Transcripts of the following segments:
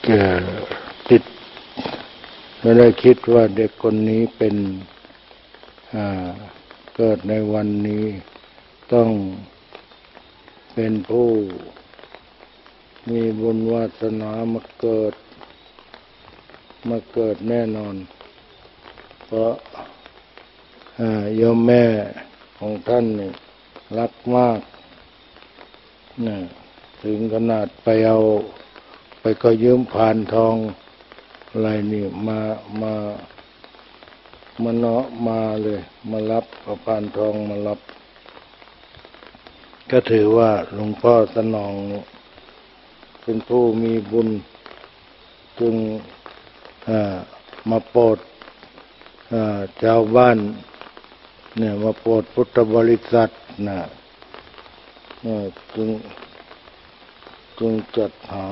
ติดไม่ได้คิดว่าเด็กคนนี้เป็นเกิดในวันนี้ต้องเป็นผู้มีบุญวาสนามาเกิดแน่นอนเพราะโยมแม่ของท่านนี่รักมากนะถึงขนาดไปก็ยืมพานทองอะไรนี่มาเนาะมาเลยมารับเอาพานทองมารับก็ถือว่าหลวงพ่อสนองเป็นผู้มีบุญจึงมาโปรดชาวบ้านเนี่ยมาโปรดพุทธบริษัทนะจึงจัดหา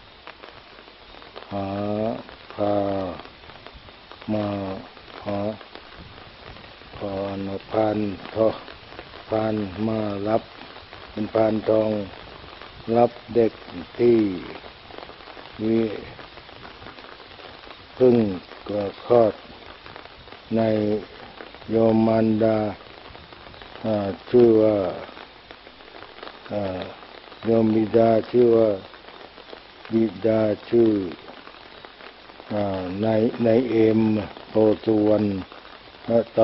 พามาหาพานมารับเป็นพานทองรับเด็กที่มีเพิ่งคลอดในโยมมารดาชื่อว่าโยมบิดาชื่อว่าบิดาชื่อนายเอ็มโพสุวรรณและต่อ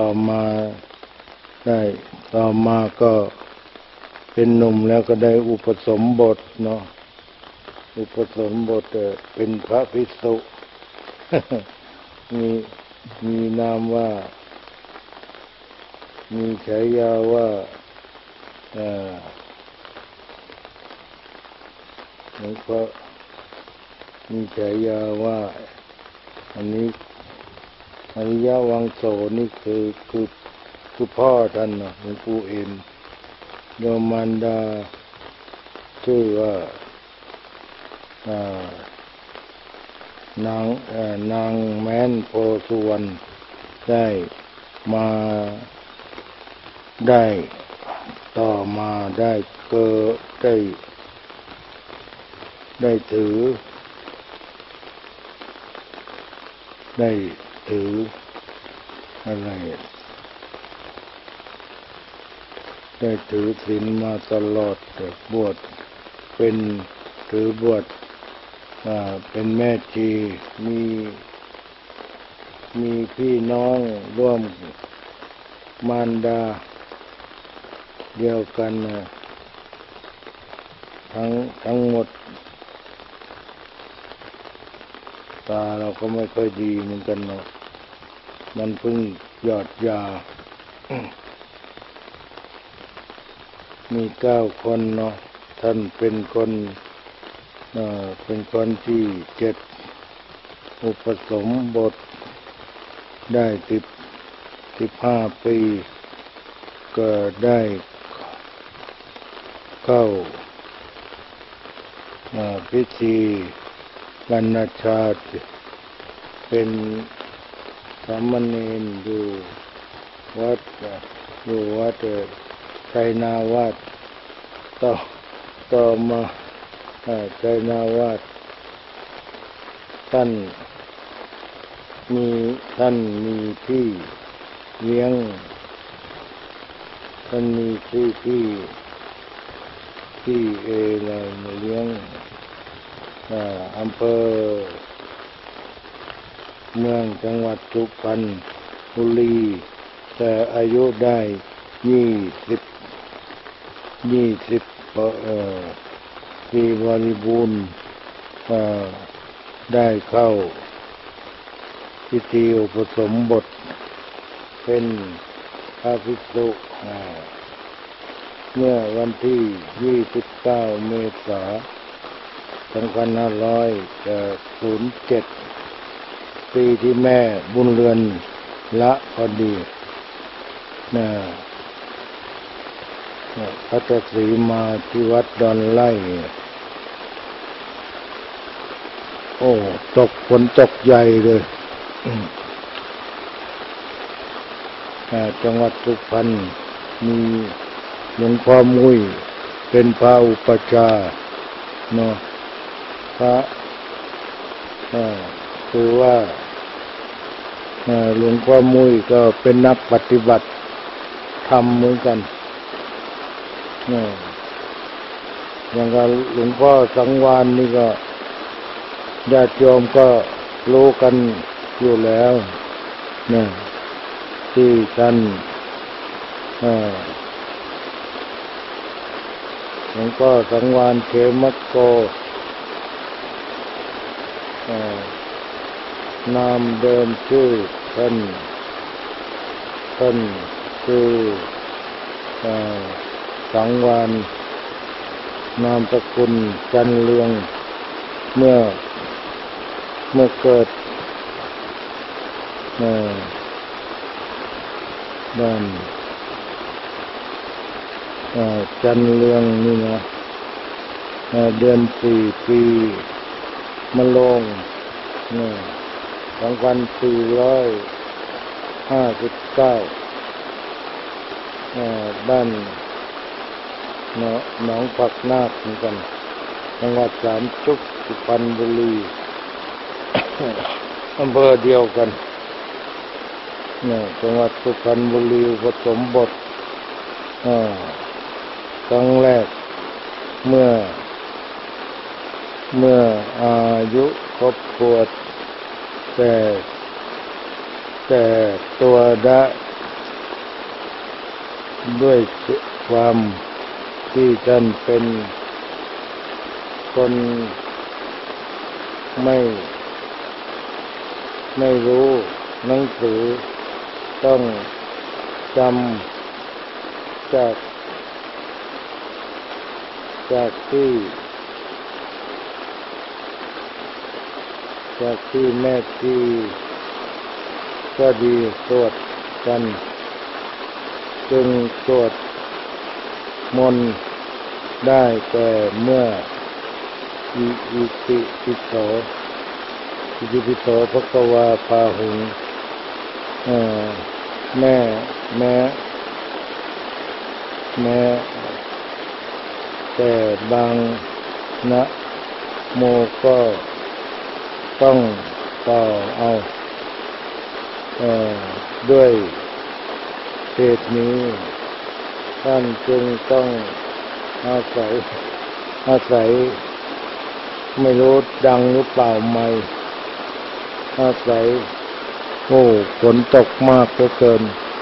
มาก็เป็นหนุ่มแล้วก็ได้อุปสมบทเนาะอุปสมบทเป็นพระภิกษุ มีนามว่ามีฉายาว่าหลวงพ่อมีฉายาว่าอันนี้อริยวังโสนี่คือพ่อท่านนะหลวงปู่เอ็มโยมมารดาชื่อว่านางแม้นโพสุวรรณได้ต่อมาได้ถืออะไรได้ถือศีลมาตลอดบวชถือบวชเป็นแม่ชีมีพี่น้องร่วมมารดาเดียวกันทั้งหมดตาเราก็ไม่ค่อยดีเหมือนกันเนาะมันเพิ่งหยอดยา มี9 คนเนาะท่านเป็นคนที่7อุปสมบทได้15 ปีก็ได้เข้าพิธีบรรณชาติเป็นสามเณรอยู่วัดชัยนาวาสต่อมาชัยนาวาสท่านมีที่เลี้ยงท่านมีที่อะไรเลี้ยงอำเภอเมืองจังหวัดสุพรรณบุรีแต่อายุได้20ปีบริบูรณ์ได้เข้าพิธีอุปสมบทเป็นพระภิกษุเมื่อวันที่29 เมษายน 2507 ปีที่แม่บุญเรือนละพอดีพัทสีมาที่วัดดอนไร่โอ้ฝนตกใหญ่เลยจังหวัดสุพรรณมีหลวงพ่อมุ้ยเป็นพระอุปัชฌาย์เนาะพระคือว่าหลวงพ่อมุ้ยก็เป็นนักปฏิบัติธรรมเหมือนกันอย่างกับหลวงพ่อสังวาลนี่ก็ญาติโยมก็รู้กันอยู่แล้วที่ท่านหลวงพ่อสังวาลเขมัสโกนามเดิมชื่อท่านคือสังวาลนามสกุลจันเรืองเมื่อเกิดด้านจันเรืองนี่นะเดือน4 ปีมะโรง2459บ้านหนองปักนาคเหมือนกันจังหวัดสามชุกสุพรรณบุรีอำเภอเดียวกันจังหวัดสุพรรณบุรีผสมบทครั้งแรกเมื่ออายุครบขวบแต่ตัวด้วยความที่ท่านเป็นคนไม่รู้หนังสือต้องจำจากที่แม่ชีก็ดีสวดกันจึงสวดมนต์ได้แต่เมื่ออิติปิโสภควาพาหุงแม้แต่บางนะโมก็ต้องต่อเอาด้วยเหตุนี้ท่านจึงต้องอาศัยไม่รู้ดังหรือเปล่าไม่อาศัยฝนตกมากเหลือเกิน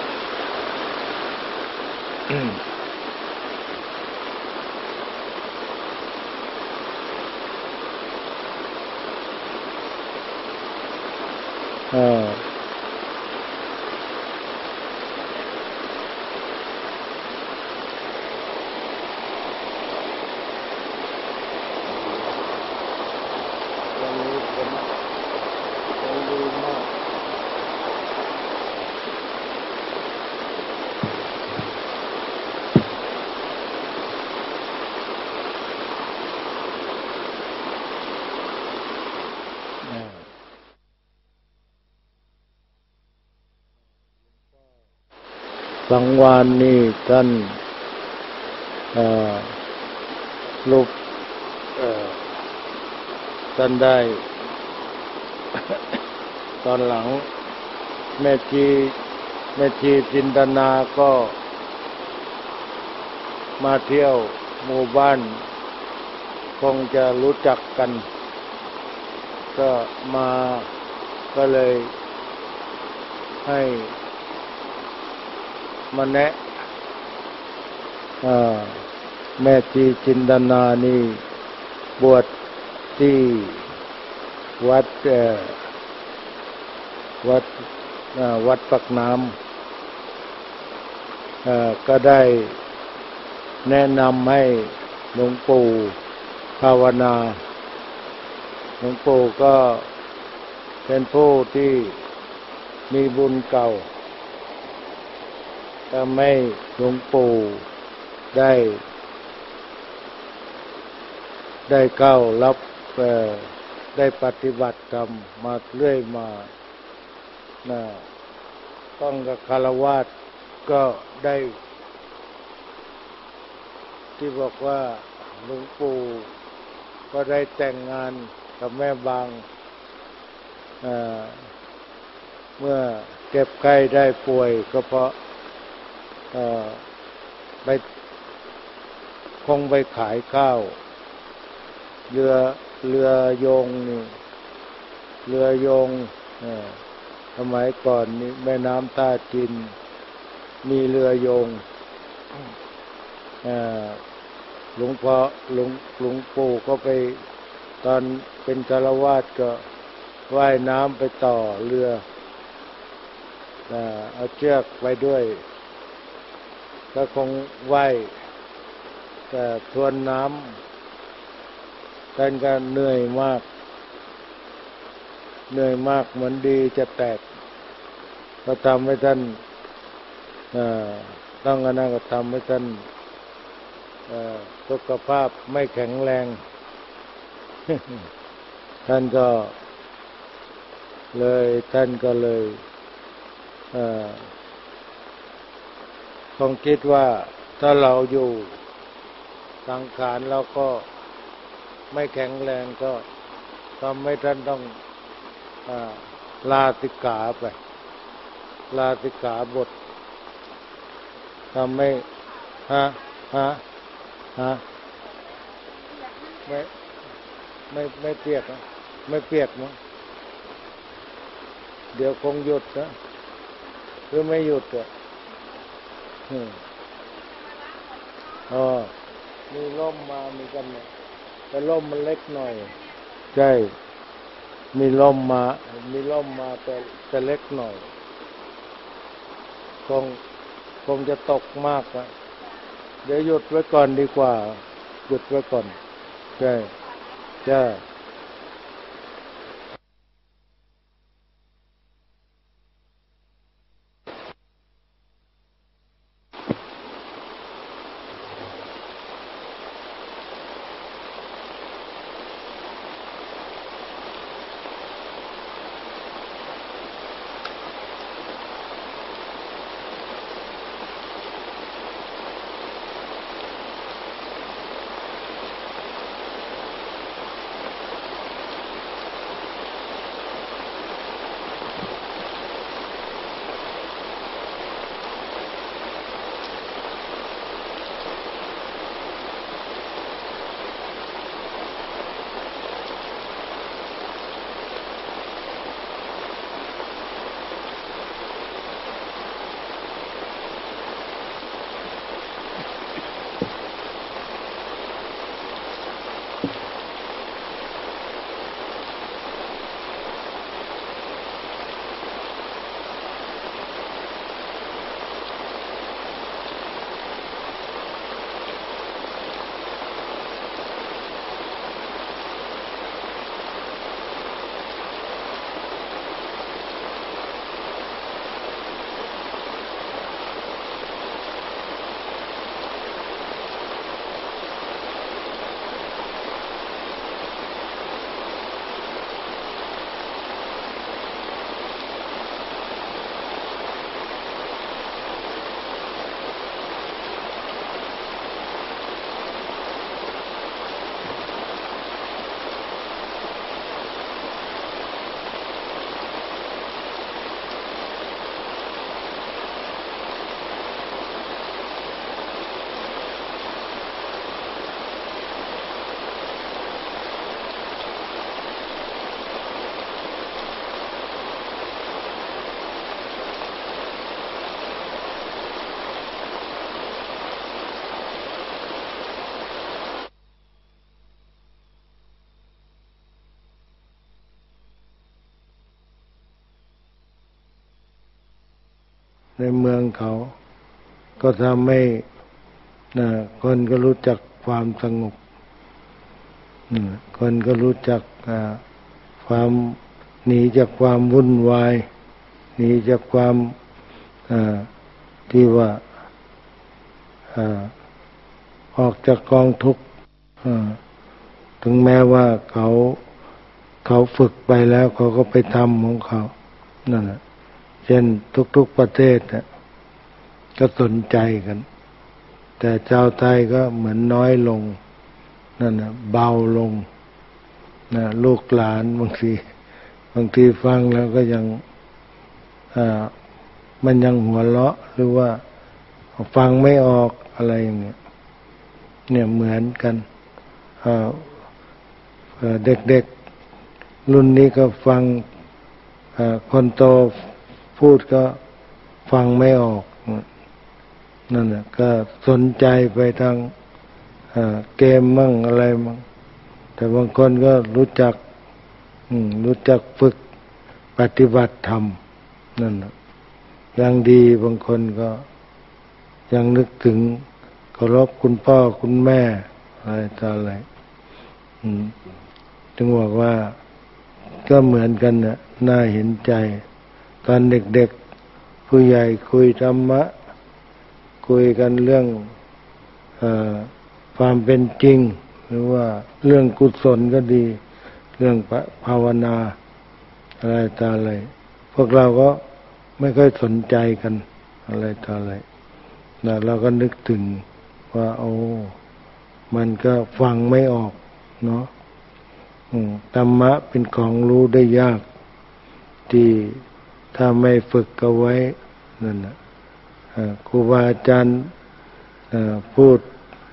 สังวาลนี่ท่านท่านได้ ตอนหลังแม่ชีจินตนาก็มาเที่ยวหมู่บ้านคงจะรู้จักกันก็เลยให้มาแนะแม่ชีจินตนานี่บวชที่วัดปักน้ำก็ได้แนะนำให้หลวงปู่ภาวนาหลวงปู่ก็เป็นผู้ที่มีบุญเก่าทำให้หลวงปู่ได้เข้ารับได้ปฏิบัติธรรมมาเรื่อยมาต้องกับคฤหัสถ์ก็ได้ที่บอกว่าหลวงปู่ก็ได้แต่งงานกับแม่บางเอ่อเมื่อเจ็บไข้ได้ป่วยก็เพราะไปคงไปขายข้าวเรือโยงนี่เรือโยงสมัยก่อนนี่แม่น้ำท่าจีนมีเรือโยงหลวงพ่อหลวงปู่ก็ไปตอนเป็นฆราวาสก็ว่ายน้ำไปต่อเรือเอาเชือกไปด้วยก็คงว่ายแต่ทวนน้ำท่านก็เหนื่อยมากเหมือนดีจะแตกก็ทำให้ท่านต้องอนาคตทำให้ท่านสุขภาพไม่แข็งแรง ท่านก็เลยคงคิดว่าถ้าเราอยู่สังขารเราก็ไม่แข็งแรงก็ทำให้ท่านต้องลาสิกขาไปลาสิกขาบททำให้ไม่เปียกนะไม่เปียกมั้งเดี๋ยวคงหยุดนะหรือไม่หยุดอ่ะมีร่มมามีกันเนี่ยแต่ร่มมันเล็กหน่อยใช่มีร่มมาแต่เล็กหน่อยคงจะตกมากนะเดี๋ยวหยุดไว้ก่อนดีกว่าหยุดไว้ก่อนใช่ในเมืองเขาก็ทำให้คนก็รู้จักความสงบคนก็รู้จักความหนีจากความวุ่นวายหนีจากความที่ว่าออกจากกองทุกข์ถึงแม้ว่าเขาฝึกไปแล้วเขาก็ไปทำของเขานั่นแหละเช่นทุกๆประเทศก็สนใจกันแต่ชาวไทยก็เหมือนน้อยลงนั่นนะเบาลงนะลูกหลานบางทีบางทีฟังแล้วก็ยังมันยังหัวเราะหรือว่าฟังไม่ออกอะไรอย่างเงี้ยเนี่ยเหมือนกันเด็กๆรุ่นนี้ก็ฟังคนโตพูดก็ฟังไม่ออกนั่นแหละก็สนใจไปทางเกมมั่งอะไรมั่งแต่บางคนก็รู้จักฝึกปฏิบัติธรรมนั่นแหละยังดีบางคนก็ยังนึกถึงเคารพคุณพ่อคุณแม่อะไรต่ออะไรจึงบอกว่าก็เหมือนกันน่ะน่าเห็นใจตอนเด็กๆผู้ใหญ่คุยธรรมะคุยกันเรื่องความเป็นจริงหรือว่าเรื่องกุศลก็ดีเรื่องภาวนาอะไรต่ออะไรพวกเราก็ไม่ค่อยสนใจกันอะไรต่ออะไรนะเราก็นึกถึงว่าโอ้มันก็ฟังไม่ออกเนาะธรรมะเป็นของรู้ได้ยากที่ถ้าไม่ฝึกเอาไว้นั่นนะครูบาอาจารย์พูด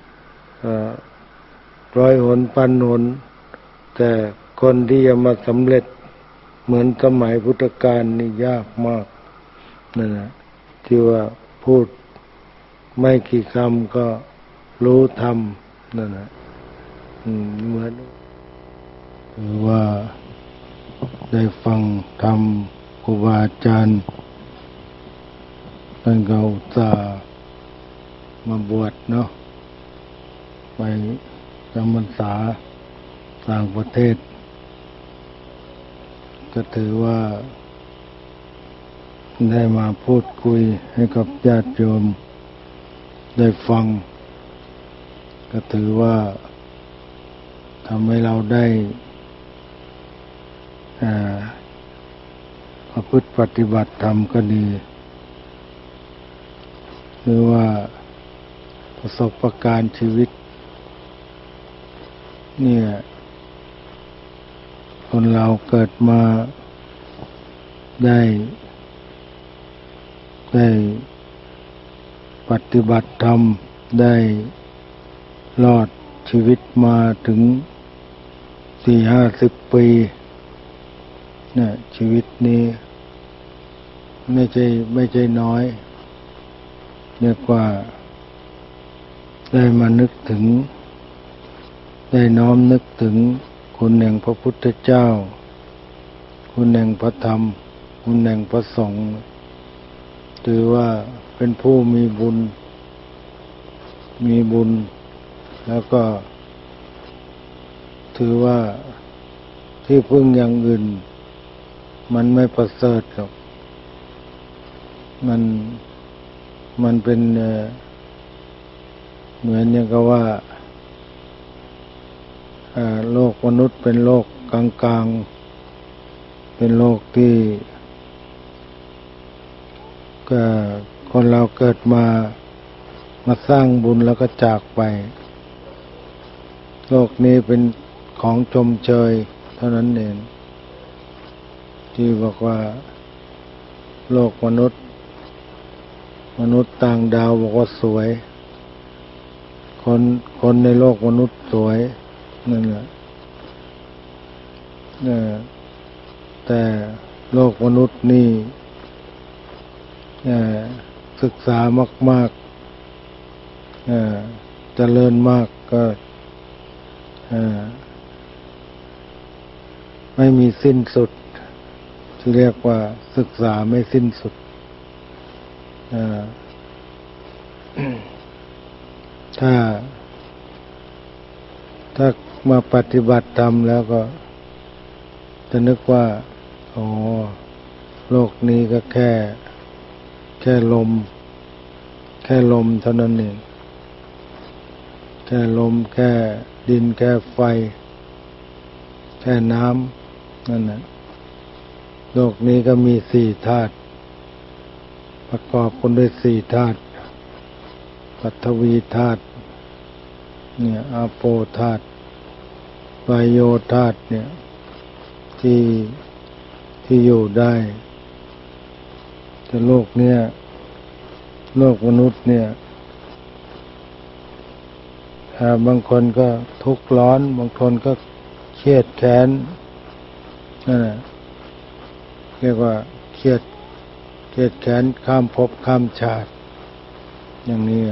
ร้อยหนพันหนแต่คนที่จะมาสำเร็จเหมือนสมัยพุทธกาลนี่ยากมากนั่นนะที่ว่าพูดไม่กี่คำก็รู้ธรรมนั่นนะเหมือนคือว่าได้ฟังธรรมครูบาอาจารย์ท่านก็อุตส่าห์มาบวชเนาะไปจำพรรษาต่างประเทศก็ถือว่าได้มาพูดคุยให้กับญาติโยมได้ฟังก็ถือว่าทำให้เราได้ประพฤติปฏิบัติธรรมก็ดีหรือว่าประสบการณ์ชีวิตเนี่ยคนเราเกิดมาได้ปฏิบัติธรรมได้รอดชีวิตมาถึง40-50 ปีเนี่ยชีวิตนี้ไม่ใช่น้อยเรียกว่าได้มานึกถึงได้น้อมนึกถึงคุณแห่งพระพุทธเจ้าคุณแห่งพระธรรมคุณแห่งพระสงฆ์ถือว่าเป็นผู้มีบุญแล้วก็ถือว่าที่พึ่งอย่างอื่นมันไม่ประเสริฐหรอกมันเป็นเหมือนอย่างกับว่าโลกมนุษย์เป็นโลกกลางๆเป็นโลกที่คนเราเกิดมาสร้างบุญแล้วก็จากไปโลกนี้เป็นของชมเชยเท่านั้นเองที่บอกว่าโลกมนุษย์ต่างดาวบอกว่าสวยคนในโลกมนุษย์สวยนั่นแหละแต่โลกมนุษย์นี่ศึกษามากเจริญมากก็ไม่มีสิ้นสุดที่เรียกว่าศึกษาไม่สิ้นสุดถ้ามาปฏิบัติธรรมแล้วก็จะนึกว่าอ๋อโลกนี้ก็แค่ลมเท่านั้นเองแค่ลมแค่ดินแค่ไฟแค่น้ำนั่นน่ะโลกนี้ก็มี4 ธาตุประกอบกันด้วย4 ธาตุปฐวีธาตุเนี่ยอาโปธาตุวายโยธาตุเนี่ยที่ที่อยู่ได้แต่โลกเนี่ยโลกมนุษย์เนี่ยบางคนก็ทุกข์ร้อนบางคนก็เครียดแค้นนั่นแหละเรียกว่าเครียดแค้นข้ามภพข้ามชาติอย่างนี้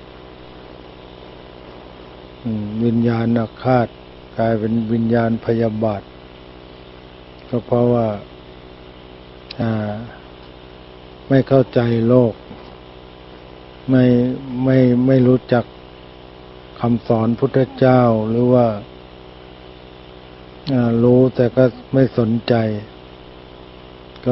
วิญญาณอาฆาตกลายเป็นวิญญาณพยาบาทก็เพราะว่าไม่เข้าใจโลกไม่รู้จักคำสอนพุทธเจ้าหรือว่ารู้แต่ก็ไม่สนใจก็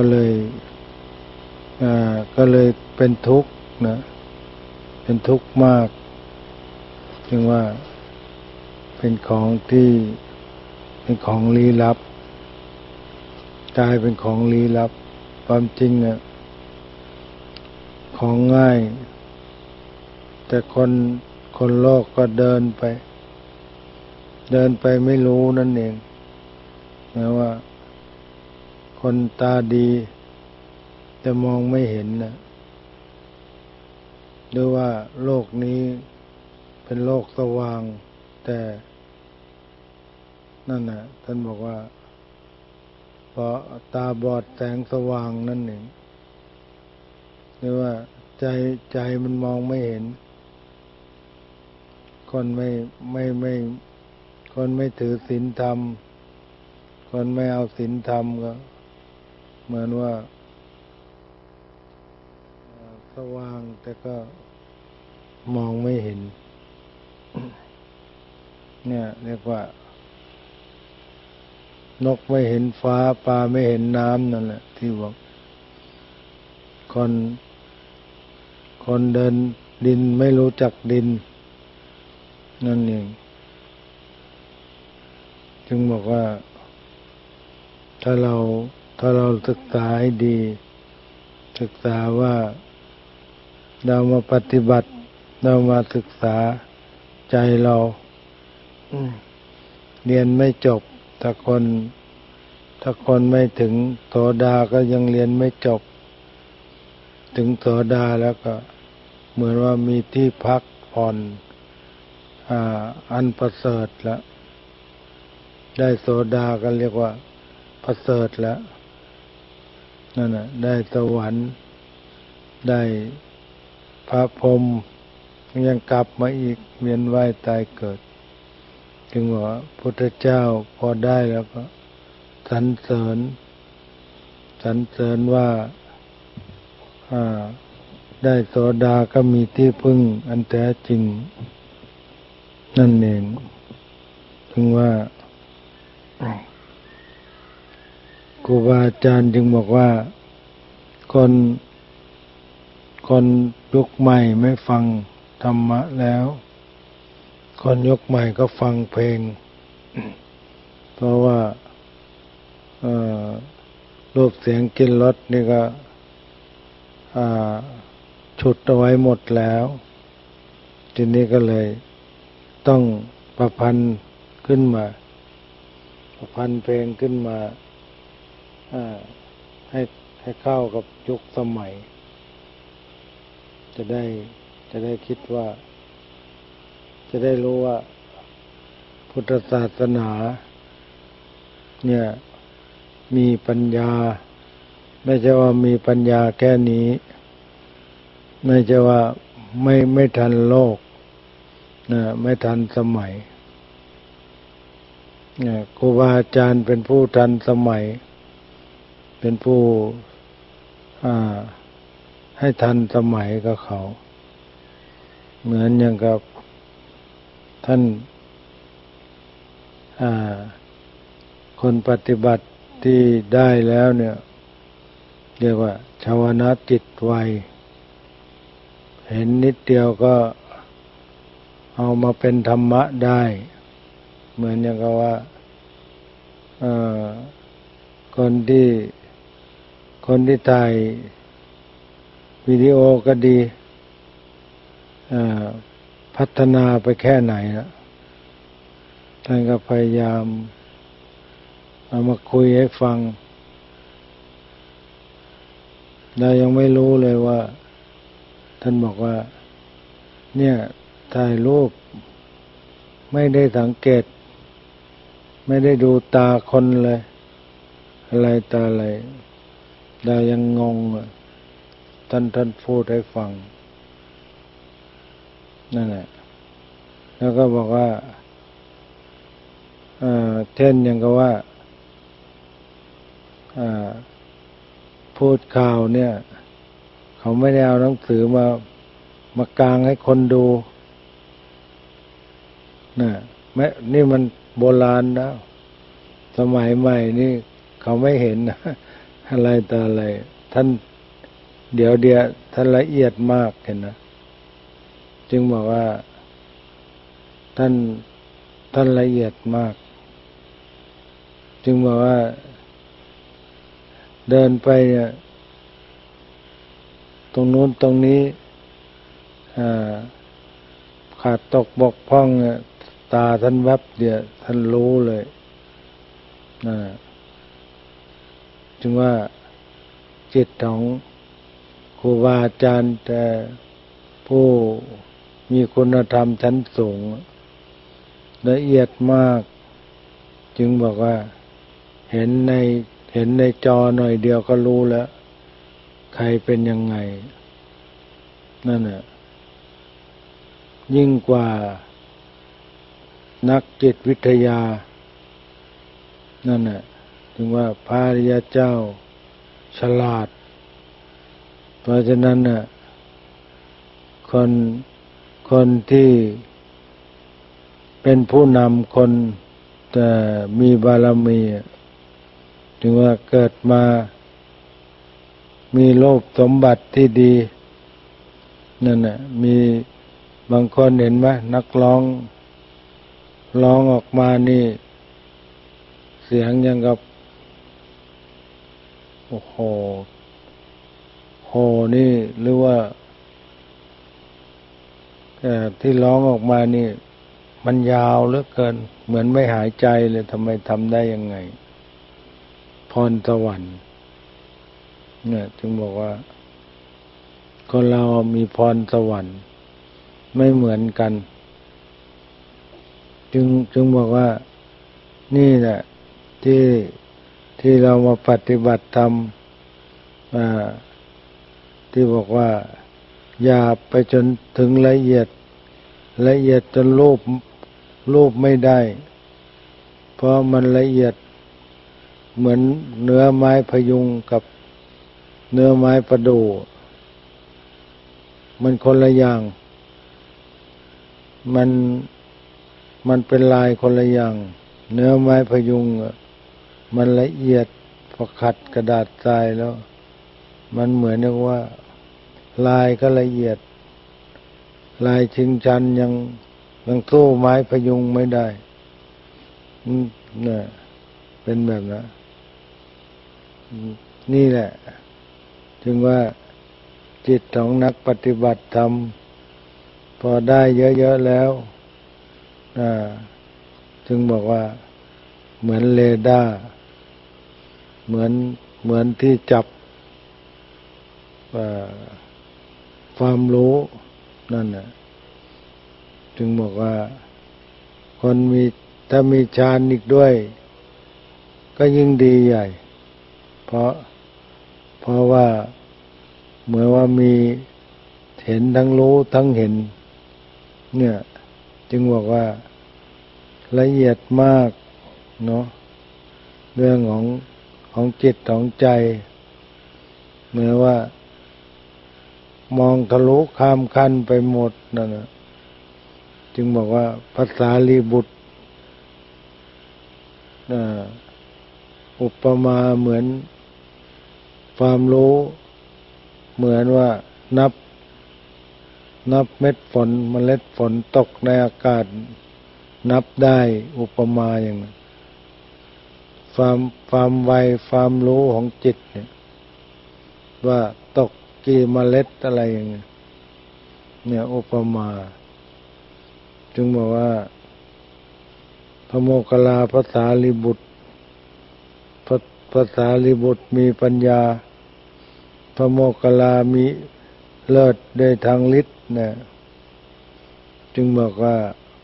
เลยเป็นทุกข์นะเป็นทุกข์มากจึงว่าเป็นของที่เป็นของลี้ลับกลายเป็นของลี้ลับความจริงเนี่ยของง่ายแต่คนโลกก็เดินไปไม่รู้นั่นเองนะว่าคนตาดีแต่มองไม่เห็นนะหรือว่าโลกนี้เป็นโลกสว่างแต่นั่นน่ะท่านบอกว่าเพราะตาบอดแสงสว่างนั่นเองหรือว่าใจมันมองไม่เห็นคนไม่ถือศีลธรรมคนไม่เอาศีลธรรมก็เหมือนว่าสว่างแต่ก็มองไม่เห็นเนี่ยเรียกว่านกไม่เห็นฟ้าปลาไม่เห็นน้ำนั่นแหละที่บอกคนเดินดินไม่รู้จักดินนั่นเองจึงบอกว่าถ้าเราศึกษาให้ดีศึกษาว่าเรามาปฏิบัติเรามาศึกษาใจเราเรียนไม่จบถ้าคนไม่ถึงโสดาก็ยังเรียนไม่จบถึงโสดาแล้วก็เหมือนว่ามีที่พักผ่อนอันประเสริฐแล้วได้โสดาก็เรียกว่าประเสริฐแล้วนั่นน่ะได้สวรรค์ได้พระพรหมยังกลับมาอีกเวียนว่ายตายเกิดจึงว่าพุทธเจ้าพอได้แล้วก็สรรเสริญว่าได้โสดาก็มีที่พึ่งอันแท้จริงนั่นเองถึงว่าครูบาอาจารย์จึงบอกว่าคนยุคใหม่ไม่ฟังธรรมะแล้วคนยุคใหม่ก็ฟังเพลงเพราะว่ารูปเสียงกลิ่นรสนี่ก็ฉุดเอาไว้หมดแล้วทีนี้ก็เลยต้องประพันธ์ขึ้นมาประพันธ์เพลงขึ้นมาให้เข้ากับยุคสมัยจะได้คิดว่าจะได้รู้ว่าพุทธศาสนาเนี่ยมีปัญญาไม่ใช่ว่ามีปัญญาแค่นี้ไม่ใช่ว่าไม่ทันโลกไม่ทันสมัยครูบาอาจารย์เป็นผู้ทันสมัยเป็นผู้ให้ทันสมัยกับเขาเหมือนอย่างกับท่านคนปฏิบัติที่ได้แล้วเนี่ยเรียกว่าชาวนะจิตไวเห็นนิดเดียวก็เอามาเป็นธรรมะได้เหมือนอย่างกับว่าคนที่ถ่ายวิดีโอก็ดีพัฒนาไปแค่ไหนนะท่านก็พยายามเอามาคุยให้ฟังเรายังไม่รู้เลยว่าท่านบอกว่าเนี่ยถ่ายรูปไม่ได้สังเกตไม่ได้ดูตาคนเลยอะไรตาอะไรเรายังงงท่านพูดให้ฟังนั่นแหละแล้วก็บอกว่าเช่นอย่างกับว่าพูดข่าวเนี่ยเขาไม่ได้เอาหนังสือมากางให้คนดูน่ะนี่มันโบราณแล้วสมัยใหม่นี่เขาไม่เห็นนะอะไรต่ออะไรท่านเดี๋ยวท่านละเอียดมากเห็นนะจึงบอกว่าท่านละเอียดมากจึงบอกว่าเดินไปเนี่ยตรงนู้นตรงนี้ขาดตกบกพร่องเนี่ยตาท่านแวบเดียวท่านรู้เลยจึงว่าจิตของครูบาอาจารย์แต่ผู้มีคุณธรรมชั้นสูงละเอียดมากจึงบอกว่าเห็นในจอหน่อยเดียวก็รู้แล้วใครเป็นยังไงนั่นน่ะยิ่งกว่านักจิตวิทยานั่นน่ะถึงว่าพระอริยเจ้าฉลาดเพราะฉะนั้นน่ะคนที่เป็นผู้นำคนแต่มีบารมีถึงว่าเกิดมามีโลภสมบัติที่ดีนั่นน่ะมีบางคนเห็นไหมนักร้องออกมานี่เสียงอย่างกับโอ้โหนี่หรือว่าที่ร้องออกมานี่มันยาวเหลือเกินเหมือนไม่หายใจเลยทำไมทำได้ยังไงพรสวรรค์เนี่ยจึงบอกว่าคนเรามีพรสวรรค์ไม่เหมือนกันจึงบอกว่านี่แหละที่เรามาปฏิบัติธรรมที่บอกว่าอย่าไปจนถึงละเอียดจนรูปไม่ได้เพราะมันละเอียดเหมือนเนื้อไม้พยุงกับเนื้อไม้ประดู่มันคนละอย่างมันเป็นลายคนละอย่างเนื้อไม้พยุงมันละเอียดพอขัดกระดาษทรายแล้วมันเหมือนกับว่าลายก็ละเอียดลายชิงชันยังสู้ไม้พยุงไม่ได้เนี่ยเป็นแบบนั้นนี่แหละจึงว่าจิตของนักปฏิบัติธรรมพอได้เยอะๆแล้วจึงบอกว่าเหมือนเรดาร์เหมือนที่จับความรู้นั่นน่ะจึงบอกว่าคนถ้ามีฌานอีกด้วยก็ยิ่งดีใหญ่เพราะว่าเหมือนว่ามีเห็นทั้งรู้ทั้งเห็นเนี่ยจึงบอกว่าละเอียดมากเนาะเรื่องของจิตของใจเหมือนว่ามองทะลุข้ามขั้นไปหมดนั่นนะจึงบอกว่าภาษาลีบุตรอุปมาเหมือนความรู้เหมือนว่านับเม็ดฝนเมล็ดฝนตกในอากาศนับได้อุปมาอย่างนั้นความไวความรู้ของจิตเนี่ยว่าตกกี่เมล็ดอะไรอย่างเงี้ยเนี่ยอุปมาจึงบอกว่าพระโมคคัลลาภาษาลีบุตรภาษาลีบุตรมีปัญญาพระโมคคัลลามีเลิศได้ทางฤทธิ์นะจึงบอกว่า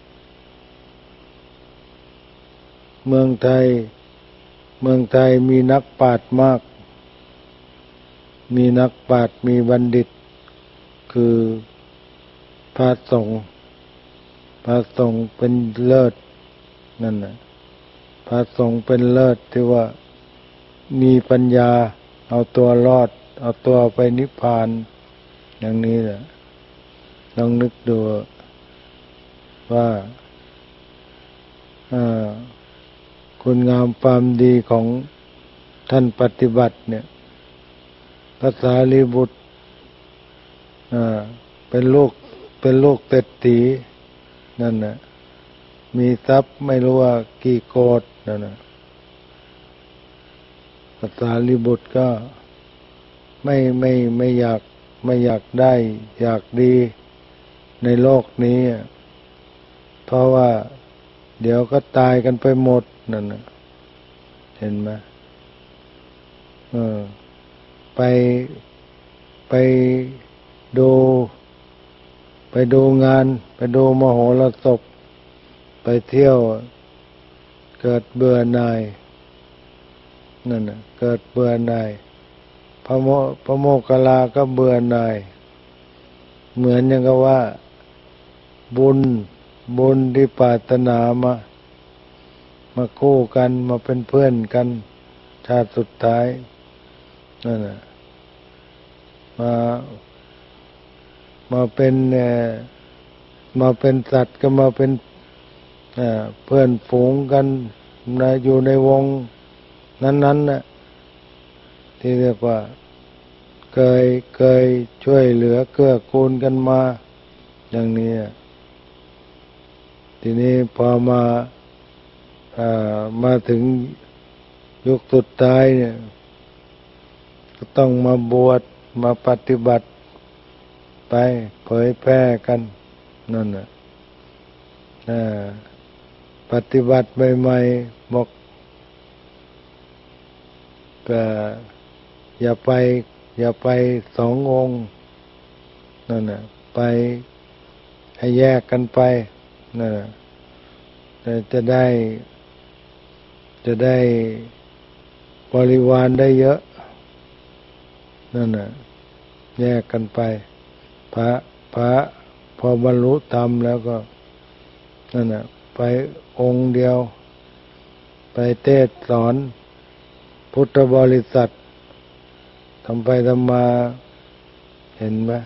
เมืองไทยมีนักปราชญ์มากมีนักปราชญ์มีบัณฑิตคือพระสงฆ์เป็นเลิศนั่นน่ะพระสงฆ์เป็นเลิศที่ว่ามีปัญญาเอาตัวรอดเอาตัวไปนิพพานอย่างนี้แหละลองนึกดูว่าคุณงามความดีของท่านปฏิบัติเนี่ยพระสารีบุตรเป็นลูกเศรษฐีนั่นน่ะมีทรัพย์ไม่รู้ว่ากี่โกฏนั่นน่ะพระสารีบุตรก็ไม่อยากได้อยากดีในโลกนี้เพราะว่าเดี๋ยวก็ตายกันไปหมดนั่นน่ะเห็นไหมไปดูงานไปดูมโหรสพไปเที่ยวเกิดเบื่อหน่ายนั่นน่ะเกิดเบื่อหน่ายพระโมคคัลลาก็เบื่อหน่ายเหมือนอย่างกับว่าบุญที่ปรารถนามาคู่กันมาเป็นเพื่อนกันชาติสุดท้ายนั่นน่ะมาเป็นสัตว์ก็มาเป็นเพื่อนฝูงกันอยู่ในวงนั้นๆน่ะที่เรียกว่าเคยช่วยเหลือเกื้อกูลกันมาอย่างนี้ทีนี้พอมาถึงยุคสุดท้ายเนี่ยก็ต้องมาบวชมาปฏิบัติไปเผยแพร่กันนั่นน่ะปฏิบัติใหม่ๆบอกก็อย่าไปสององค์นั่นน่ะไปให้แยกกันไปนั่นน่ะจะได้บริวารได้เยอะนั่นน่ะแยกกันไปพระพอบรรลุธรรมแล้วก็นั่นน่ะไปองค์เดียวไปเทศน์สอนพุทธบริษัททำไปทำมาเห็นไหม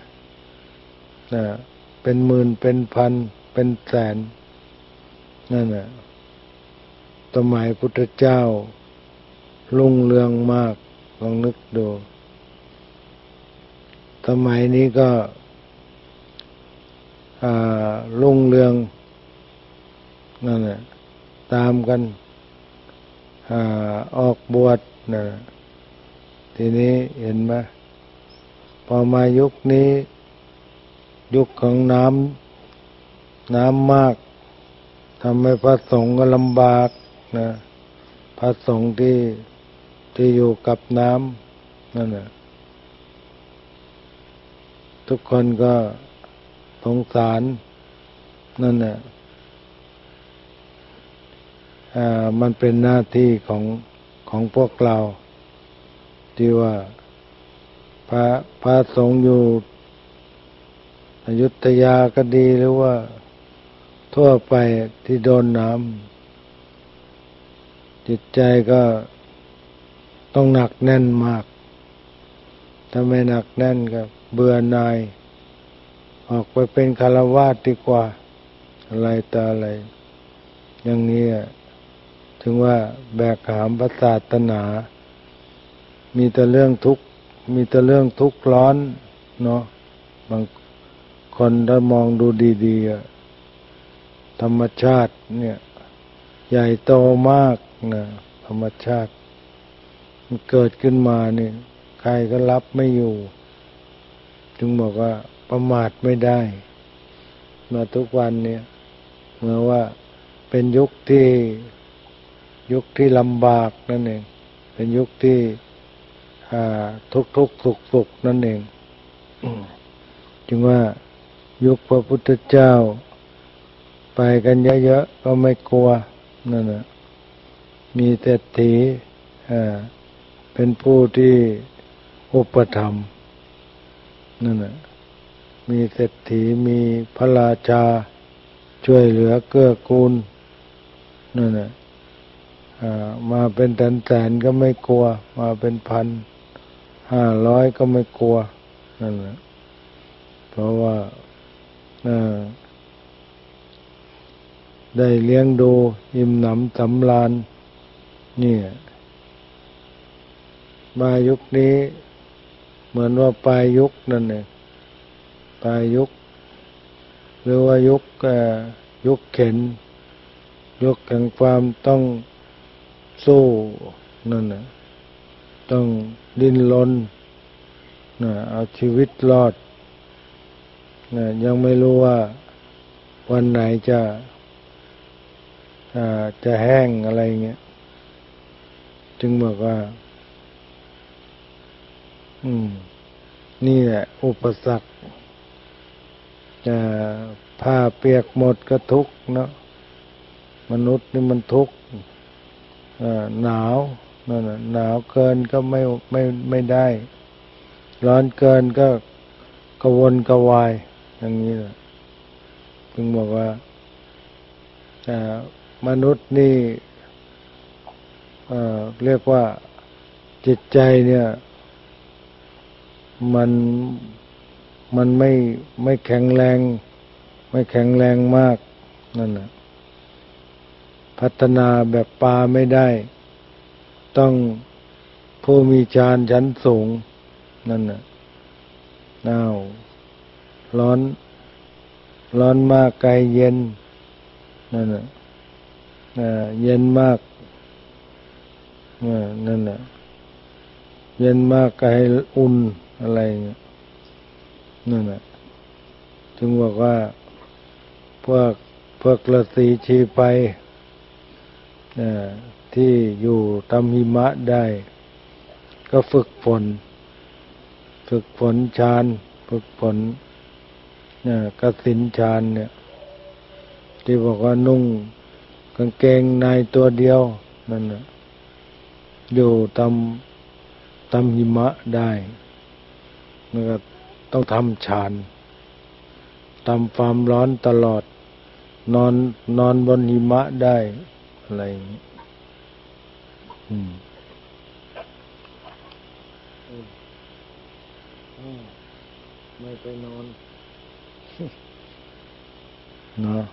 เป็นหมื่นเป็นพันเป็นแสนนั่นน่ะสมัยพุทธเจ้ารุ่งเรืองมากลองนึกดูสมัยนี้ก็รุ่งเรืองนั่นแหละตามกันออกบวชนะทีนี้เห็นไหมพอมายุคนี้ยุคของน้ำมากทำให้พระสงฆ์ก็ลำบากนะพระสงฆ์ที่อยู่กับน้ำนั่นแหละทุกคนก็สงสารนั่นแหละมันเป็นหน้าที่ของพวกเราที่ว่าพระสงฆ์อยู่อยุธยาก็ดีหรือว่าทั่วไปที่โดนน้ำจิตใจก็ต้องหนักแน่นมากถ้าไม่หนักแน่นก็เบื่อหน่ายออกไปเป็นฆราวาสดีกว่าอะไรต่ออะไรอย่างนี้ถึงว่าแบกหามพระศาสนามีแต่เรื่องทุกข์ร้อนเนาะบางคนถ้ามองดูดีๆธรรมชาติเนี่ยใหญ่โตมากนะธรรมชาติมันเกิดขึ้นมานี่ใครก็รับไม่อยู่จึงบอกว่าประมาทไม่ได้มาทุกวันเนี่ยเมื่อว่าเป็นยุคที่ลำบากนั่นเองเป็นยุคที่ทุกข์สุขนั่นเองจึงว่ายุคพระพุทธเจ้าไปกันเยอะๆก็ไม่กลัวนั่นน่ะมีเศรษฐีเป็นผู้ที่อุปถัมภ์นั่นน่ะมีเศรษฐีมีพระราชาช่วยเหลือเกื้อกูลนั่นน่ะมาเป็นแสนก็ไม่กลัวมาเป็น1,500ก็ไม่กลัวนั่นน่ะเพราะว่าได้เลี้ยงดูอิ่มหนำสำราญนี่มายุคนี้เหมือนว่าปลายยุคนั่นเองปลายยุคหรือว่ายุคเข็ญยุคแห่งความต้องสู้นั่นน่ะต้องดิ้นรนเอาชีวิตรอดยังไม่รู้ว่าวันไหนจะแห้งอะไรเงี้ยจึงบอกว่านี่แหละอุปสรรคผ้าเปียกหมดก็ทุกข์เนาะมนุษย์นี่มันทุกข์หนาวนั่นน่ะหนาวเกินก็ไม่ได้ร้อนเกินก็กระวนกระวายอย่างนี้แหละจึงบอกว่ามนุษย์นี่เรียกว่าจิตใจเนี่ยมันไม่แข็งแรงไม่แข็งแรงมากนั่นน่ะพัฒนาแบบปลาไม่ได้ต้องผู้มีฌานชั้นสูงนั่นน่ะร้อนมากไกลเย็นนั่นน่ะเย็นมากนั่นน่ะเย็นมากไกลอุ่นอะไรเงี้ยนั่นน่ะจึงบอกว่าพวกฤาษีชีไปที่อยู่ตามหิมะได้ก็ฝึกฝนฌานฝึกฝนกสิณฌานเนี่ยที่บอกว่านุ่งกางเกงในตัวเดียวนั่นน่ะอยู่ตามหิมะได้แล้วก็ต้องทำฌานทำความร้อนตลอดนอนบนหิมะได้อะไรอย่างนี้ไม่ไปนอนเนาะ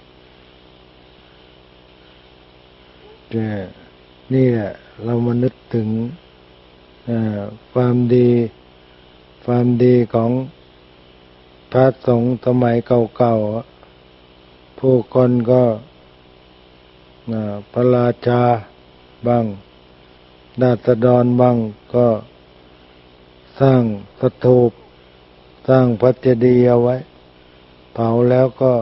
แต่นี่แหละเรามานึกถึงความดีของพระสงฆ์สมัยเก่าๆผู้คนก็พระราชาบ้างราษฎรบ้างก็สร้างสถูปสร้างพระเจดีย์เอาไว้เผาแล้วก็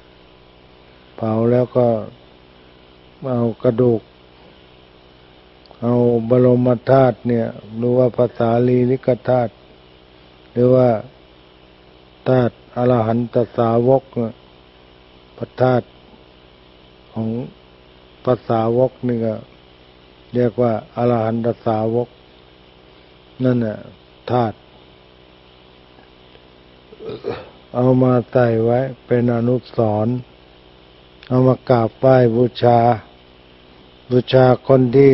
เอากระดูกเอาบรมธาตุเนี่ยหรือว่าภาษาลีลิกธาตุหรือว่าธาตุอรหันตสาวกพระธาตุของภาษาวกนี่ก็เรียกว่าอรหันตสาวกนั่นน่ะธาตุเอามาใส่ไว้เป็นอนุสรณ์เอามากราบไหว้บูชาคนที่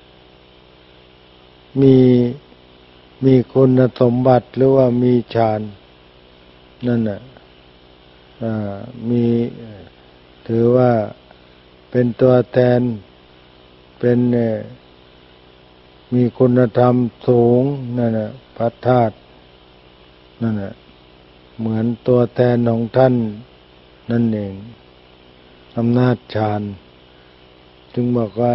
มีคุณสมบัติหรือว่ามีฌานนั่นน่ะมีถือว่าเป็นตัวแทนเป็นมีคุณธรรมสูงนั่นน่ะพระธาตุนั่นน่ะเหมือนตัวแทนของท่านนั่นเองอำนาจฌานจึงบอกว่า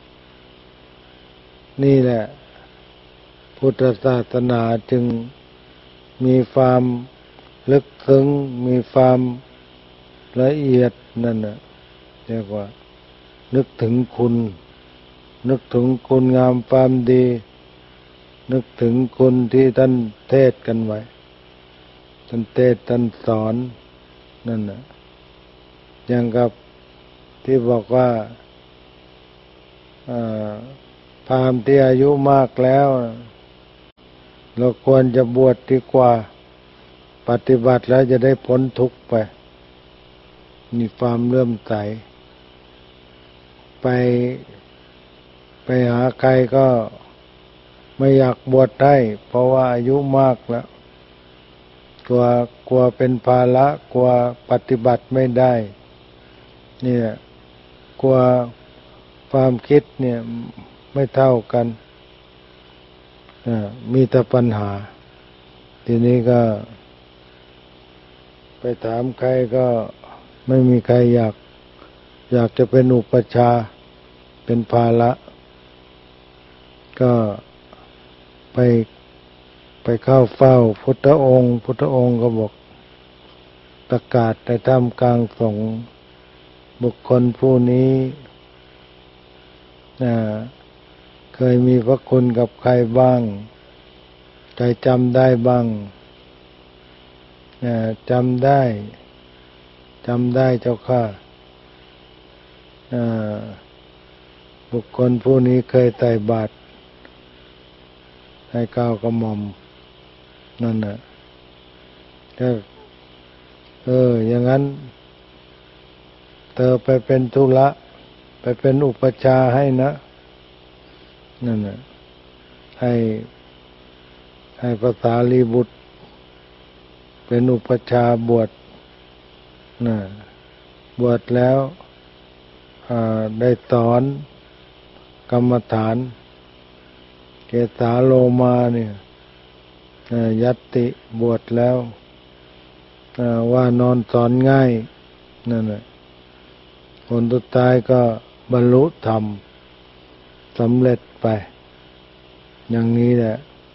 นี่แหละพุทธศาสนาจึงมีความลึกซึ้งมีความละเอียดนั่นน่ะเรียกว่านึกถึงคุณงามความดีนึกถึงคุณที่ท่านเทศกันไว้ท่านเทศท่านสอนนั่นน่ะอย่างกับที่บอกว่าพราหมณ์ที่อายุมากแล้วเราควรจะบวชดีกว่าปฏิบัติแล้วจะได้พ้นทุกข์ไปมีความเลื่อมใสไปหาใครก็ไม่อยากบวชให้เพราะว่าอายุมากแล้วกลัวเป็นภาระกลัวปฏิบัติไม่ได้เนี่ยกลัวความคิดเนี่ยไม่เท่ากันมีแต่ปัญหาทีนี้ก็ไปถามใครก็ไม่มีใครอยากจะเป็นอุปัชฌาย์เป็นภาระก็ไปเข้าเฝ้าพุทธองค์ก็บอกประกาศในท่ามกลางสงฆ์บุคคลผู้นี้เคยมีพระคุณกับใครบ้างใครจำได้บ้างจำได้เจ้าค่ะบุคคลผู้นี้เคยใส่บาตรให้ก้าวกระหม่อมนั่นน่ะก็อย่างนั้นเธอไปเป็นธุระไปเป็นอุปัชฌาย์ให้นะนั่นน่ะให้พระสารีบุตรเป็นอุปัชฌาย์บวชบวชแล้วได้สอนกรรมฐานเกสาโลมาเนี่ยยัตติบวชแล้วว่านอนสอนง่ายนั่นแหละผลสุดท้ายก็บรรลุธรรมสำเร็จไปอย่างนี้แหละ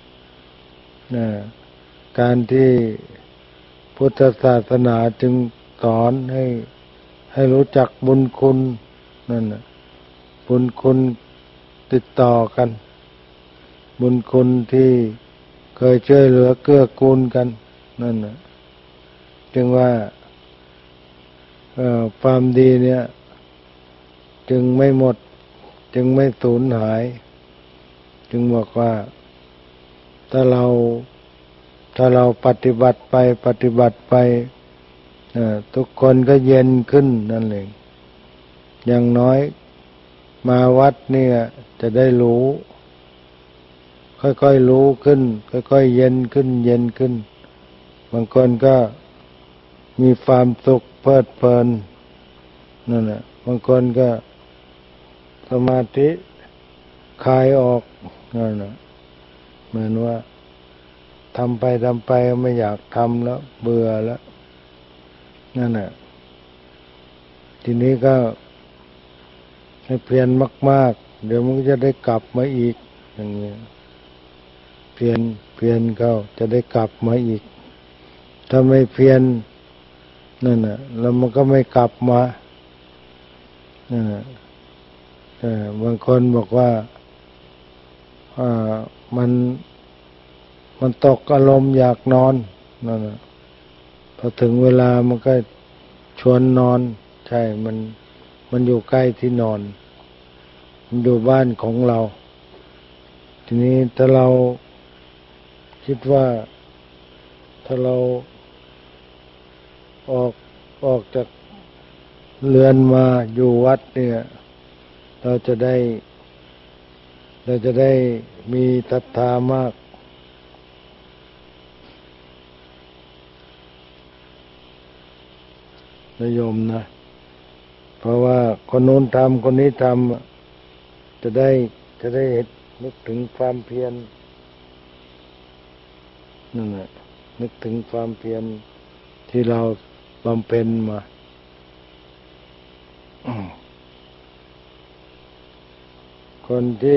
การที่พุทธศาสนาจึงสอนให้รู้จักบุญคุณนั่นน่ะบุญคุณติดต่อกันบุญคุณที่เคยช่วยเหลือเกื้อกูลกันนั่นน่ะจึงว่าความดีเนี่ยจึงไม่หมดจึงไม่สูญหายจึงบอกว่าถ้าเราปฏิบัติไปทุกคนก็เย็นขึ้นนั่นเองอย่างน้อยมาวัดเนี่ยจะได้รู้ค่อยๆรู้ขึ้นค่อยๆเย็นขึ้นบางคนก็มีความสุขเพลิดเพลินนั่นแหละบางคนก็สมาธิคลายออกนั่นแหละเหมือนว่าทำไปไม่อยากทำแล้วเบื่อแล้วนั่นแหละทีนี้ก็ให้เพียรมากๆเดี๋ยวมันจะได้กลับมาอีกอย่างนี้เพียรเข้าจะได้กลับมาอีกถ้าไม่เพียรนั่นน่ะแล้วมันก็ไม่กลับมาบางคนบอกว่ามันตกอารมณ์อยากนอนนั่นน่ะพอถึงเวลามันก็ชวนนอนใช่มันอยู่ใกล้ที่นอนมันอยู่บ้านของเราทีนี้ถ้าเราคิดว่าถ้าเราออกจากเรือนมาอยู่วัดเนี่ยเราจะได้มีศรัทธามากนิยมนะเพราะว่าคนโน้นทำคนนี้ทำจะได้นึกถึงความเพียรนั่นแหละนึกถึงความเพียรที่เราบำเพ็ญมาคนที่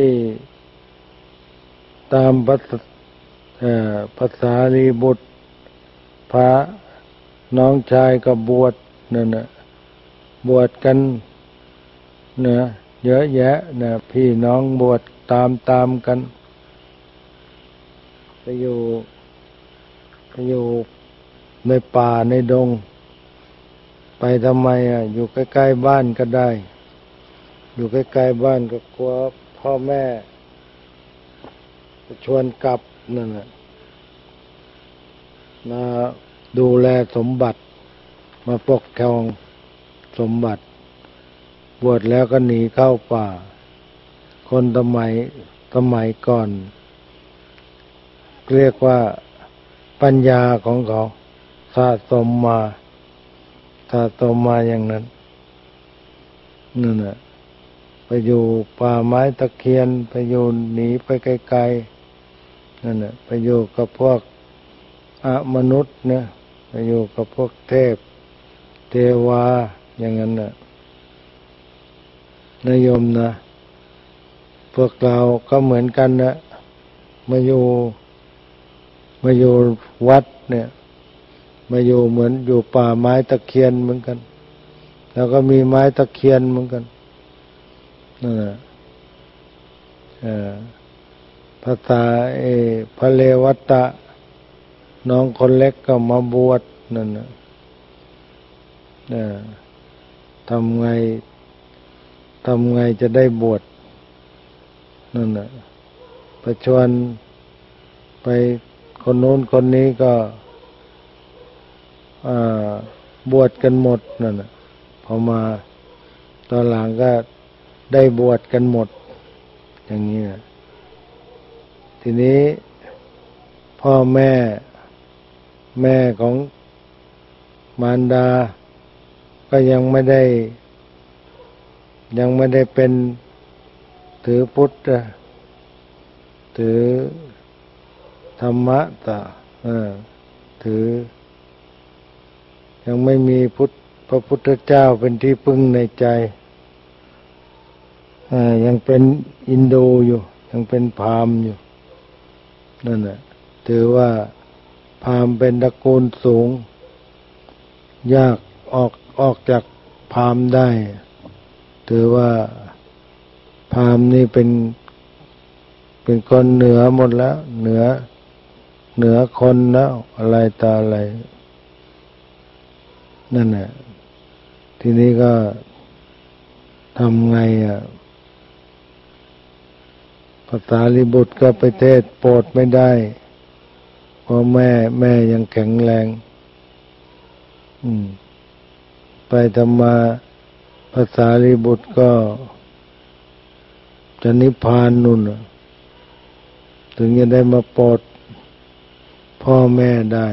ตามภาษารีบุตรพระน้องชายกับบวชนั่นน่ะบวชกันเยอะแยะพี่น้องบวชตามกันไปอยู่ในป่าในดงไปทำไมอยู่ใกล้ๆบ้านก็ได้อยู่ใกล้ๆบ้านก็กลัวพ่อแม่จะชวนกลับนั่นน่ะมาดูแลสมบัติมาปกครองสมบัติบวชแล้วก็หนีเข้าป่าคนสมัยก่อนเรียกว่าปัญญาของเขาสะสมมาอย่างนั้นนั่นน่ะไปอยู่ป่าไม้ตะเคียนไปอยู่หนีไปไกลๆนั่นน่ะไปอยู่กับพวกมนุษย์เนี่ยไปอยู่กับพวกเทพเทวาอย่างนั้นน่ะนิยมนะพวกเราก็เหมือนกันนะมาอยู่วัดเนี่ยมาอยู่เหมือนอยู่ป่าไม้ตะเคียนเหมือนกันแล้วก็มีไม้ตะเคียนเหมือนกันนั่นแหละภาษาพระเลวัตตะน้องคนเล็กก็มาบวชนั่นนะทำไงจะได้บวชนั่นนะประชวนไปคนโน้นคนนี้ก็บวชกันหมดนั่นนะพอมาตอนหลังก็ได้บวชกันหมดอย่างนี้นะทีนี้พ่อแม่ของมารดาก็ยังไม่ได้เป็นถือพุทธถือธรรมะถือยังไม่มีพระพุทธเจ้าเป็นที่พึ่งในใจยังเป็นอินโดอยู่ยังเป็นพราหมณ์อยู่นั่นแหละถือว่าพราหมณ์เป็นตระกูลสูงยากออกจากพราหมณ์ได้ถือว่าพราหมณ์นี่เป็นคนเหนือหมดแล้วเหนือคนแล้วอะไรตาอะไรนั่นแหละทีนี้ก็ทำไงพระสารีบุตรก็ไปเทศโปรดไม่ได้เพราะแม่ยังแข็งแรงไปธรรมาพระสารีบุตรก็จะนิพพานนู่นถึงจะได้มาโปรดพ่อแม่ได้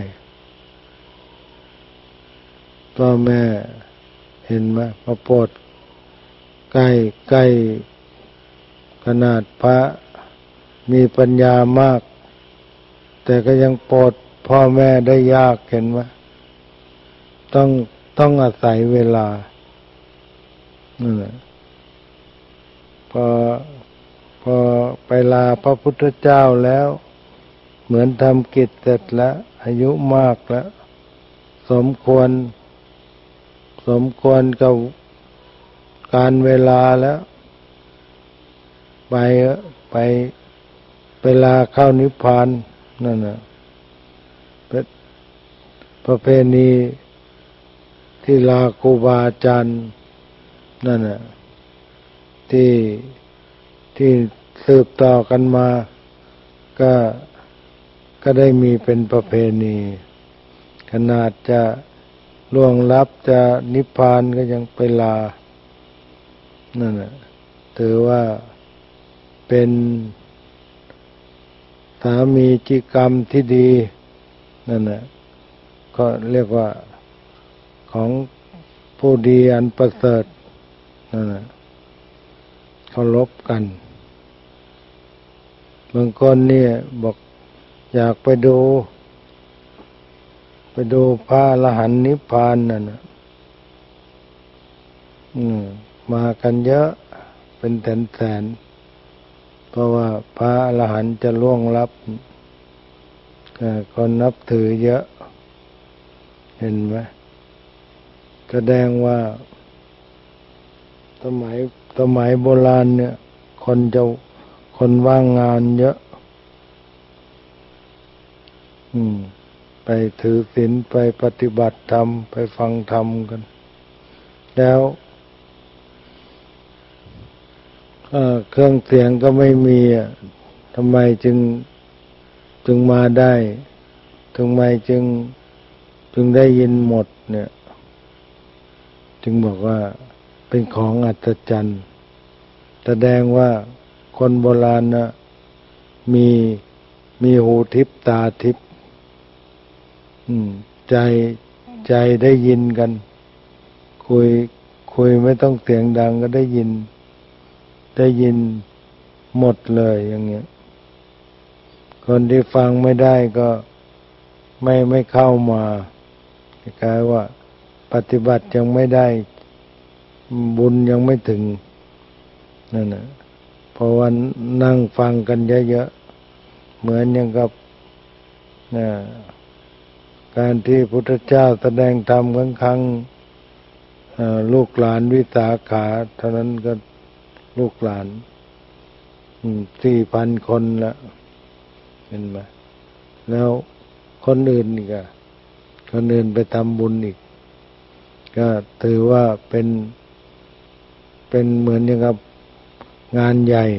พ่อแม่เห็นไหมมาโปรดใกล้ขนาดพระมีปัญญามากแต่ก็ยังโปรดพ่อแม่ได้ยากเห็นไหมต้องอาศัยเวลานั่นแหละพอไปลาพระพุทธเจ้าแล้วเหมือนทำกิจเสร็จแล้วอายุมากแล้วสมควรกับการเวลาแล้วไปลาเข้านิพพานนั่นน่ะประเพณีที่ลาครูบาอาจารย์นั่นน่ะที่สืบต่อกันมาก็ได้มีเป็นประเพณีขนาดจะล่วงลับจะนิพพานก็ยังไปลานั่นน่ะถือว่าเป็นสามีจิกรรมที่ดีนั่นน่ะก็เรียกว่าของผู้ดีอันประเสริฐนั่นน่ะเคารพกันบางคนเนี่ยบอกอยากไปดูพระอรหันต์นิพพานนั่นน่ะมากันเยอะเป็นแสนเพราะว่าพระอรหันต์จะล่วงลับคนนับถือเยอะเห็นไหมแสดงว่าสมัยโบราณเนี่ยคนว่างงานเยอะไปถือศีลไปปฏิบัติธรรมไปฟังธรรมกันแล้วเครื่องเสียงก็ไม่มีทำไมจึงมาได้ทำไมจึงได้ยินหมดเนี่ยจึงบอกว่าเป็นของอัศจรรย์แสดงว่าคนโบราณนะมีหูทิพตาทิพใจได้ยินกันคุยไม่ต้องเสียงดังก็ได้ยินหมดเลยอย่างเงี้ยคนที่ฟังไม่ได้ก็ไม่เข้ามาคล้ายๆว่าปฏิบัติยังไม่ได้บุญยังไม่ถึงนั่นน่ะเพราะว่านั่งฟังกันเยอะๆเหมือนอย่างกับการที่พุทธเจ้าแสดงธรรมครั้งลูกหลานวิสาขาเท่านั้นก็ลูกหลาน4,000 คนละเห็นไหมแล้วคนอื่นอีกคนอื่นไปทำบุญอีกก็ถือว่าเป็นเหมือนอย่างกับงานใหญ่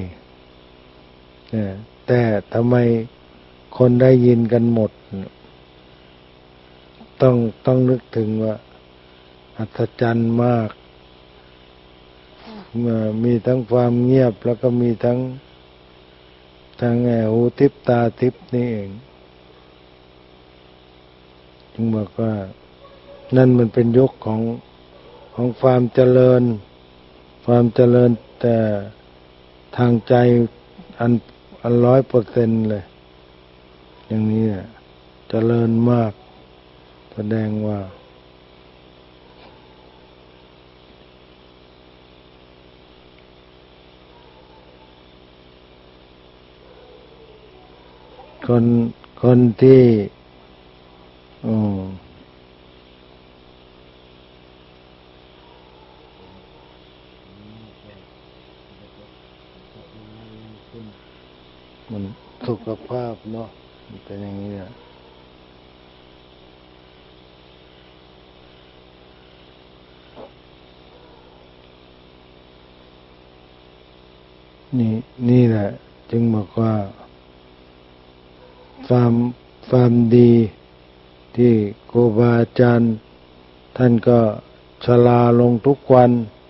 แต่ทำไมคนได้ยินกันหมดต้องนึกถึงว่าอัศจรรย์มากมีทั้งความเงียบแล้วก็มีทั้งหูทิพตาทิพนี่เองจึงบอกว่านั่นมันเป็นยุคของความเจริญแต่ทางใจอัน100%เลยอย่างนี้เจริญมากแสดงว่าคนที่มันสุขภาพเนาะมันเป็นอย่างนี้นี่แหละจึงบอกว่าความดีที่ครูบาอาจารย์ท่านก็ชราลงทุกวัน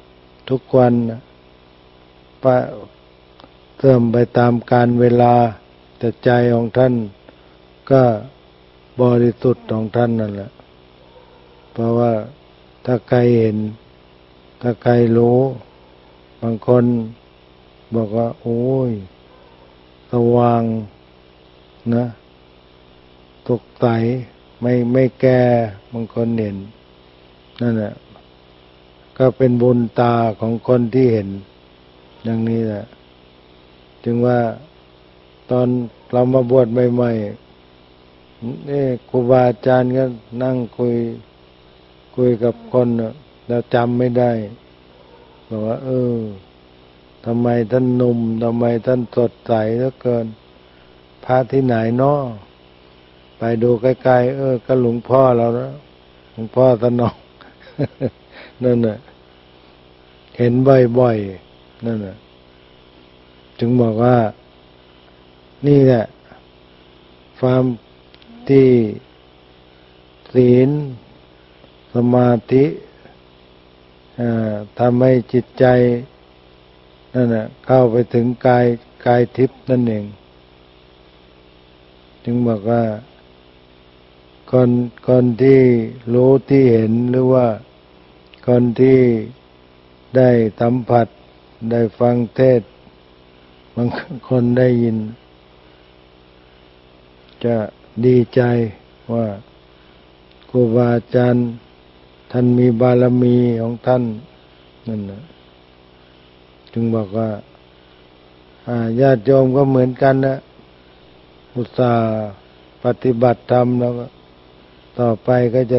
ไปเสื่อมไปตามกาลเวลาแต่ใจของท่านก็บริสุทธิ์ของท่านนั่นแหละเพราะว่าถ้าใครเห็นถ้าใครรู้บางคนบอกว่าโอ้ยสว่างนะตกใสไม่แก่บางคนเห็นนั่นแหละก็เป็นบุญตาของคนที่เห็นอย่างนี้แหละจึงว่าตอนเรามาบวชใหม่ๆนี่ครูบาอาจารย์ก็นั่งคุยกับคนแล้วจำไม่ได้บอกว่าทำไมท่านหนุ่มทำไมท่านสดใสเหลือเกินพระที่ไหนเนาะไปดูใกล้ๆก็หลวงพ่อเราแล้วหลวงพ่อสนอง นั่นน่ะเห็นบ่อยๆนั่นน่ะจึงบอกว่านี่แหละความที่ศีลสมาธิทำให้จิตใจนั่นน่ะเข้าไปถึงกายทิพย์นั่นเองจึงบอกว่าคนที่รู้ที่เห็นหรือว่าคนที่ได้สัมผัสได้ฟังเทศน์บางคนได้ยินจะดีใจว่าครูบาอาจารย์ท่านมีบารมีของท่านนั่นนะจึงบอกว่าญาติโยมก็เหมือนกันนะอุตส่าห์ปฏิบัติธรรมแล้วก็ต่อไปก็จะ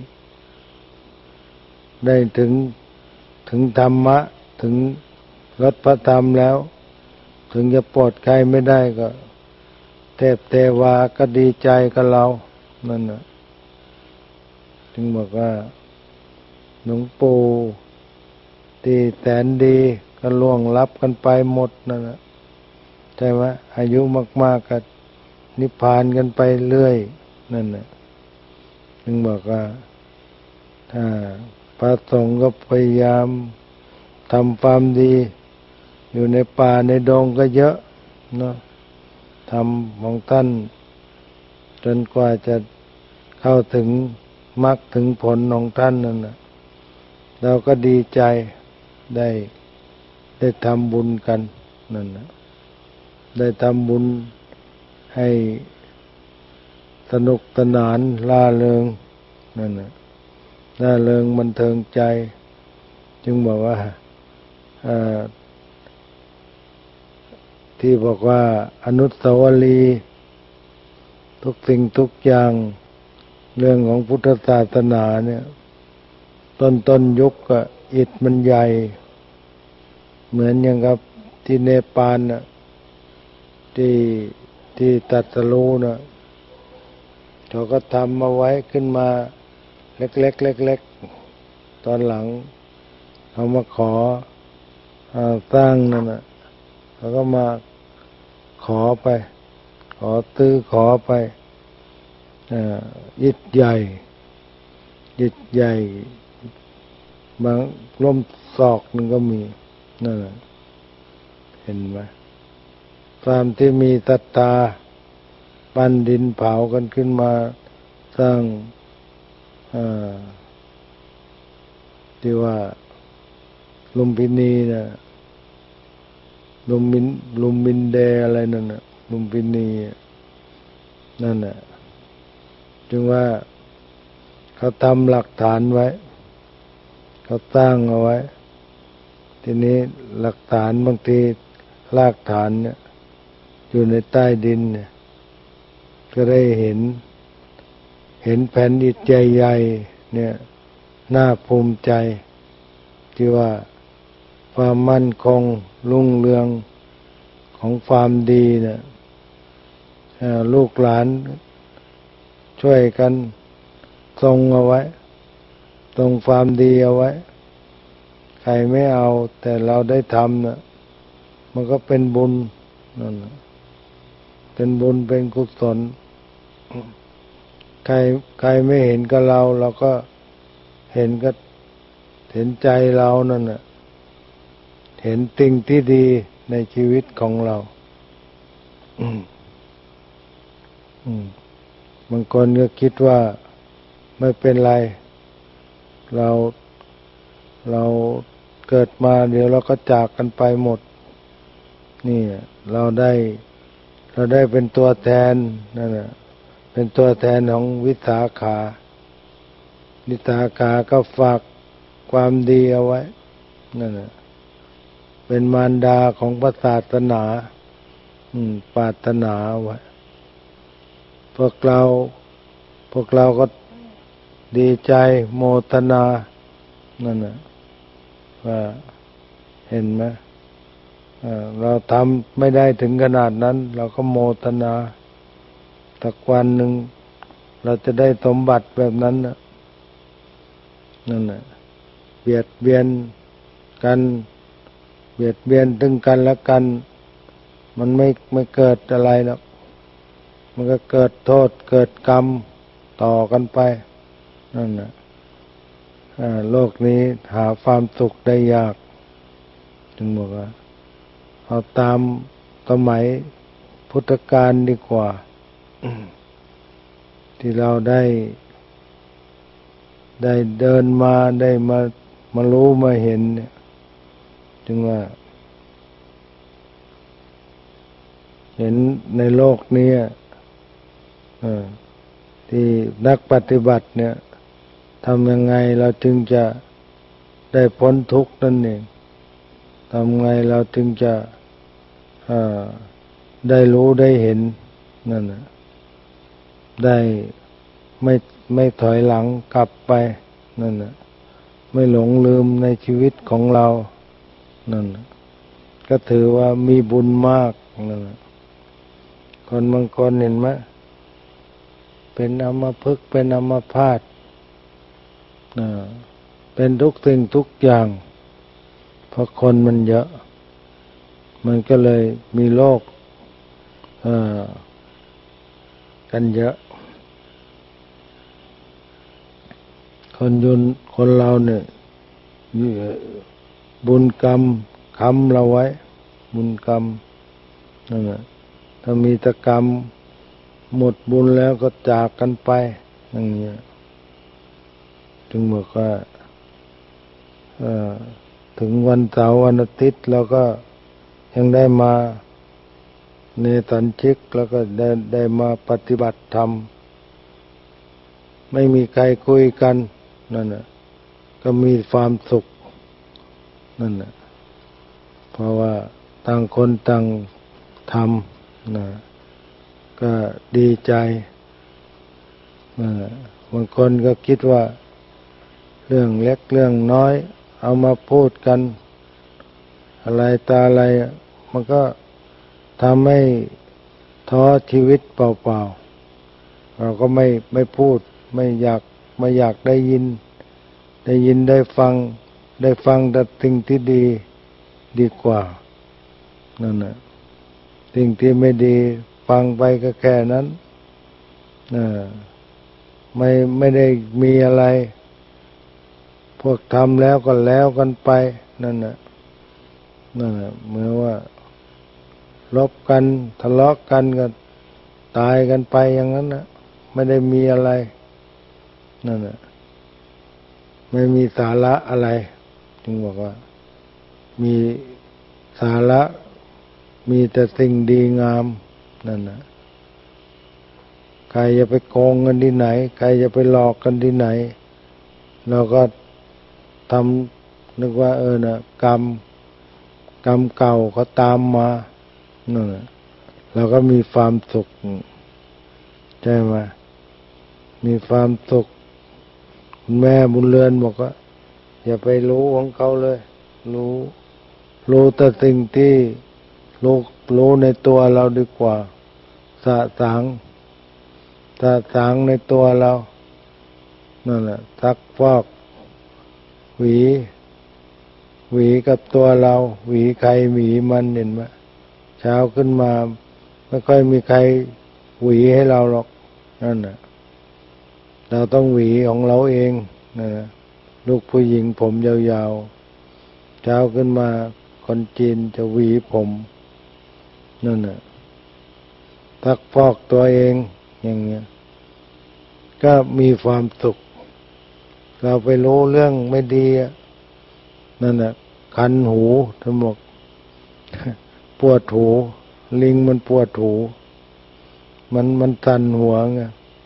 ได้ถึงธรรมะถึงรสพระธรรมแล้วถึงจะปลดใครไม่ได้ก็เทพเทวาก็ดีใจกับเรานั่นน่ะจึงบอกว่าหลวงปู่ที่แสนดีก็ล่วงลับกันไปหมดนั่นน่ะใช่ไหมอายุมากๆก็นิพพานกันไปเรื่อยนั่นน่ะจึงบอกว่าถ้าพระสงฆ์ก็พยายามทำความดีอยู่ในป่าในดงก็เยอะเนาะทำของท่านจนกว่าจะเข้าถึงมรรคถึงผลของท่านนั่นน่ะเราก็ดีใจได้ทำบุญกันนั่นน่ะได้ทำบุญให้สนุกสนานร่าเริงนั่นน่ะร่าเริงบันเทิงใจจึงบอกว่าที่บอกว่าอนุสาวรีย์ทุกสิ่งทุกอย่างเรื่องของพุทธศาสนาเนี่ยต้นยุคก็อิฐมันใหญ่เหมือนอย่างกับที่เนปาลน่ะที่ตรัสรู้น่ะเขาก็ทำมาไว้ขึ้นมาเล็กๆตอนหลังเขามาขอสร้างนั่นน่ะเขาก็มาขอไปขอไปอิฐใหญ่บางร่มศอกหนึ่งก็มีนั่นแหละเห็นไหมความที่มีศรัทธาปั้นดินเผากันขึ้นมาสร้างที่ว่าลุมพินีนะลุมบินเดอะไรนั่นน่ะลุมพินีนั่นน่ะจึงว่าเขาทำหลักฐานไว้เขาสร้างเอาไว้ทีนี้หลักฐานบางทีรากฐานเนี่ยอยู่ในใต้ดินเนี่ยก็ได้เห็นแผ่นอิฐใหญ่ๆเนี่ยน่าภูมิใจที่ว่าความมั่นคงรุ่งเรืองของความดีเนี่ยลูกหลานช่วยกันทรงเอาไว้ทรงความดีเอาไว้ใครไม่เอาแต่เราได้ทำนะมันก็เป็นบุญนั่นนะเป็นบุญเป็นกุศลใครไม่เห็นกับเราก็เห็นใจเรานั่นน่ะเห็นสิ่งที่ดีในชีวิตของเราบางคนก็คิดว่าไม่เป็นไรเราเกิดมาเดี๋ยวเราก็จากกันไปหมดนี่เราได้เป็นตัวแทนนั่นน่ะเป็นตัวแทนของวิสาขาก็ฝากความดีเอาไว้นั่นน่ะเป็นมารดาของพระศาสนาปรารถนาไว้พวกเราก็ดีใจโมทนานั่นน่ะว่าเห็นไหมเราทำไม่ได้ถึงขนาดนั้นเราก็โมทนาสักวันหนึ่งเราจะได้สมบัติแบบนั้นนั่นน่ะเบียดเบียนถึงกันและกันมันไม่เกิดอะไรหรอกมันก็เกิดโทษเกิดกรรมต่อกันไปนั่นน่ะโลกนี้หาความสุขได้ยากจึงบอกว่าเอาตามสมัยพุทธกาลดีกว่าที่เราได้เดินมาได้มารู้มาเห็นเนี่ยจึงว่าเห็นในโลกนี้ที่นักปฏิบัติเนี่ยทำยังไงเราจึงจะได้พ้นทุกข์นั่นเองทำไงเราจึงจะได้รู้ได้เห็นนั่นน่ะได้ไม่ถอยหลังกลับไปนั่นน่ะไม่หลงลืมในชีวิตของเรานั่นน่ะก็ถือว่ามีบุญมากนั่นน่ะคนบางคนเห็นไหมเป็นอัมพฤกษ์เป็นอัมพาตเป็นทุกสิ่งทุกอย่างเพราะคนมันเยอะมันก็เลยมีโรคกันเยอะคนเราเนี่ยบุญกรรมค้ำเราไว้บุญกรรมนั่นแหละถ้ามีแต่กรรมหมดบุญแล้วก็จากกันไปอย่างเงี้ยจึงบอกว่าถึงวันเสาร์วันอาทิตย์เราก็ยังได้มาเนสัญชิกแล้วก็ได้มาปฏิบัติธรรมไม่มีใครคุยกันนั่นน่ะก็มีความสุขนั่นน่ะเพราะว่าต่างคนต่างทำนะก็ดีใจบางคนก็คิดว่าเรื่องเล็กเรื่องน้อยเอามาพูดกันอะไรตาอะไรมันก็ทำให้ท้อชีวิตเปล่าๆเราก็ไม่พูดไม่อยากได้ยินได้ฟังแต่สิ่งที่ดีกว่านั่นน่ะสิ่งที่ไม่ดีฟังไปก็แค่นั้นไม่ได้มีอะไรพวกทำแล้วก็แล้วกันไปนั่นน่ะเหมือนว่าลบกันทะเลาะกันก็ตายกันไปอย่างนั้นนะไม่ได้มีอะไรนั่นน่ะไม่มีสาระอะไรจึงบอกว่ามีสาระมีแต่สิ่งดีงามนั่นน่ะใครจะไปโกงกันที่ไหนใครจะไปหลอกกันที่ไหนเราก็ทำนึกว่ากรรมเก่าเขาตามมานั่นเราก็มีความสุขใช่ไหมมีความสุขคุณแม่บุญเรือนบอกว่าอย่าไปรู้ของเขาเลยรู้แต่สิ่งที่รู้ในตัวเราดีกว่าสะสางในตัวเรานั่นแหละซักฟอกหวีกับตัวเราหวีใครหวีมันเห็นไหมเช้าขึ้นมาไม่ค่อยมีใครหวีให้เราหรอกนั่นน่ะเราต้องหวีของเราเองนะลูกผู้หญิงผมยาวๆเช้าขึ้นมาคนจีนจะหวีผมนั่นน่ะซักฟอกตัวเองอย่างเงี้ยก็มีความสุขเราไปรู้เรื่องไม่ดีนั่นน่ะคันหูทั้งหมดปวดหูลิงมันปวดหูมันสั่นหัวไง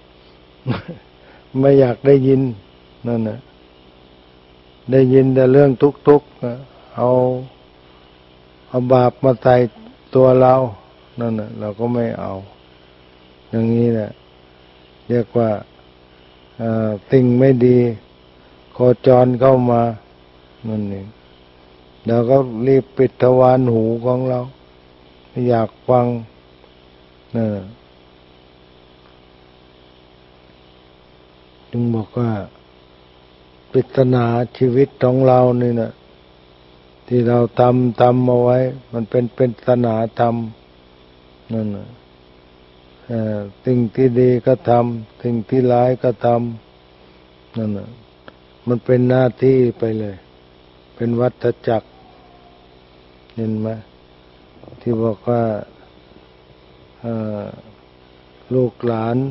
ไม่อยากได้ยินนั่นน่ะได้ยินแต่เรื่องทุกข์เอาบาปมาใส่ตัวเรานั่นน่ะเราก็ไม่เอาอย่างนี้แหละเรียกว่าสิ่งไม่ดีโคจรเข้ามานั่นเองเราก็รีบปิดทวารหูของเราไม่อยากฟังจึงบอกว่าปริศนาชีวิตของเรานี่นะที่เราทำเอาไว้มันเป็นปริศนาธรรมนั่นน่ะสิ่งที่ดีก็ทำสิ่งที่ร้ายก็ทำนั่นน่ะมันเป็นหน้าที่ไปเลยเป็นวัฏจักรเห็นไหมที่บอกว่าลูกหลาน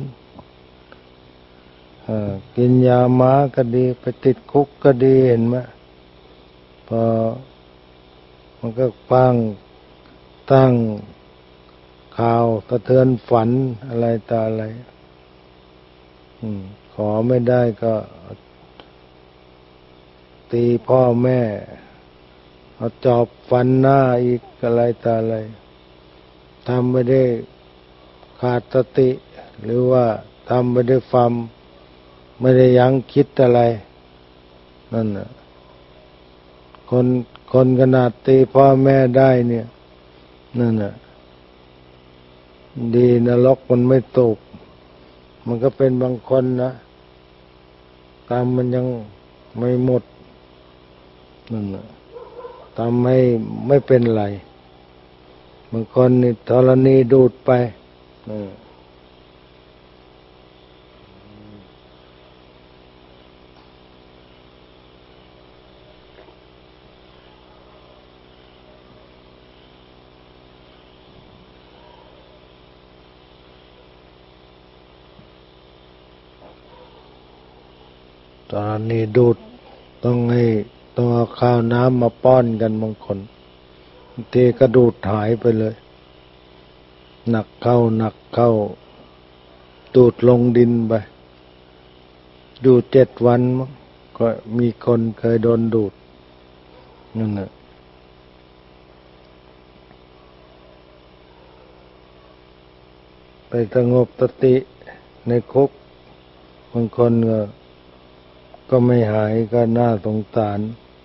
กินยาม้าก็ดีไปติดคุกก็ดีเห็นไหมพอมันก็ตั้งข่าวสะเทือนฝันอะไรต่ออะไรขอไม่ได้ก็ตีพ่อแม่เอาจอบฟันหน้าอีกอะไรต่ออะไรทำไม่ได้ขาดสติหรือว่าทำไม่ได้ความไม่ได้ยั้งคิดอะไรนั่นน่ะคนขนาดตีพ่อแม่ได้เนี่ยนั่นน่ะดีนรกมันไม่ตกมันก็เป็นบางคนนะกรรมมันยังไม่หมดนั่นน่ะทำให้ไม่เป็นไรบางคนนี่ธรณีดูดไปตอนนี้ดูดต้องเอาข้าวน้ำมาป้อนกันบางคนบางทีก็ดูดหายไปเลยหนักเข้าดูดลงดินไปอยู่7 วันมั้งก็มีคนเคยโดนดูดนั่นแหละไปสงบสติในคุกบางคนก็ไม่หายก็น่าสงสาร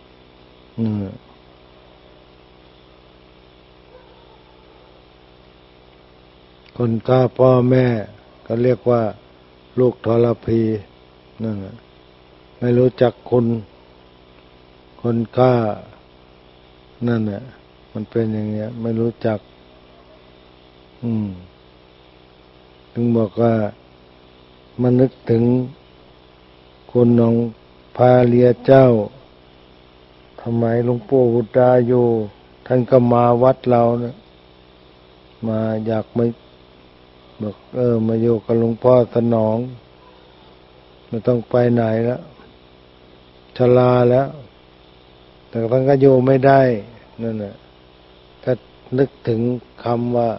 คนฆ่าพ่อแม่ก็เรียกว่าลูกทรพีนั่นแหละไม่รู้จักคุณคนฆ่านั่นแหละมันเป็นอย่างเงี้ยไม่รู้จักถึงบอกว่ามันนึกถึงคุณน้องพาเลียเจ้าทำไมหลวงปู่อุตตาอยู่ท่านก็มาวัดเรานะมาอยากมาบอกมาอยู่กับหลวงพ่อสนองไม่ต้องไปไหนแล้วชราแล้วแต่ท่านก็อยู่ไม่ได้นั่นแหละก็นึกถึงคำว่า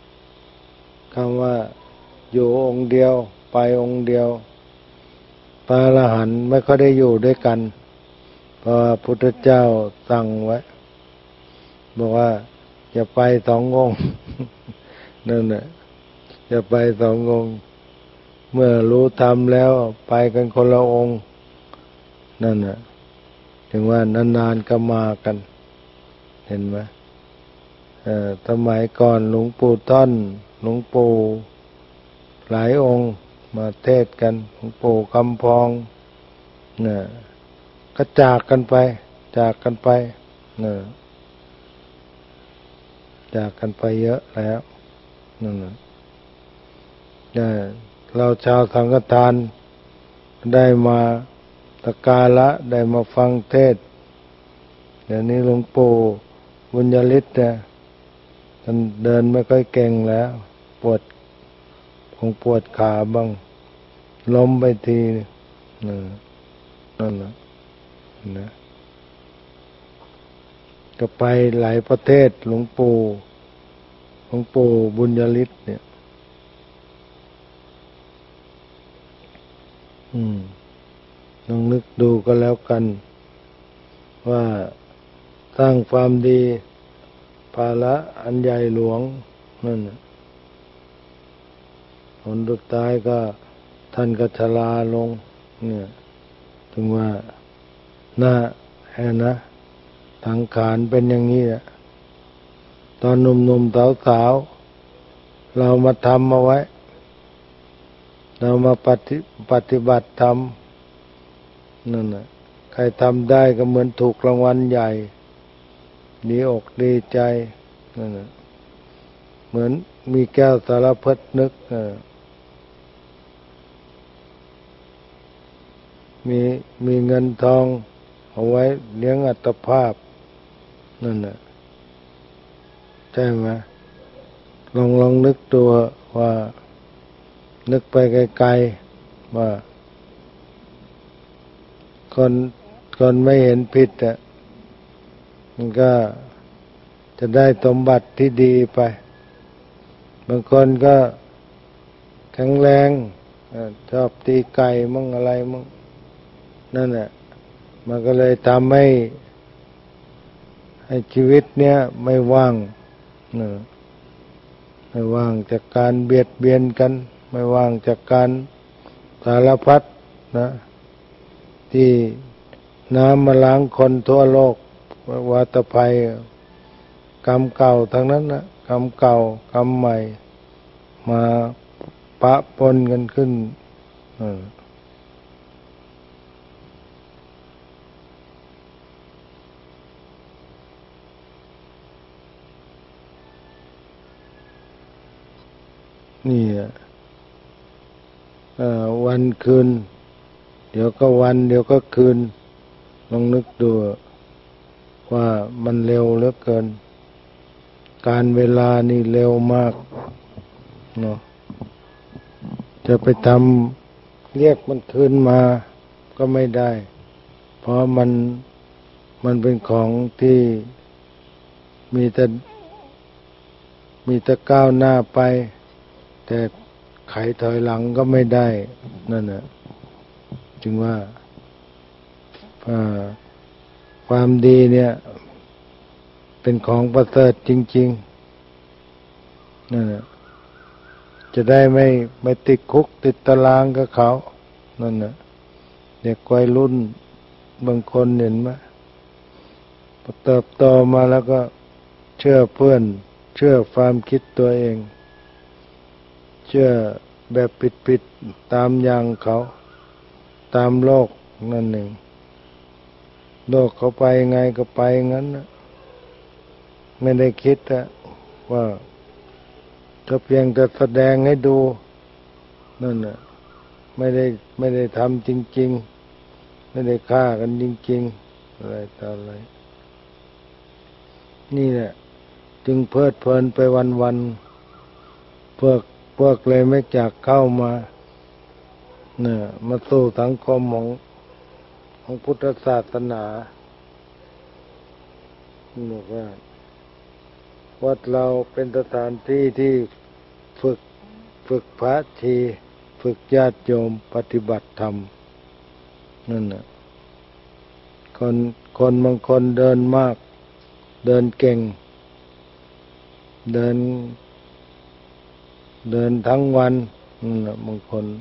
อยู่องค์เดียวไปองค์เดียวพระอรหันต์ไม่ค่อยได้อยู่ด้วยกันเพราะพุทธเจ้าสั่งไว้บอกว่าอย่าไป2 องค์ นั่นแหละอย่าไป2 องค์เมื่อรู้ธรรมแล้วไปกันคนละองค์นั่นแหละถึงว่านานๆก็มากันเห็นไหมสมัยก่อนหลวงปู่ท่อนหลวงปู่หลายองค์มาเทศกันหลวงปู่คำพองก็จากกันไปจากกันไปเยอะแล้วนั่นแหละเราชาวสังฆทานได้มาสักการะได้มาฟังเทศน์เดี๋ยวนี้หลวงปู่บุญญฤทธิ์ท่านเดินไม่ค่อยเก่งแล้วปวดขาบ้างล้มไปทีนั่นแหละนะก็ไปหลายประเทศหลวงปู่บุญญฤทธิ์เนี่ยลองนึกดูก็แล้วกันว่าสร้างความดีภาระอันใหญ่หลวงนั่นผลสุดท้ายก็ท่านก็ชราลงเนี่ยถึงว่านะสังขารเป็นอย่างนี้แหละตอนหนุ่มๆสาวๆเรามาทำเอาไว้เรามาปฏิบัติธรรมนั่นน่ะใครทำได้ก็เหมือนถูกรางวัลใหญ่ดีอกดีใจนั่นน่ะเหมือนมีแก้วสารพัดนึกมีเงินทองเอาไว้เลี้ยงอัตภาพนั่นน่ะใช่ไหมลองนึกตัวว่านึกไปไกลๆว่าคนไม่เห็นผิดมันก็จะได้สมบัติที่ดีไปบางคนก็แข็งแรงชอบตีไก่มั่งอะไรมั่งนั่นแหละมันก็เลยทำให้ชีวิตเนี้ยไม่ว่างไม่ว่างจากการเบียดเบียนกันไม่ว่างจากการสารพัดนะที่น้ำมาล้างคนทั่วโลกวาตภัยกรรมเก่าทั้งนั้นนะกรรมเก่ากรรมใหม่มาปะปนกันขึ้นนี่วันคืนเดี๋ยวก็วันเดี๋ยวก็คืนลองนึกดูว่ามันเร็วเหลือเกินการเวลานี่เร็วมากเนาะจะไปทำเรียกมันคืนมาก็ไม่ได้เพราะมันเป็นของที่มีแต่ก้าวหน้าไปแต่ไขถอยหลังก็ไม่ได้นั่นน่ะจึงว่าความดีเนี่ยเป็นของประเสริฐจริงๆนั่นน่ะจะได้ไม่ติดคุกติดตารางกับเขานั่นน่ะเด็กวัยรุ่นบางคนเห็นไหมพอเติบโตมาแล้วก็เชื่อเพื่อนเชื่อความคิดตัวเองเชื่อแบบผิดๆตามอย่างเขาตามโลกนั่นเองโลกเขาไปไงก็ไปงั้นนะไม่ได้คิดว่าก็เพียงแต่แสดงให้ดูนั่นน่ะไม่ได้ทำจริงๆไม่ได้ฆ่ากันจริงๆอะไรต่ออะไรนี่แหละจึงเพลิดเพลินไปวันๆพวกเลยไม่จากเข้ามาเนี่ยมาสู่สังคมของพุทธศาสนาบอกว่าวัดเราเป็นสถานที่ที่ฝึกพระชีฝึกญาติโยมปฏิบัติธรรมนั่นน่ะคนบางคนเดินมากเดินเก่งเดินทั้งวันนั่นน่ะบาง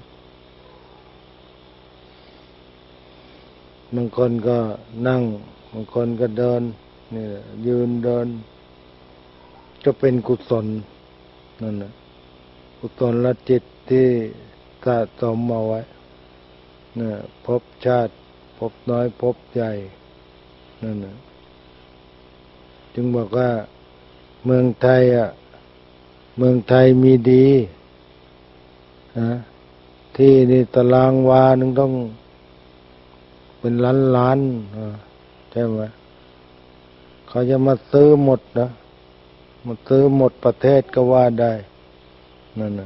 คนก็นั่งบางคนก็เดินนี่ยืนเดินก็เป็นกุศลนั่นน่ะกุศลละจิตที่สะสมมาไว้เนี่ยภพชาติภพน้อยภพใหญ่นั่นน่ะจึงบอกว่าเมืองไทยมีดีนะที่นี่ตารางวานึงต้องเป็นล้านใช่ไหมเขาจะมาซื้อหมดนะมาซื้อหมดประเทศก็ว่าได้นั่นนะ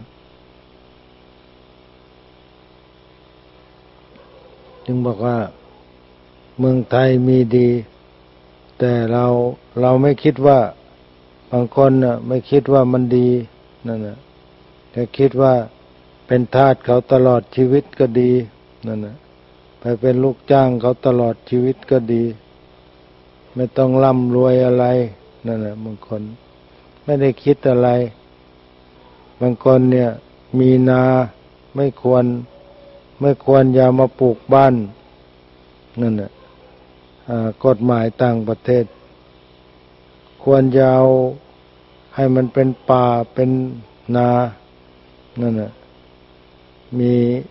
จึงบอกว่าเมืองไทยมีดีแต่เราไม่คิดว่าบางคนน่ะไม่คิดว่ามันดีนั่นน่ะแต่คิดว่าเป็นทาสเขาตลอดชีวิตก็ดีนั่นน่ะไปเป็นลูกจ้างเขาตลอดชีวิตก็ดีไม่ต้องร่ำรวยอะไรนั่นน่ะบางคนไม่ได้คิดอะไรบางคนเนี่ยมีนาไม่ควรอย่ามาปลูกบ้านนั่นน่ะกฎหมายต่างประเทศควรจะเอาให้มันเป็นป่าเป็นนานั่นน่ะมี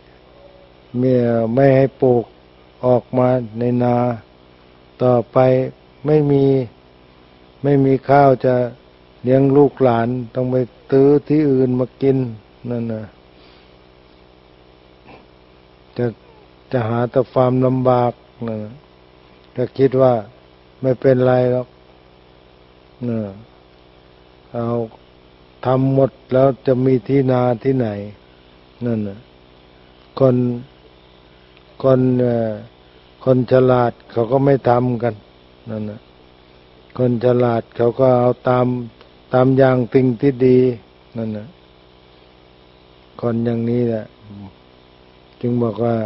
ไม่ให้ปลูกออกมาในนาต่อไปไม่มีข้าวจะเลี้ยงลูกหลานต้องไปซื้อที่อื่นมากินนั่นน่ะจะหาแต่ความลำบากนั่นน่ะก็คิดว่าไม่เป็นไรหรอกเอาทำหมดแล้วจะมีที่นาที่ไหนนั่นน่ะคนฉลาดเขาก็ไม่ทำกันนั่นน่ะคนฉลาดเขาก็เอาตามอย่างสิ่งที่ดีนั่นน่ะคนอย่างนี้แหละจึงบอกว่า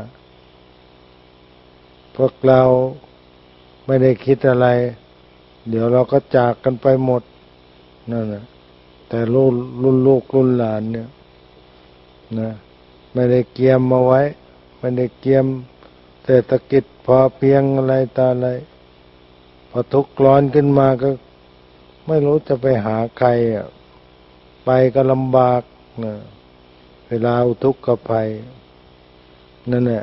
พวกเราไม่ได้คิดอะไรเดี๋ยวเราก็จากกันไปหมดนั่นน่ะแต่รุ่นลูกรุ่นหลานเนี่ยนะไม่ได้เกียมมาไว้ไม่ได้เกียมเศรษฐกิจพอเพียงอะไรต่ออะไรพอทุกข์ร้อนขึ้นมาก็ไม่รู้จะไปหาใครไปก็ลำบากนะเวลาอุทกภัยนั่นแหละ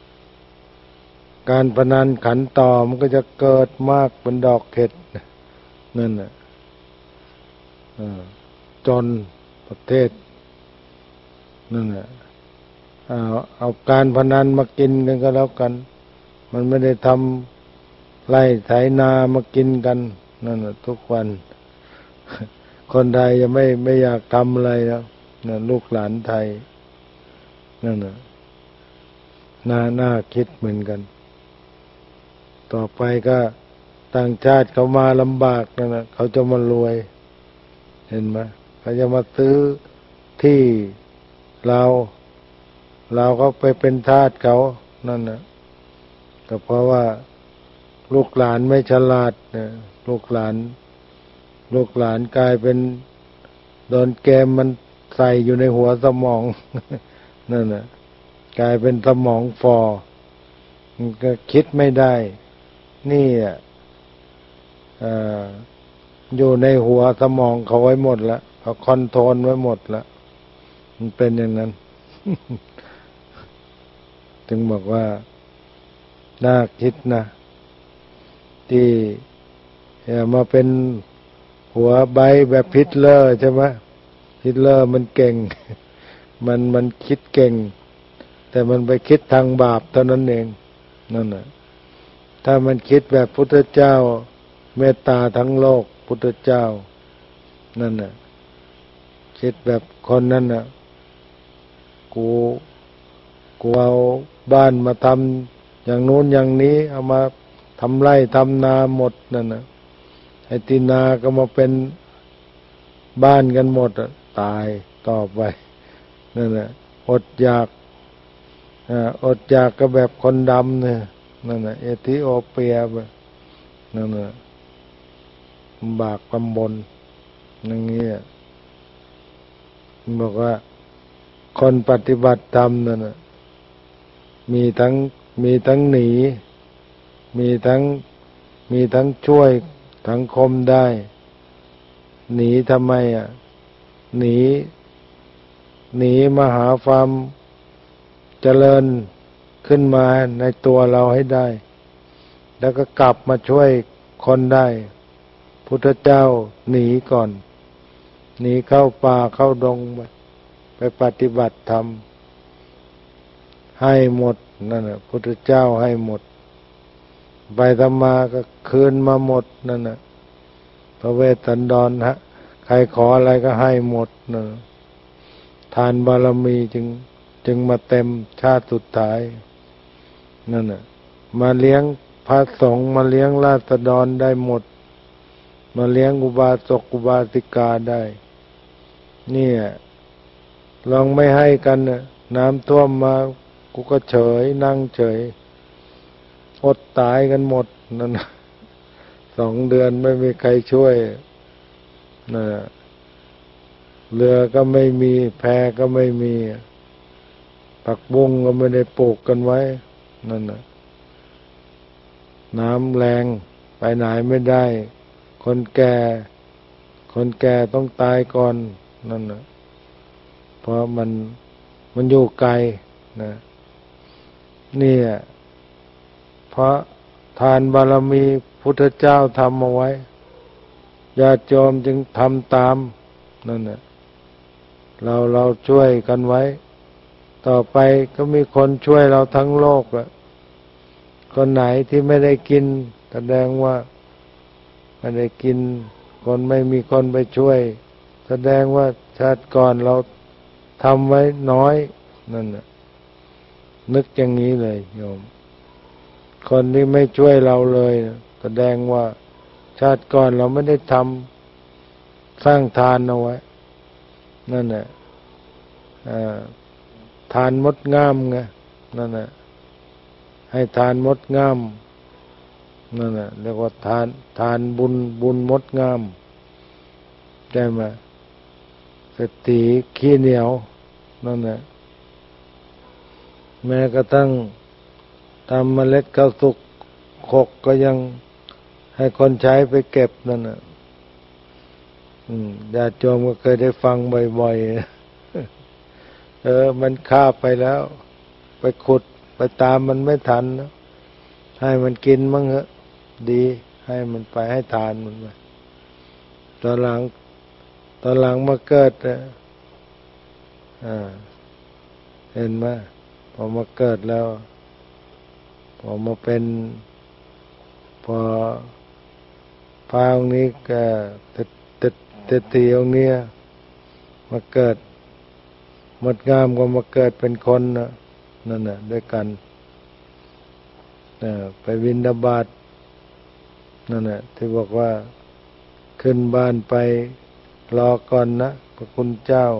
การพนันขันต่อมันก็จะเกิดมากเป็นดอกเห็ดนั่นน่ะจนประเทศนั่นแหละเอาการพนันมากินกันก็แล้วกันมันไม่ได้ทำไร่ไถนามากินกันนั่นน่ะทุกวันคนไทยจะไม่อยากทำอะไรแล้วนั่นลูกหลานไทยนั่นน่ะน่าคิดเหมือนกันต่อไปก็ต่างชาติเขามาลำบากนั่นน่ะเขาจะมารวยเห็นไหมเขาจะมาซื้อที่เราก็ไปเป็นทาสเขานั่นน่ะก็เพราะว่าลูกหลานไม่ฉลาดนะลูกหลานกลายเป็นโดนเกมมันใส่อยู่ในหัวสมองนั่นน่ะกลายเป็นสมองฝ่อมันก็คิดไม่ได้นี่อยู่ในหัวสมองเขาไว้หมดแล้วเขาคอนโทรลไว้หมดแล้วมันเป็นอย่างนั้น จึงบอกว่าน่าคิดนะที่มาเป็นหัวใบแบบฮิตเลอร์ใช่ไหมฮิตเลอร์มันเก่ง มันคิดเก่งแต่มันไปคิดทางบาปเท่านั้นเองนั่นน่ะถ้ามันคิดแบบพุทธเจ้าเมตตาทั้งโลกพุทธเจ้านั่นน่ะคิดแบบคนนั้นน่ะกูเอาบ้านมาทำอย่างนู้นอย่างนี้เอามาทำไร่ทำนาหมดนั่นน่ะไอ้ที่นาก็มาเป็นบ้านกันหมดตายต่อไปนั่นน่ะอดอยากก็แบบคนดำเนี่ยนั่นน่ะเอธิโอเปียแบบนั่นน่ะลำบากลำบนอย่างเงี้ยบอกว่าคนปฏิบัติธรรมนั่นน่ะมีทั้งหนีมีทั้งช่วยสังคมได้หนีทำไมหนีมาหาความเจริญขึ้นมาในตัวเราให้ได้แล้วก็กลับมาช่วยคนได้พุทธเจ้าหนีก่อนหนีเข้าป่าเข้าดงไปปฏิบัติธรรมให้หมดนั่นน่ะพุทธเจ้าให้หมดไปธรรมาก็คืนมาหมดนั่นน่ะพระเวสสันดรใครขออะไรก็ให้หมดนะทานบารมีจึงมาเต็มชาติสุดท้ายนั่นน่ะมาเลี้ยงพระสงฆ์มาเลี้ยงราษฎรได้หมดมาเลี้ยงอุบาสกอุบาสิกาได้เนี่ยลองไม่ให้กันน่ะน้ำท่วมมากูก็เฉยนั่งเฉยอดตายกันหมดนั่นน่ะ2 เดือนไม่มีใครช่วยน่ะเรือก็ไม่มีแพก็ไม่มีผักบุ้งก็ไม่ได้ปลูกกันไว้นั่นน่ะน้ำแรงไปไหนไม่ได้คนแก่ต้องตายก่อนนั่นน่ะเพราะมันอยู่ไกลนะนี่เพราะทานบารมีพุทธเจ้าทำเอาไว้ญาติโยมจึงทำตามนั่นน่ะเราช่วยกันไว้ต่อไปก็มีคนช่วยเราทั้งโลกอะคนไหนที่ไม่ได้กินแสดงว่าไม่ได้กินคนไม่มีคนไปช่วยแสดงว่าชาติก่อนเราทำไว้น้อยนั่นน่ะนึกอย่างนี้เลยโยมคนที่ไม่ช่วยเราเลยแสดงว่าชาติก่อนเราไม่ได้ทำสร้างทานเอาไว้นั่นแหละทานมดงามไงนั่นแหละให้ทานมดงามนั่นแหละเรียกว่าทานบุญมดงามใช่ไหมเศรษฐีขี้เหนียวนั่นแหละแม้กระทั่งทำเมล็ดข้าวสุกขกก็ยังให้คนใช้ไปเก็บนั่นน่ะญาติโยมก็เคยได้ฟังบ่อยมันฆ่าไปแล้วไปขุดไปตามมันไม่ทันนะให้มันกินมั่งเหอะดีให้มันไปให้ทานมันไปตอนหลังมาเกิดนะอ่าเห็นไหมพอมาเกิดแล้วพอมาเป็นพอพระองค์นี้ก็เตตีองค์เนี้ยมาเกิดหมดงามก็มาเกิดเป็นคนนะนั่นน่ะด้วยกันไปบิณฑบาตนั่นน่ะที่บอกว่าขึ้นบ้านไปรอก่อนนะพระคุณเจ้า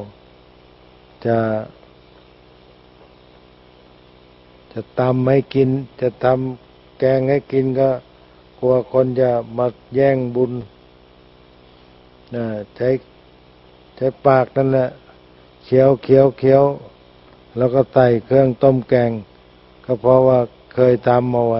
จะตำให้กินจะทำแกงให้กินก็กลัวคนจะมาแย่งบุญใช้ปากนั่นแหละเคี้ยวแล้วก็ใส่เครื่องต้มแกงก็เพราะว่าเคยทำเอาไว้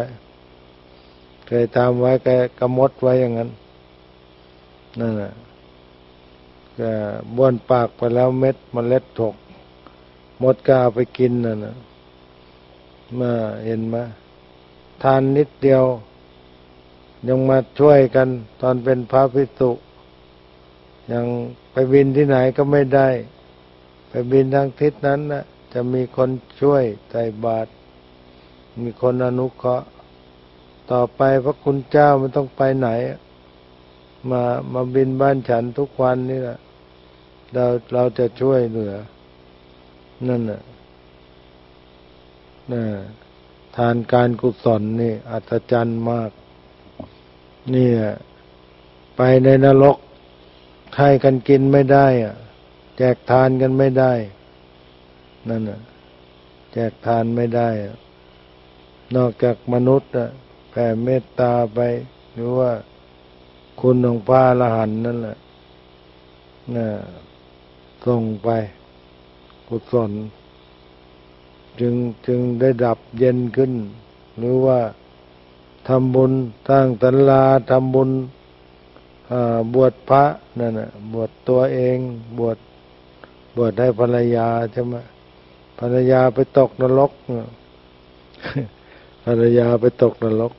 แกกำมดไว้อย่างนั้นนั่นแหละก็บ้วนปากไปแล้วเมล็ดถกมดก็เอาไปกินนั่นนะมาเห็นไหมทานนิดเดียวยังมาช่วยกันตอนเป็นพระภิกษุยังไปบินที่ไหนก็ไม่ได้ไปบินทางทิศนั้นนะจะมีคนช่วยใส่บาตรมีคนอนุเคราะห์ต่อไปพระคุณเจ้าไม่ต้องไปไหนมาบินบ้านฉันทุกวันนี่แหละเราจะช่วยเหลือนั่นน่ะทานการกุศลนี่อัศจรรย์มากนี่ไปในนรกให้กันกินไม่ได้แจกทานกันไม่ได้นั่นน่ะแจกทานไม่ได้นอกจากมนุษย์แผ่เมตตาไปหรือว่าคุณของพระอรหันต์นั่นแหละส่งไปกุศลจึงได้ดับเย็นขึ้นหรือว่าทำบุญสร้างศาลาทำบุญบวชพระนั่นน่ะบวชตัวเองบวชให้ภรรยาใช่ไหมภรรยาไปตกนรกภรรยาไปตกนรก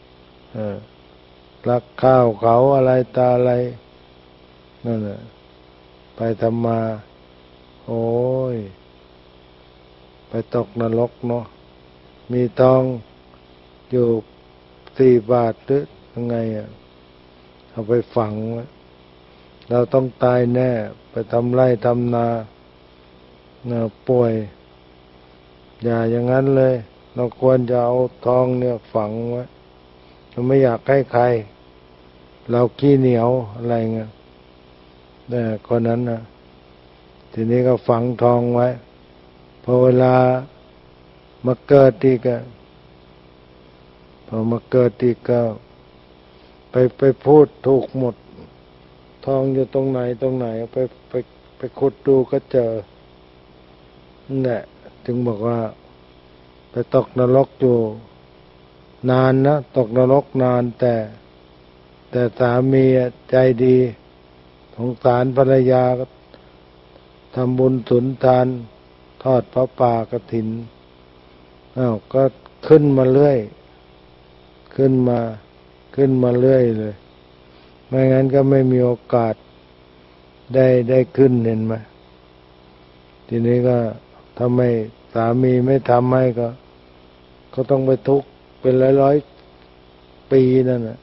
รักข้าวเขาอะไรตาอะไรนั่นน่ะไปทำมาโอ้ยไปตกนรกเนาะมีทองอยู่4 บาทหรือยังไงเอาไปฝังไว้เราต้องตายแน่ไปทำไร่ทำนาป่วยอย่าอย่างนั้นเลยเราควรจะเอาทองเนี่ยฝังไว้เราไม่อยากให้ใครเราขี้เหนียวอะไรเงี้ยแต่คนนั้นนะทีนี้ก็ฝังทองไว้พอเวลามาเกิดอีกพอมาเกิดอีกก็ไปพูดถูกหมดทองอยู่ตรงไหนไปขุดดูก็เจอนั่นแหละจึงบอกว่าไปตกนรกอยู่นานนะตกนรกนานแต่สามีใจดีสงสารภรรยาก็ทำบุญสุนทานทอดพระป่ากฐินก็ขึ้นมาเรื่อยขึ้นมาเรื่อยเลยไม่งั้นก็ไม่มีโอกาสได้ขึ้นเห็นไหมทีนี้ก็ทำไมสามีไม่ทำให้ก็ต้องไปทุกข์เป็นร้อยปีนั่นน่ะ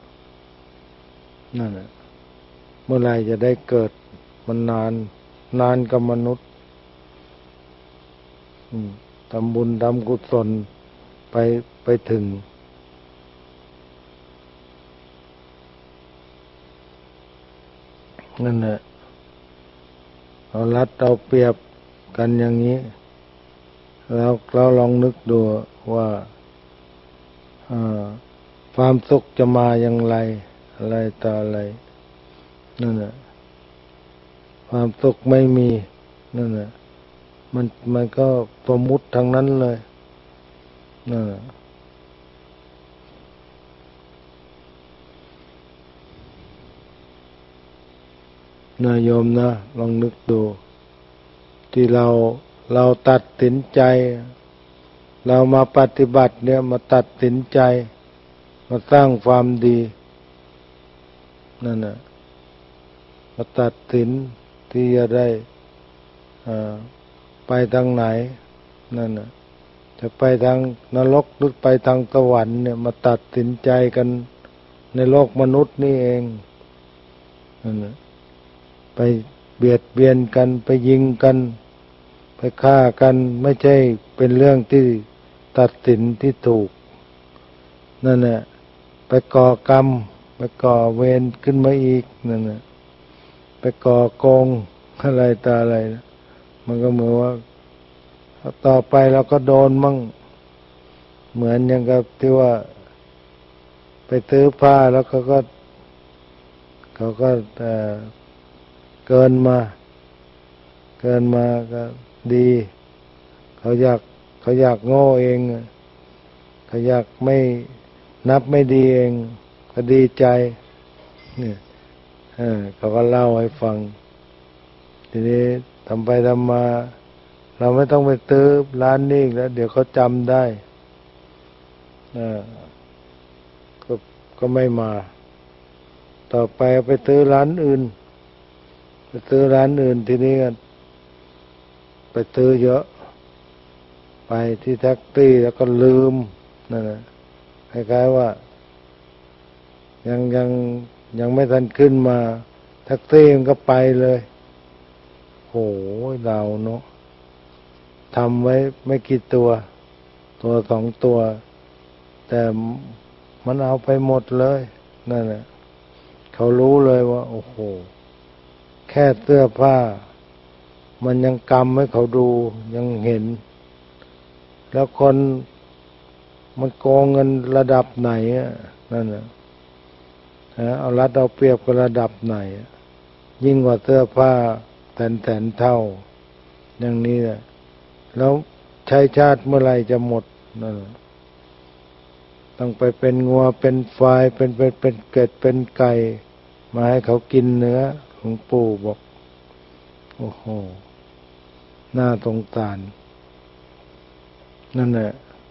เมื่อไรจะได้เกิดมันนานกับมนุษย์ทำบุญทำกุศลไปถึงนั่นแหละเอารัดเอาเปรียบกันอย่างนี้แล้วเราลองนึกดูว่าความสุขจะมาอย่างไรอะไรต่ออะไรนั่นแหละความสุขไม่มีนั่นแหละมันก็สมมุติทางนั้นเลยนั่นแหละโยมนะลองนึกดูที่เราเราตัดสินใจเรามาปฏิบัติเนี่ยมาตัดสินใจมาสร้างความดีนั่นน่ะมาตัดสินที่จะได้ไปทางไหนนั่นน่ะจะไปทางนรกหรือไปทางสวรรค์เนี่ยมาตัดสินใจกันในโลกมนุษย์นี่เองนั่นน่ะไปเบียดเบียนกันไปยิงกันไปฆ่ากันไม่ใช่เป็นเรื่องที่ตัดสินที่ถูกนั่นน่ะไปก่อกรรมไปก่อเวรขึ้นมาอีกนั่นน่ะไปก่อโกงอะไรต่ออะไรมันก็เหมือนว่าต่อไปเราก็โดนมั่งเหมือนอย่างกับที่ว่าไปซื้อผ้าแล้วเขาก็เกินมาก็ดีเขาอยากโง่เองเขาอยากไม่นับไม่ดีเองก็ดีใจเนี่ยเขาก็เล่าให้ฟังทีนี้ทำไปทำมาเราไม่ต้องไปซื้อร้านนี้แล้วเดี๋ยวเขาจำได้ก็ไม่มาต่อไปไปซื้อร้านอื่นทีนี้กันไปซื้อเยอะไปที่แท็กซี่แล้วก็ลืมนั่นแหละคล้ายๆว่ายังไม่ทันขึ้นมาแท็กซี่มันก็ไปเลยโหเราเนาะทำไว้ไม่กี่ตัวสองตัวแต่มันเอาไปหมดเลยนั่นแหละเขารู้เลยว่าโอ้โหแค่เสื้อผ้ามันยังกำให้เขาดูยังเห็นแล้วคนมันโกงเงินระดับไหนนั่นน่ะเอารัดเอาเปรียบกันระดับไหนยิ่งกว่าเสื้อผ้าแสนเท่าอย่างนี้แหละแล้วใช้ชาติเมื่อไหร่จะหมดนั่นต้องไปเป็นงัวเป็นควายเป็นเกล็ดเป็นไก่มาให้เขากินเนื้อหลวงปู่บอกโอ้โหน่าสงสารนั่นแหละ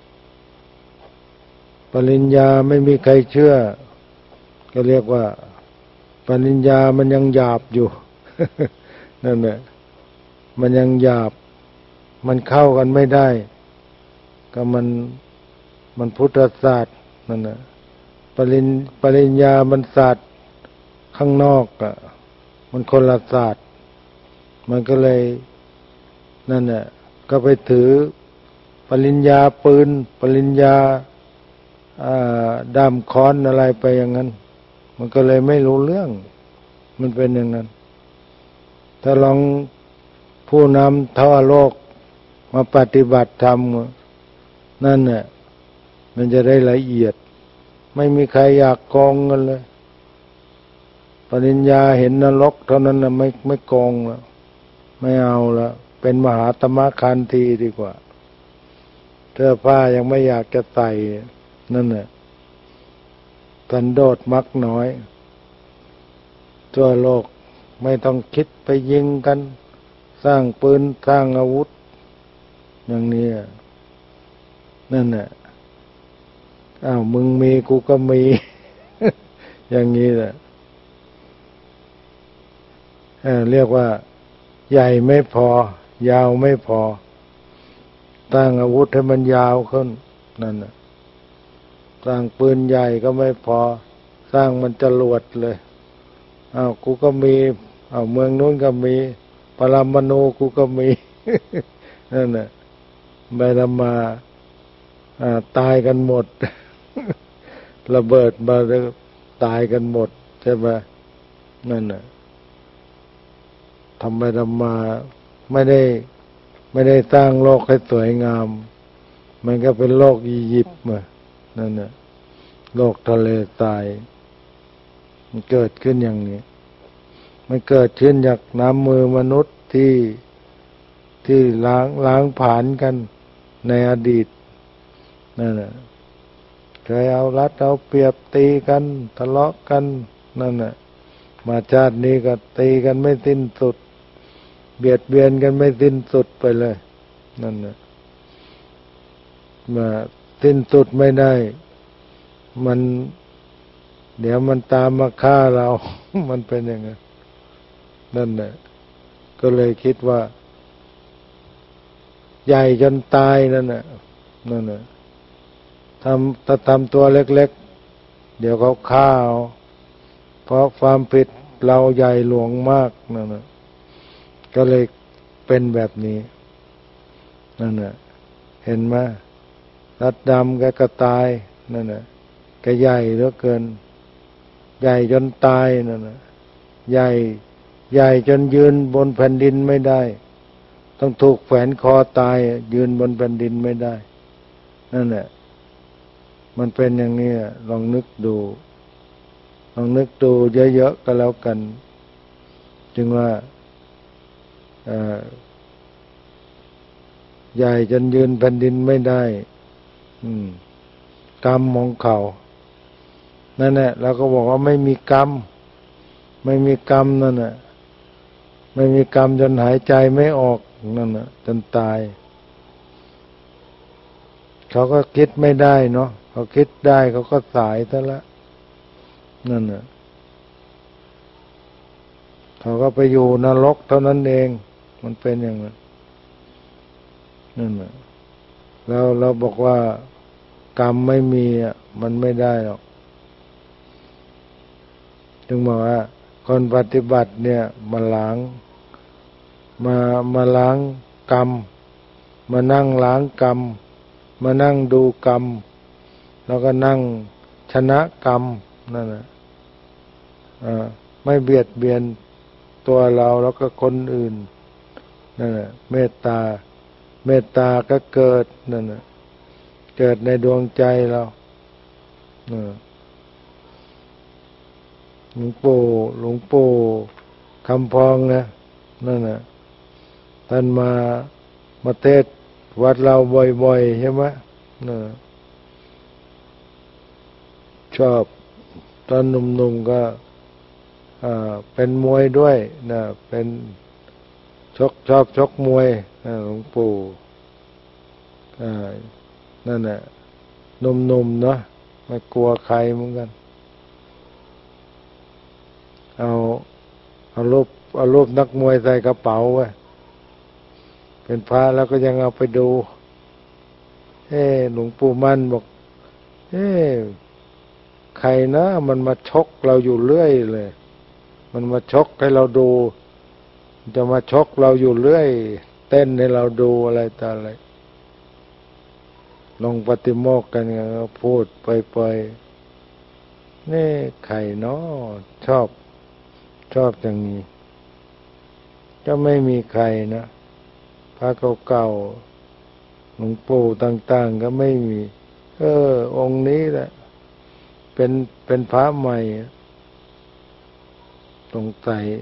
ปริญญาไม่มีใครเชื่อก็เรียกว่าปริญญามันยังหยาบอยู่ นั่นแหละมันยังหยาบมันเข้ากันไม่ได้ก็มันพุทธศาสตร์นั่นน่ะปริญญามันศาสตร์ข้างนอกมันคนละศาสตร์มันก็เลยนั่นน่ะก็ไปถือปริญญาปืนปริญญาด้ามค้อนอะไรไปอย่างนั้นมันก็เลยไม่รู้เรื่องมันเป็นอย่างนั้นถ้าลองผู้นำทั่วโลกมาปฏิบัติธรรมนั่นน่ะมันจะได้ละเอียดไม่มีใครอยากโกงกันเลยปริญญาเห็นนรกเท่านั้นน่ะไม่โกงแล้วไม่เอาแล้วเป็นมหาตมะคันธีดีกว่าเสื้อผ้ายังไม่อยากจะใส่นั่นน่ะสันโดษมักน้อยทั่วโลกไม่ต้องคิดไปยิงกันสร้างปืนสร้างอาวุธอย่างนี้นั่นน่ะมึงมีกูก็มี อย่างนี้แหละเรียกว่าใหญ่ไม่พอยาวไม่พอสร้างอาวุธให้มันยาวขึ้นนั่นน่ะสร้างปืนใหญ่ก็ไม่พอสร้างมันจรวดเลยกูก็มีเมืองนู้นก็มีปรมาณูกูก็มี นั่นน่ะไปทำมาตายกันหมด ระเบิดมาแล้วตายกันหมดใช่ไหมนั่นน่ะทำไปทำมาไม่ได้สร้างโลกให้สวยงามมันก็เป็นโลกอียิปต์มานั่นน่ะโลกทะเลทรายมันเกิดขึ้นอย่างนี้มันเกิดขึ้นจากน้ำมือมนุษย์ที่ล้างผลาญกันในอดีตนั่นน่ะเคยเอารัดเอาเปรียบตีกันทะเลาะกันนั่นน่ะมาชาตินี้ก็ตีกันไม่สิ้นสุดเบียดเบียนกันไม่สิ้นสุดไปเลยนั่นนะมาสิ้นสุดไม่ได้มันเดี๋ยวมันตามมาฆ่าเรา มันเป็นอย่างนั้นนั่นแหละก็เลยคิดว่าใหญ่จนตายนั่นน่ะนั่นน่ะถ้าทำตัวเล็กๆเดี๋ยวเขาฆ่าเอาเพราะความผิดเราใหญ่หลวงมากนั่นน่ะก็เลยเป็นแบบนี้นั่นน่ะเห็นไหมรัดดำแกก็ตายนั่นน่ะแกใหญ่เหลือเกินใหญ่จนตายนั่นน่ะใหญ่จนยืนบนแผ่นดินไม่ได้ต้องถูกแขวนคอตายยืนบนแผ่นดินไม่ได้นั่นแหละมันเป็นอย่างนี้ลองนึกดูเยอะๆก็แล้วกันจึงว่าใหญ่จนยืนแผ่นดินไม่ได้กรรมของเขานั่นแหละเราก็บอกว่าไม่มีกรรมนั่นแหละไม่มีกรรมจนหายใจไม่ออกนั่นน่ะจนตายเขาก็คิดไม่ได้เนาะเขาคิดได้เขาก็สายซะละนั่นน่ะเขาก็ไปอยู่นรกเท่านั้นเองมันเป็นอย่างนั้นนั่นน่ะแล้วเราบอกว่ากรรมไม่มีมันไม่ได้หรอกจึงบอกว่าคนปฏิบัติเนี่ยมาล้างกรรมมานั่งล้างกรรมมานั่งดูกรรมแล้วก็นั่งชนะกรรมนั่นน่ะไม่เบียดเบียนตัวเราแล้วก็คนอื่นนั่นน่ะเมตตาก็เกิดนั่นน่ะเกิดในดวงใจเราหลวงปู่คำพองนะนั่นน่ะท่านมาเทศน์วัดเราบ่อยๆใช่ไหมชอบตอนหนุ่มๆก็เป็นมวยด้วยนะเป็นชอบชกมวยหลวงปู่นั่นแหละหนุ่มๆเนาะไม่กลัวใครเหมือนกันเอารูปนักมวยใส่กระเป๋าไว้เป็นพระแล้วก็ยังเอาไปดูหลวงปู่มั่นบอกใครนะมันมาชกเราอยู่เรื่อยเลยมันมาชกให้เราดูจะมาชกเราอยู่เรื่อยเต้นให้เราดูอะไรต่ออะไรลงปฏิโมกข์กันก็พูดไปนี่ใครเนาะชอบอย่างนี้ก็ไม่มีใครนะพระเก่าๆหลวงปู่ต่างๆก็ไม่มีองค์นี้แหละเป็นพระใหม่สงสัย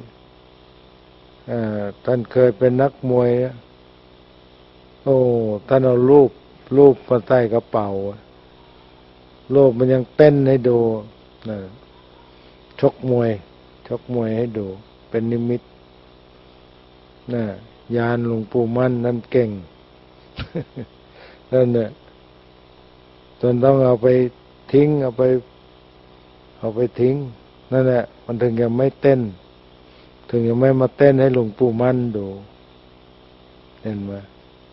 ท่านเคยเป็นนักมวยท่านเอารูปมาใส่กระเป๋ารูปมันยังเต้นให้ดูชกมวยให้ดูเป็นนิมิตยานหลวงปู่มั่นนั่นเก่ง นั่นเนี่ยจนต้องเอาไปทิ้งเอาไปทิ้งนั่นแหละมันถึงยังไม่เต้นถึงยังไม่มาเต้นให้หลวงปู่มั่นดูเห็นไหม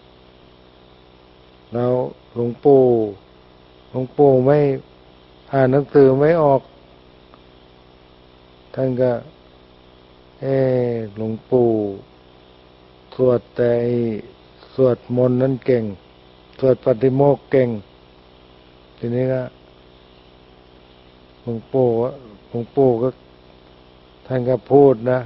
แล้วหลวงปู่ไม่อ่านหนังสือไม่ออกท่านก็หลวงปู่สวดมนต์นั้นเก่งสวดปฏิโมกข์เก่งทีนี้ก็หลวงปู่ก็ท่านก็พูดนะ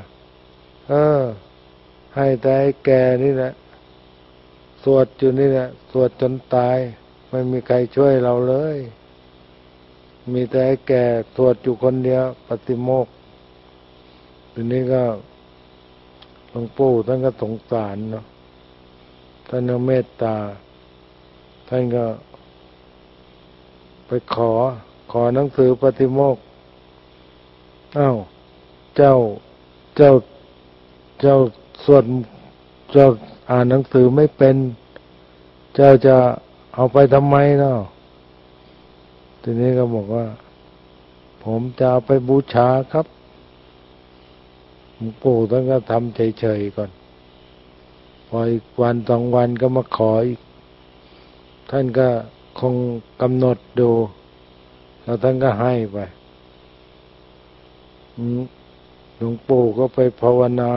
ให้แต่ไอ้แก่นี่แหละสวดอยู่นี่แหละสวดจนตายไม่มีใครช่วยเราเลยมีแต่ไอ้แก่สวดอยู่คนเดียวปฏิโมกข์ทีนี้ก็หลวงปู่ท่านก็สงสารเนาะท่านก็เมตตาท่านก็ไปขอหนังสือปฏิโมกข์เจ้าสวดเจ้าอ่านหนังสือไม่เป็นเจ้าจะเอาไปทำไมเนาะทีนี้ก็บอกว่าผมจะเอาไปบูชาครับหลวงปู่ท่านก็ทำเฉยๆก่อนพออีกวันสองวันก็มาขออีกท่านก็คงกำหนดดูแล้วท่านก็ให้ไปหลวงปู่ก็ไปภาวนา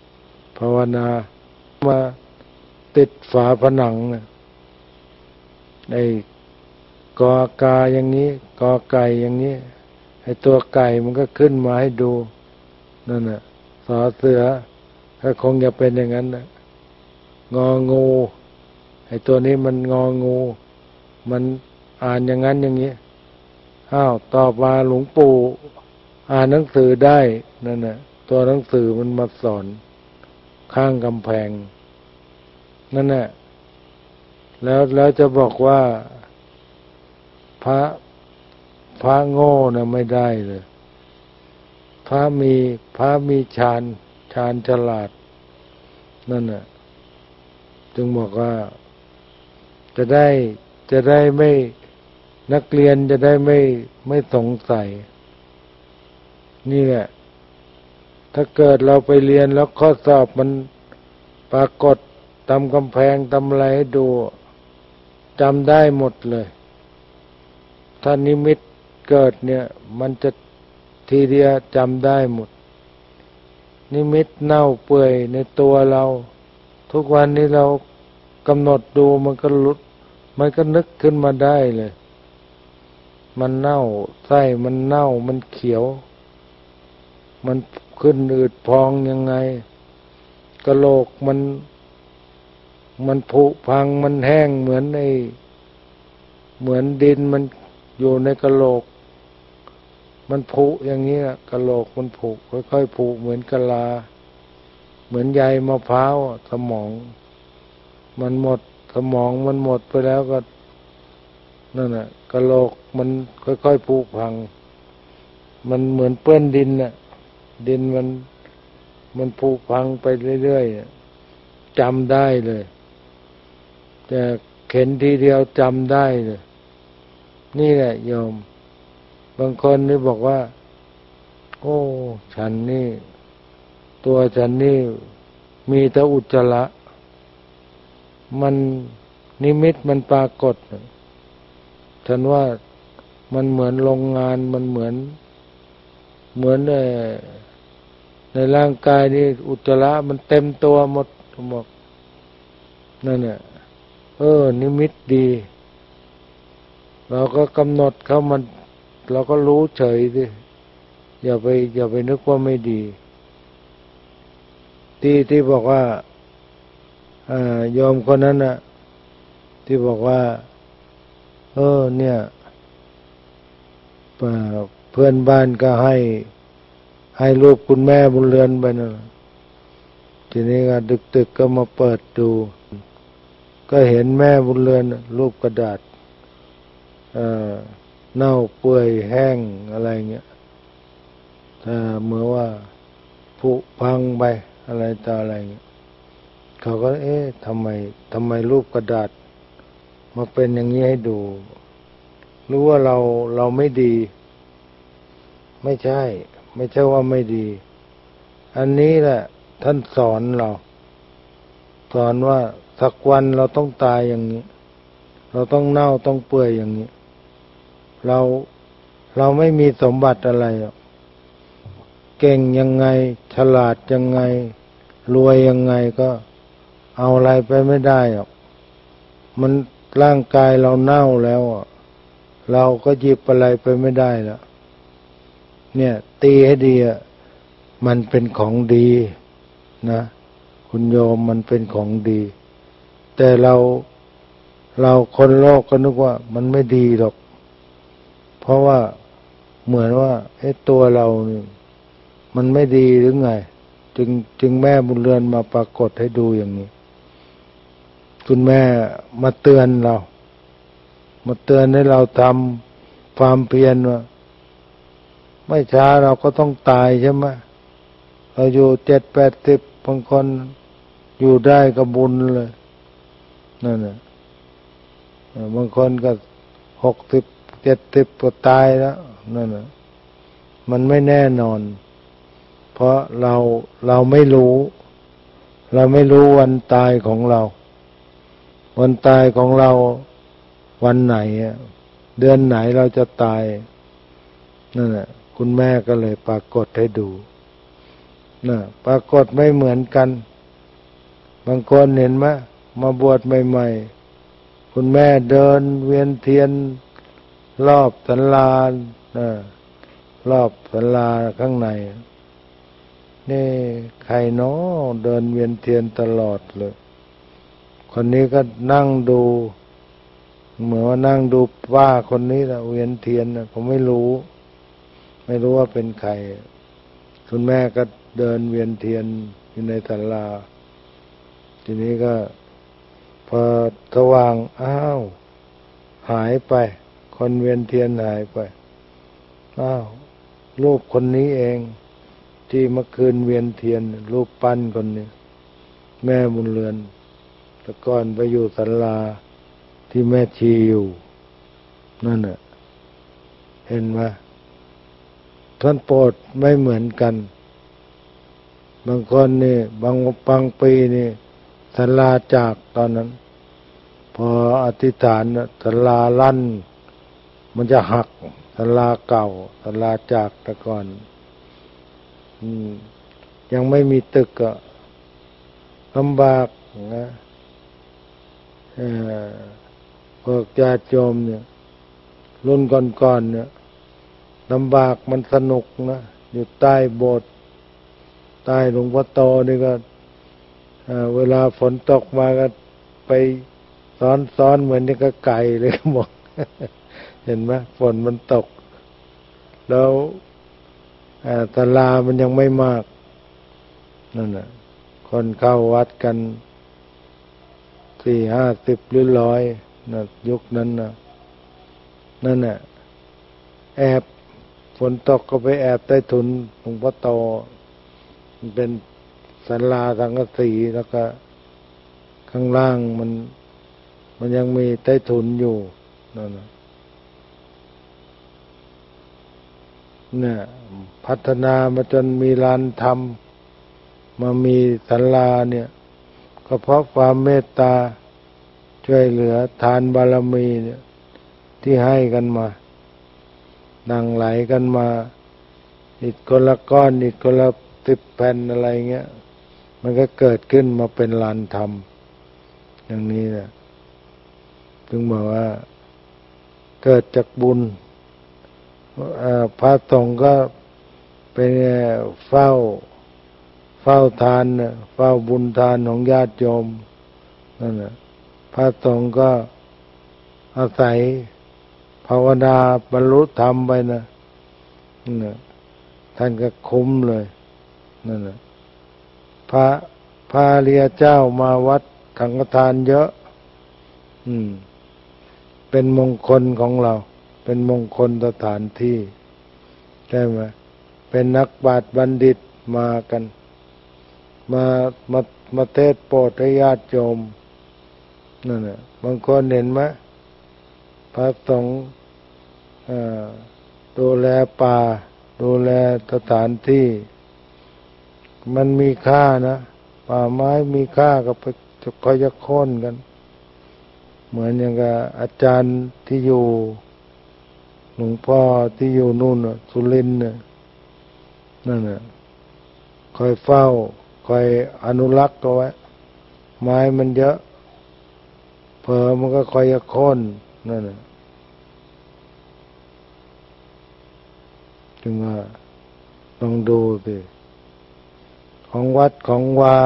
มาติดฝาผนังนะไอ้กอกาอย่างนี้กอไก่อย่างนี้ไอ้ตัวไก่มันก็ขึ้นมาให้ดูนั่นน่ะสอเสือก็คงจะเป็นอย่างนั้นนะงองูไอ้ตัวนี้มันงองูมันอ่านอย่างนั้นอย่างนี้อ้าวตอบมาหลวงปู่อ่านหนังสือได้นั่นน่ะตัวหนังสือมันมาสอนข้างกำแพงนั่นแหละแล้วจะบอกว่าพระโง่นะไม่ได้เลยพระมีฌานฉลาดนั่นน่ะจึงบอกว่าจะได้ไม่นักเรียนจะได้ไม่สงสัยนี่แหละถ้าเกิดเราไปเรียนแล้วข้อสอบมันปรากฏตามกำแพงตามอะไรให้ดูจำได้หมดเลยถ้านิมิตเกิดเนี่ยมันจะทีเดียวจำได้หมดนิมิตเน่าเปื่อยในตัวเราทุกวันนี้เรากำหนดดูมันก็นึกขึ้นมาได้เลยมันเน่าไส้มันเน่ามันเขียวมันขึ้นอืดพองยังไงกะโหลกมันผุพังมันแห้งเหมือนดินมันอยู่ในกะโหลกมันผุอย่างนี้นะกะโหลกมันผุค่อยๆผุเหมือนกะลาเหมือนใยมะพร้าวสมองมันหมดสมองมันหมดไปแล้วก็นั่นน่ะกะโหลกมันค่อยๆผุพังมันเหมือนเปื้อนดินน่ะดินมันผุพังไปเรื่อยๆจำได้เลยแต่เข็นทีเดียวจำได้เลยนี่แหละโยมบางคนนี่บอกว่าโอ้ฉันนี่ตัวฉันนี่มีแต่อุจจาระมันนิมิตมันปรากฏฉันว่ามันเหมือนโรงงานมันเหมือนในร่างกายนี่อุจจาระมันเต็มตัวหมดบอกนั่นน่ะนิมิตดีเราก็กำหนดเขามันเราก็รู้เฉยสิอย่าไปนึกว่าไม่ดีที่บอกว่าโยมคนนั้นน่ะที่บอกว่าเนี่ยเพื่อนบ้านก็ให้รูปคุณแม่บุญเรือนไปนะทีนี้ก็ดึกก็มาเปิดดูก็เห็นแม่บุญเรือนรูปกระดาษเน่าเปื่อยแห้งอะไรเงี้ยเหมือนว่าผุพังไปอะไรต่ออะไรเงี้ยเขาก็ทำไมรูปกระดาษมาเป็นอย่างนี้ให้ดูรู้ว่าเราไม่ดีไม่ใช่ว่าไม่ดีอันนี้แหละท่านสอนเราสอนว่าสักวันเราต้องตายอย่างนี้เราต้องเน่าต้องเปื่อยอย่างนี้เราไม่มีสมบัติอะไรหรอกเก่งยังไงฉลาดยังไงรวยยังไงก็เอาอะไรไปไม่ได้หรอกมันร่างกายเราเน่าแล้วเราก็หยิบอะไรไปไม่ได้แล้วเนี่ยตีให้ดีมันเป็นของดีนะคุณโยมมันเป็นของดีแต่เราคนโลกก็นึกว่ามันไม่ดีหรอกเพราะว่าเหมือนว่าตัวเรานี่มันไม่ดีหรือไงจึงแม่บุญเรือนมาปรากฏให้ดูอย่างนี้คุณแม่มาเตือนเรามาเตือนให้เราทำความเพียรว่าไม่ช้าเราก็ต้องตายใช่ไหมเราอยู่70-80บางคนอยู่ได้ก็บุญเลยนั่นน่ะบางคนก็60 70ก็ตายแล้วนั่นน่ะมันไม่แน่นอนเพราะเราไม่รู้ เราไม่รู้วันตายของเราวันตายของเราวันไหนเดือนไหนเราจะตายนั่นแหละคุณแม่ก็เลยปรากฏให้ดูนะปรากฏไม่เหมือนกันบางคนเห็นไหมมาบวชใหม่ๆคุณแม่เดินเวียนเทียนรอบศาลารอบศาลาข้างในนี่ใครเนาะเดินเวียนเทียนตลอดเลยคนนี้ก็นั่งดูเหมือนว่านั่งดูว่าคนนี้นะเวียนเทียนนะผมไม่รู้ว่าเป็นใครคุณแม่ก็เดินเวียนเทียนอยู่ในศาลาทีนี้ก็พอสว่างอ้าวหายไปคนเวียนเทียนหายไปอ้าวรูปคนนี้เองที่เมื่อคืนเวียนเทียนรูปปั้นคนนี้แม่บุญเรือนแต่ก่อนไปอยู่ศาลาที่แม่ชีอยู่นั่นน่ะเห็นไหมท่านโปรดไม่เหมือนกันบางคนนี่บางปีนี่ศาลาจากตอนนั้นพออธิษฐานศาลาลั่นมันจะหักศาลาเก่าศาลาจากแต่ก่อนยังไม่มีตึกก็ลำบากนะพวกญาติโยมเนี่ยรุ่นก่อนเนี่ยลำบากมันสนุกนะอยู่ใต้โบสถ์ใต้หลวงพ่อโตนี่ก็เวลาฝนตกมาก็ไปซ้อนเหมือนนี่ก็ไก่เลยหมด เห็นไหมฝนมันตกแล้วศาลามันยังไม่มากนั่นน่ะคนเข้าวัดกัน40-50หรือ100นะยุคนั้นนะนั่นน่ะแอบฝนตกก็ไปแอบใต้ถุนหลวงพ่อโตมันเป็นศาลาสังกะสีแล้วก็ข้างล่างมันยังมีใต้ถุนอยู่นั่นน่ะเนี่ยพัฒนามาจนมีลานธรรมมามีศาลาเนี่ยก็เพราะความเมตตาช่วยเหลือทานบารมีเนี่ยที่ให้กันมาดังไหลกันมาอีกคนละก้อนอีกคนละ10 แผ่นอะไรเงี้ยมันก็เกิดขึ้นมาเป็นลานธรรมอย่างนี้นะถึงบอกว่าเกิดจากบุญพระสงฆ์ก็เป็นเฝ้าทานเฝ้าบุญทานของญาติโยมนั่นแหละพระสงฆ์ก็อาศัยภาวนาบรรลุธรรมไปนั่นน่ะท่านก็คุ้มเลยนั่นน่ะพระอริยเจ้ามาวัดสังฆทานเยอะเป็นมงคลของเราเป็นมงคลสถานที่ใช่ไหมเป็นนักปราชญ์บัณฑิตมากันมาเทศน์โปรดให้ญาติโยมนั่นแหละบางคนเห็นไหมพระสงฆ์ดูแลป่าดูแลสถานที่มันมีค่านะป่าไม้มีค่าก็ไปคอยจะโค่นกันเหมือนอย่างกับอาจารย์ที่อยู่หลวงพ่อที่อยู่นู่นสุรินทร์นั่นน่ะคอยเฝ้าคอยอนุรักษ์เอาไว้ไม้มันเยอะเผลอมันก็คอยจะโค่นนั่นน่ะจึงว่าลองดูสิของวัดของวา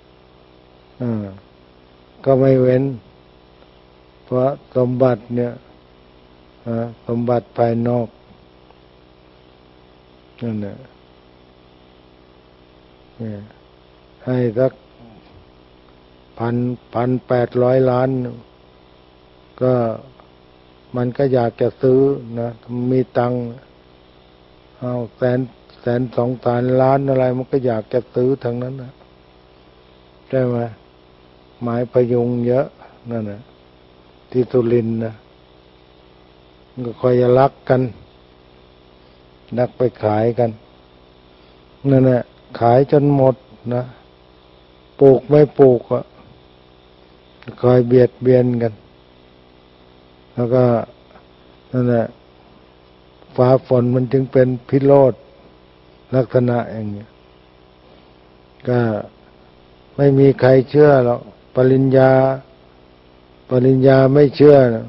ก็ไม่เว้นเพราะสมบัติเนี่ยสมบัติภายนอกนั่นแหละให้สัก1,800 ล้านก็มันก็อยากจะซื้อนะมีตังค์เอา1,200,000 ล้านอะไรมันก็อยากจะซื้อทั้งนั้นนะใช่ไหมไม้พยุงเยอะนั่นแหละที่สุรินทร์นะก็คอยจะลักกันลักไปขายกันนั่นแหละขายจนหมดนะปลูกไม่ปลูกอ่ะคอยเบียดเบียนกันแล้วก็นั่นแหละฟ้าฝนมันจึงเป็นพิโรธลักษณะอย่างนี้ก็ไม่มีใครเชื่อหรอกปริญญาไม่เชื่อนะ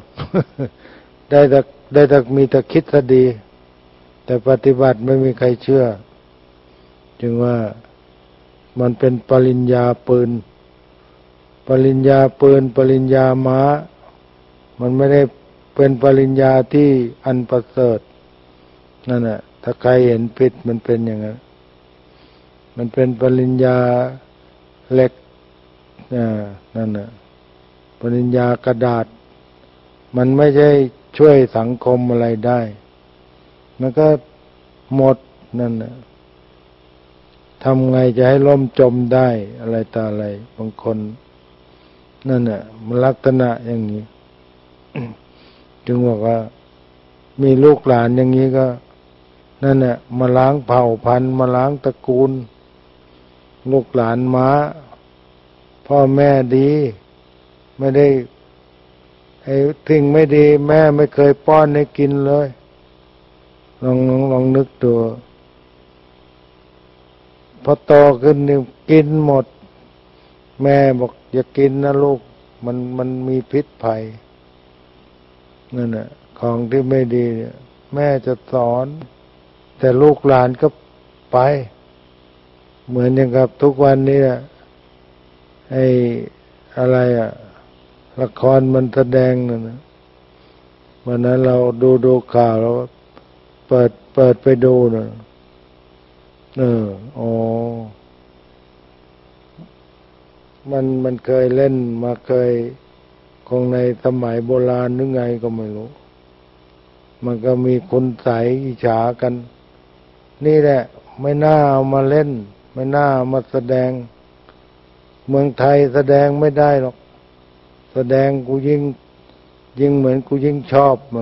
ได้แต่มีแต่คิดซะดีแต่ปฏิบัติไม่มีใครเชื่อจึงว่ามันเป็นปริญญาปืนปริญญาปืนปริญญาม้ามันไม่ได้เป็นปริญญาที่อันประเสริฐนั่นแหละถ้าใครเห็นผิดมันเป็นอย่างนั้นมันเป็นปริญญาเหล็กนั่นแหละปริญญากระดาษมันไม่ใช่ช่วยสังคมอะไรได้มันก็หมดนั่นแหละทำไงจะให้ล่มจมได้อะไรต่ออะไรบางคนนั่นแหละมันลักษณะอย่างนี้ จึงบอกว่ามีลูกหลานอย่างนี้ก็นั่นแหละมาล้างเผ่าพันธุ์มาล้างตระกูลลูกหลานม้าพ่อแม่ดีไม่ได้ไอ้สิ่งไม่ดีแม่ไม่เคยป้อนให้กินเลยลองนึกดูพอโตขึ้นนี่กินหมดแม่บอกอย่ากินนะลูกมันมีพิษภัยนั่นแหละของที่ไม่ดีเนี่ยแม่จะสอนแต่ลูกหลานก็ไปเหมือนอย่างกับทุกวันนี้ไอ้อะไรละครมันแสดงนั่นนะวันนั้นเราดูข่าวแล้วเปิดไปดูนะอ๋อมันเคยเล่นมาเคยคงในสมัยโบราณหรือไงก็ไม่รู้มันก็มีคนใสอิจฉากันนี่แหละไม่น่าเอามาเล่นไม่น่าเอามาแสดงเมืองไทยแสดงไม่ได้หรอกแสดงกูยิ่งเหมือนกูยิ่งชอบมัน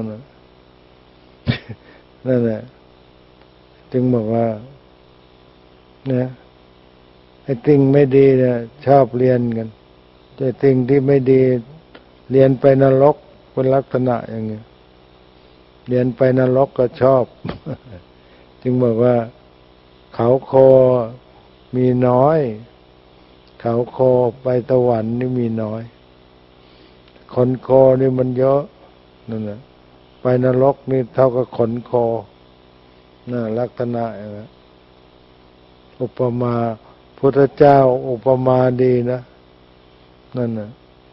นั่นแหละจึงบอกว่าเนี่ยไอ้สิ่งไม่ดีเนี่ยชอบเรียนกันแต่สิ่งที่ไม่ดีเรียนไปนรกเป็นลักษณะอย่างนี้เรียนไปนรกก็ชอบ จึงบอกว่าเขาโคมีน้อยเขาโคไปสวรรค์นี่มีน้อยคนโคนี่มันเยอะนั่นแหละไปนรกนี่เท่ากับขนโคน่ะลักษณะอย่างนั้นอุปมาพุทธเจ้าอุปมาดีนะนั่นน่ะ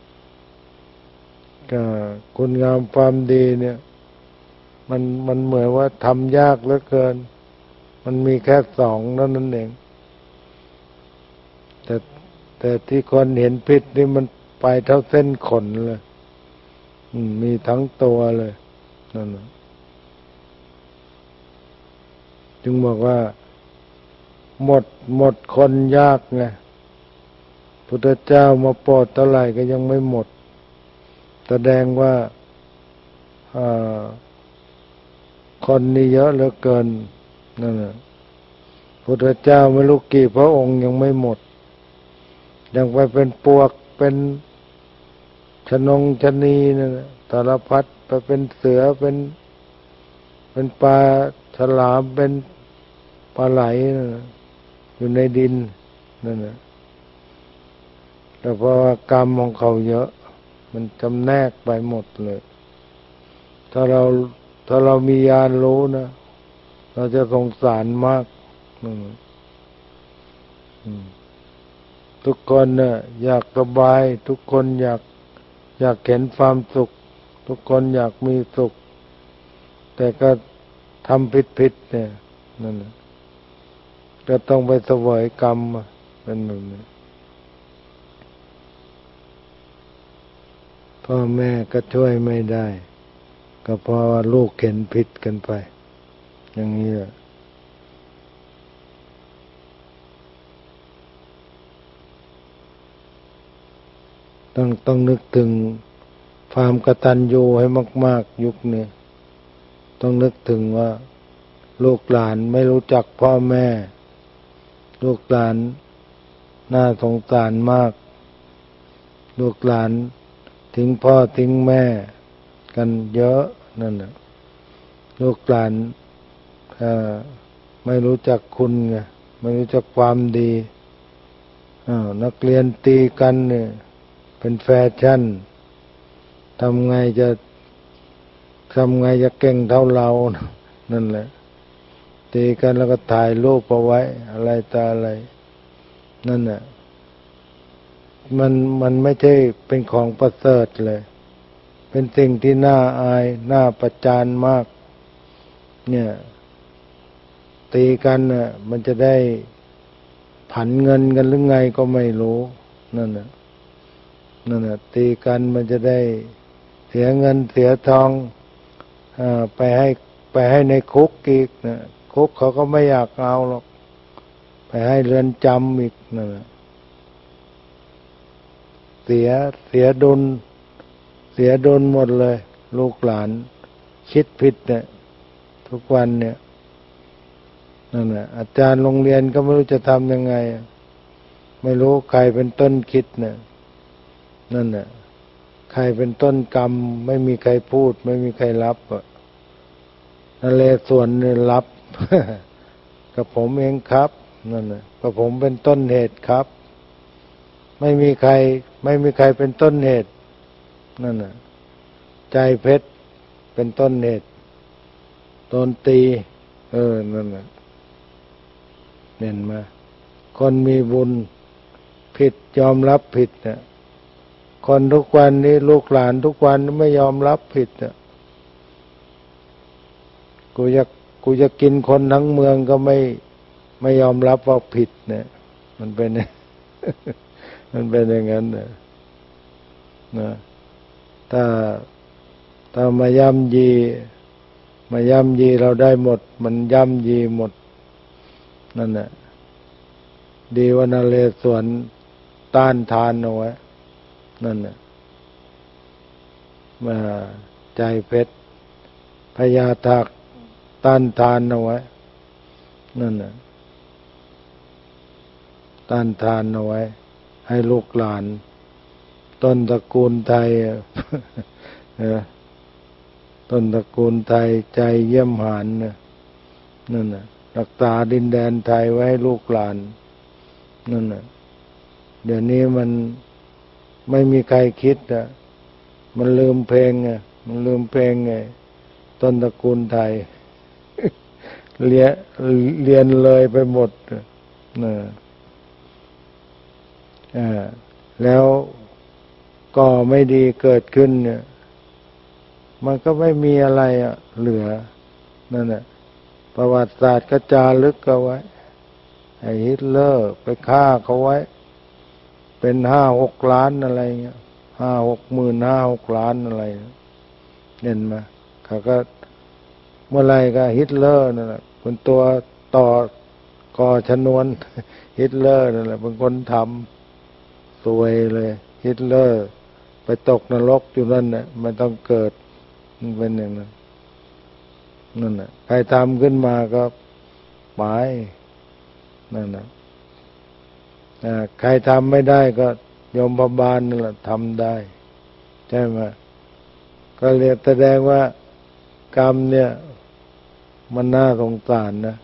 ก็คุณงามความดีเนี่ยมันเหมือนว่าทำยากเหลือเกินมันมีแค่สองนั่นเองแต่ที่คนเห็นพิษนี่มันไปเท่าเส้นขนเลยมีทั้งตัวเลยนั่นน่ะจึงบอกว่าหมดคนยากไงพุทธเจ้ามาโปรดเท่าไหร่ก็ยังไม่หมดแสดงว่าคนนี่เยอะเหลือเกินนั่นแหละพุทธเจ้าไม่รู้กี่พระองค์ยังไม่หมดยังไปเป็นปวกเป็นชะนีนั่นแหละสารพัดไปเป็นเสือเป็นปลาฉลามเป็นปลาไหลนั่นน่ะอยู่ในดินนั่นแหละแต่เพราะว่ากรรมของเขาเยอะมันจำแนกไปหมดเลยถ้าเรามีญาณรู้นะเราจะสงสารมากทุกคนเนี่ยอยากสบายทุกคนอยากเห็นความสุขทุกคนอยากมีสุขแต่ก็ทำผิดเนี่ยนั่นก็ต้องไปเสวยกรรมเป็นแบบนี้พ่อแม่ก็ช่วยไม่ได้ก็เพราะว่าลูกเห็นผิดกันไปอย่างนี้แหละต้องนึกถึงความกตัญญูให้มากๆยุคนี้ต้องนึกถึงว่าลูกหลานไม่รู้จักพ่อแม่ลูกหลานน่าสงสารมากลูกหลานทิ้งพ่อทิ้งแม่กันเยอะนั่นน่ะลูกหลานไม่รู้จักคุณไงไม่รู้จักความดีนักเรียนตีกันเนี่ยเป็นแฟชั่นทำไงจะเก่งเท่าเรานั่นแหละตีกันแล้วก็ถ่ายรูปเอาไว้อะไรต่ออะไรนั่นน่ะมันไม่ใช่เป็นของประเสริฐเลยเป็นสิ่งที่น่าอายน่าประจานมากเนี่ยตีกันน่ะมันจะได้ผันเงินกันหรือไงก็ไม่รู้นั่นน่ะตีกันมันจะได้เสียเงินเสียทองไปให้ในคุกอีกนะคุกเขาก็ไม่อยากเอาหรอกไปให้เรือนจำอีกนั่นน่ะเสียดุลหมดเลยลูกหลานคิดผิดเนี่ยทุกวันเนี่ยนั่นน่ะอาจารย์โรงเรียนก็ไม่รู้จะทำยังไงไม่รู้ใครเป็นต้นคิดเนี่ยนั่นน่ะใครเป็นต้นกรรมไม่มีใครพูดไม่มีใครรับนเรศวรเนี่ยรับ กับผมเองครับนั่นน่ะกับผมเป็นต้นเหตุครับไม่มีใครเป็นต้นเหตุนั่นน่ะใจเพชรเป็นต้นเหตุโดนตีนั่นน่ะเห็นไหมคนมีบุญผิดยอมรับผิดเนี่ยคนทุกวันนี้ลูกหลานทุกวันไม่ยอมรับผิดอ่ะกูจะกินคนทั้งเมืองก็ไม่ยอมรับว่าผิดเนี่ยมันเป็น มันเป็นอย่างนั้นนะถ้ามาย่ำยีเราได้หมดมันย่ำยีหมดนั่นแหละดีว่านเรศวรต้านทานเอาไว้นั่นแหละมาใจเพชรพญาทักต้านทานเอาไว้นั่นแหละต้านทานเอาไว้ให้ลูกหลานต้นตระกูลไทย ต้นตระกูลไทยใจเยี่ยมหาญนั่นน่ะรักษาดินแดนไทยไว้ให้ลูกหลานนั่นน่ะเดี๋ยวนี้มันไม่มีใครคิดมันลืมเพลงต้นตระกูลไทย เรียนเลยไปหมดแล้วก็ไม่ดีเกิดขึ้นเนี่ยมันก็ไม่มีอะไรเหลือนั่นแหละประวัติศาสตร์ก็จารึกเอาไว้ไอ้ฮิตเลอร์ไปฆ่าเขาไว้เป็น5-6 ล้านอะไรเงี้ย5-6 ล้านอะไรเห็นไหมเขาก็เมื่อไรก็ฮิตเลอร์นั่นแหละเป็นตัวต่อก่อชนวน ฮิตเลอร์นั่นแหละเป็นคนทำสวยเลยฮิตเลอร์ไปตกนรกอยู่นั่นน่ะไม่ต้องเกิดมันเป็นอย่างนั้นนั่นน่ะใครทำขึ้นมาก็ไปนั่นน่ะใครทำไม่ได้ก็ยมบาลนั่นแหละทำได้ใช่ไหมก็เรียกแสดงว่ากรรมเนี่ยมันน่าสงสารนะ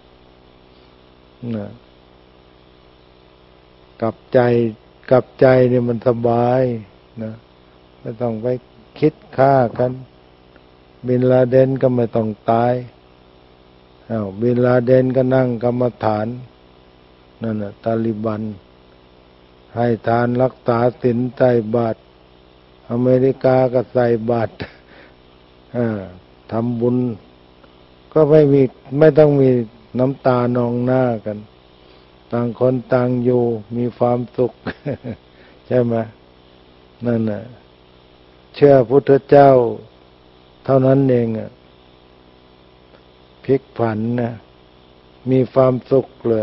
กับใจเนี่ยมันสบายนะไม่ต้องไปคิดฆ่ากันบินลาเดนก็ไม่ต้องตายบินลาเดนก็นั่งกรรมฐานนั่นน่ะตาลิบันให้ทานรักษาศีลใส่บาตรอเมริกาก็ใส่บาตรทำบุญก็ไม่ต้องมีน้ำตานองหน้ากันต่างคนต่างอยู่มีความสุข ใช่ไหมนั่นน่ะเชื่อพุทธเจ้าเท่านั้นเองพลิกผันนะมีความสุขเลย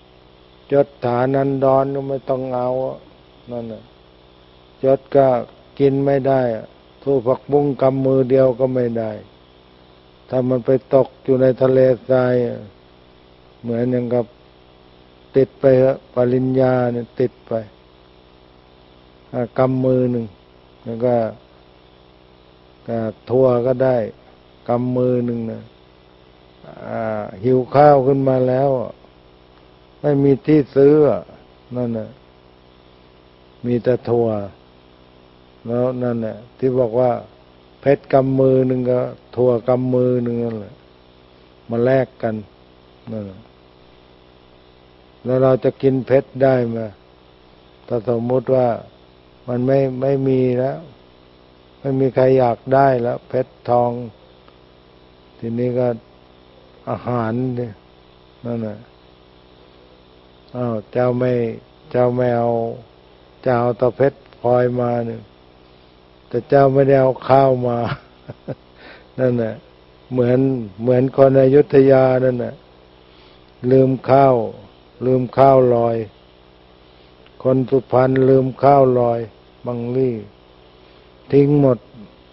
ยศถานันดรก็ไม่ต้องเอานั่นน่ะยศก็กินไม่ได้ทูผักบุ้งกำมือเดียวก็ไม่ได้ถ้ามันไปตกอยู่ในทะเลทรายเหมือนอย่างกับติดไปปริญญาเนี่ยติดไปกำมือหนึ่งแล้วก็ทั่วก็ได้กำมือหนึ่งนะหิวข้าวขึ้นมาแล้วไม่มีที่ซื้อนั่นน่ะมีแต่ทั่วแล้วนั่นน่ะที่บอกว่าเพชรกำมือหนึ่งก็ทั่วกำมือหนึ่งนั่นแหละมาแลกกันนั่นแล้วเราจะกินเพชรได้ไหมถ้าสมมติว่ามันไม่มีแล้วไม่มีใครอยากได้แล้วเพชรทองทีนี้ก็อาหารเนี่ยนั่นน่ะเจ้าไม่เอาเจ้าเอาตะเพชรพลอยมาเนี่ยแต่เจ้าไม่ได้เอาข้าวมา นั่นน่ะเหมือนคนอยุธยานั่นน่ะลืมข้าวลอยคนสุพรรณลืมข้าวลอยบังลี่ทิ้งหมด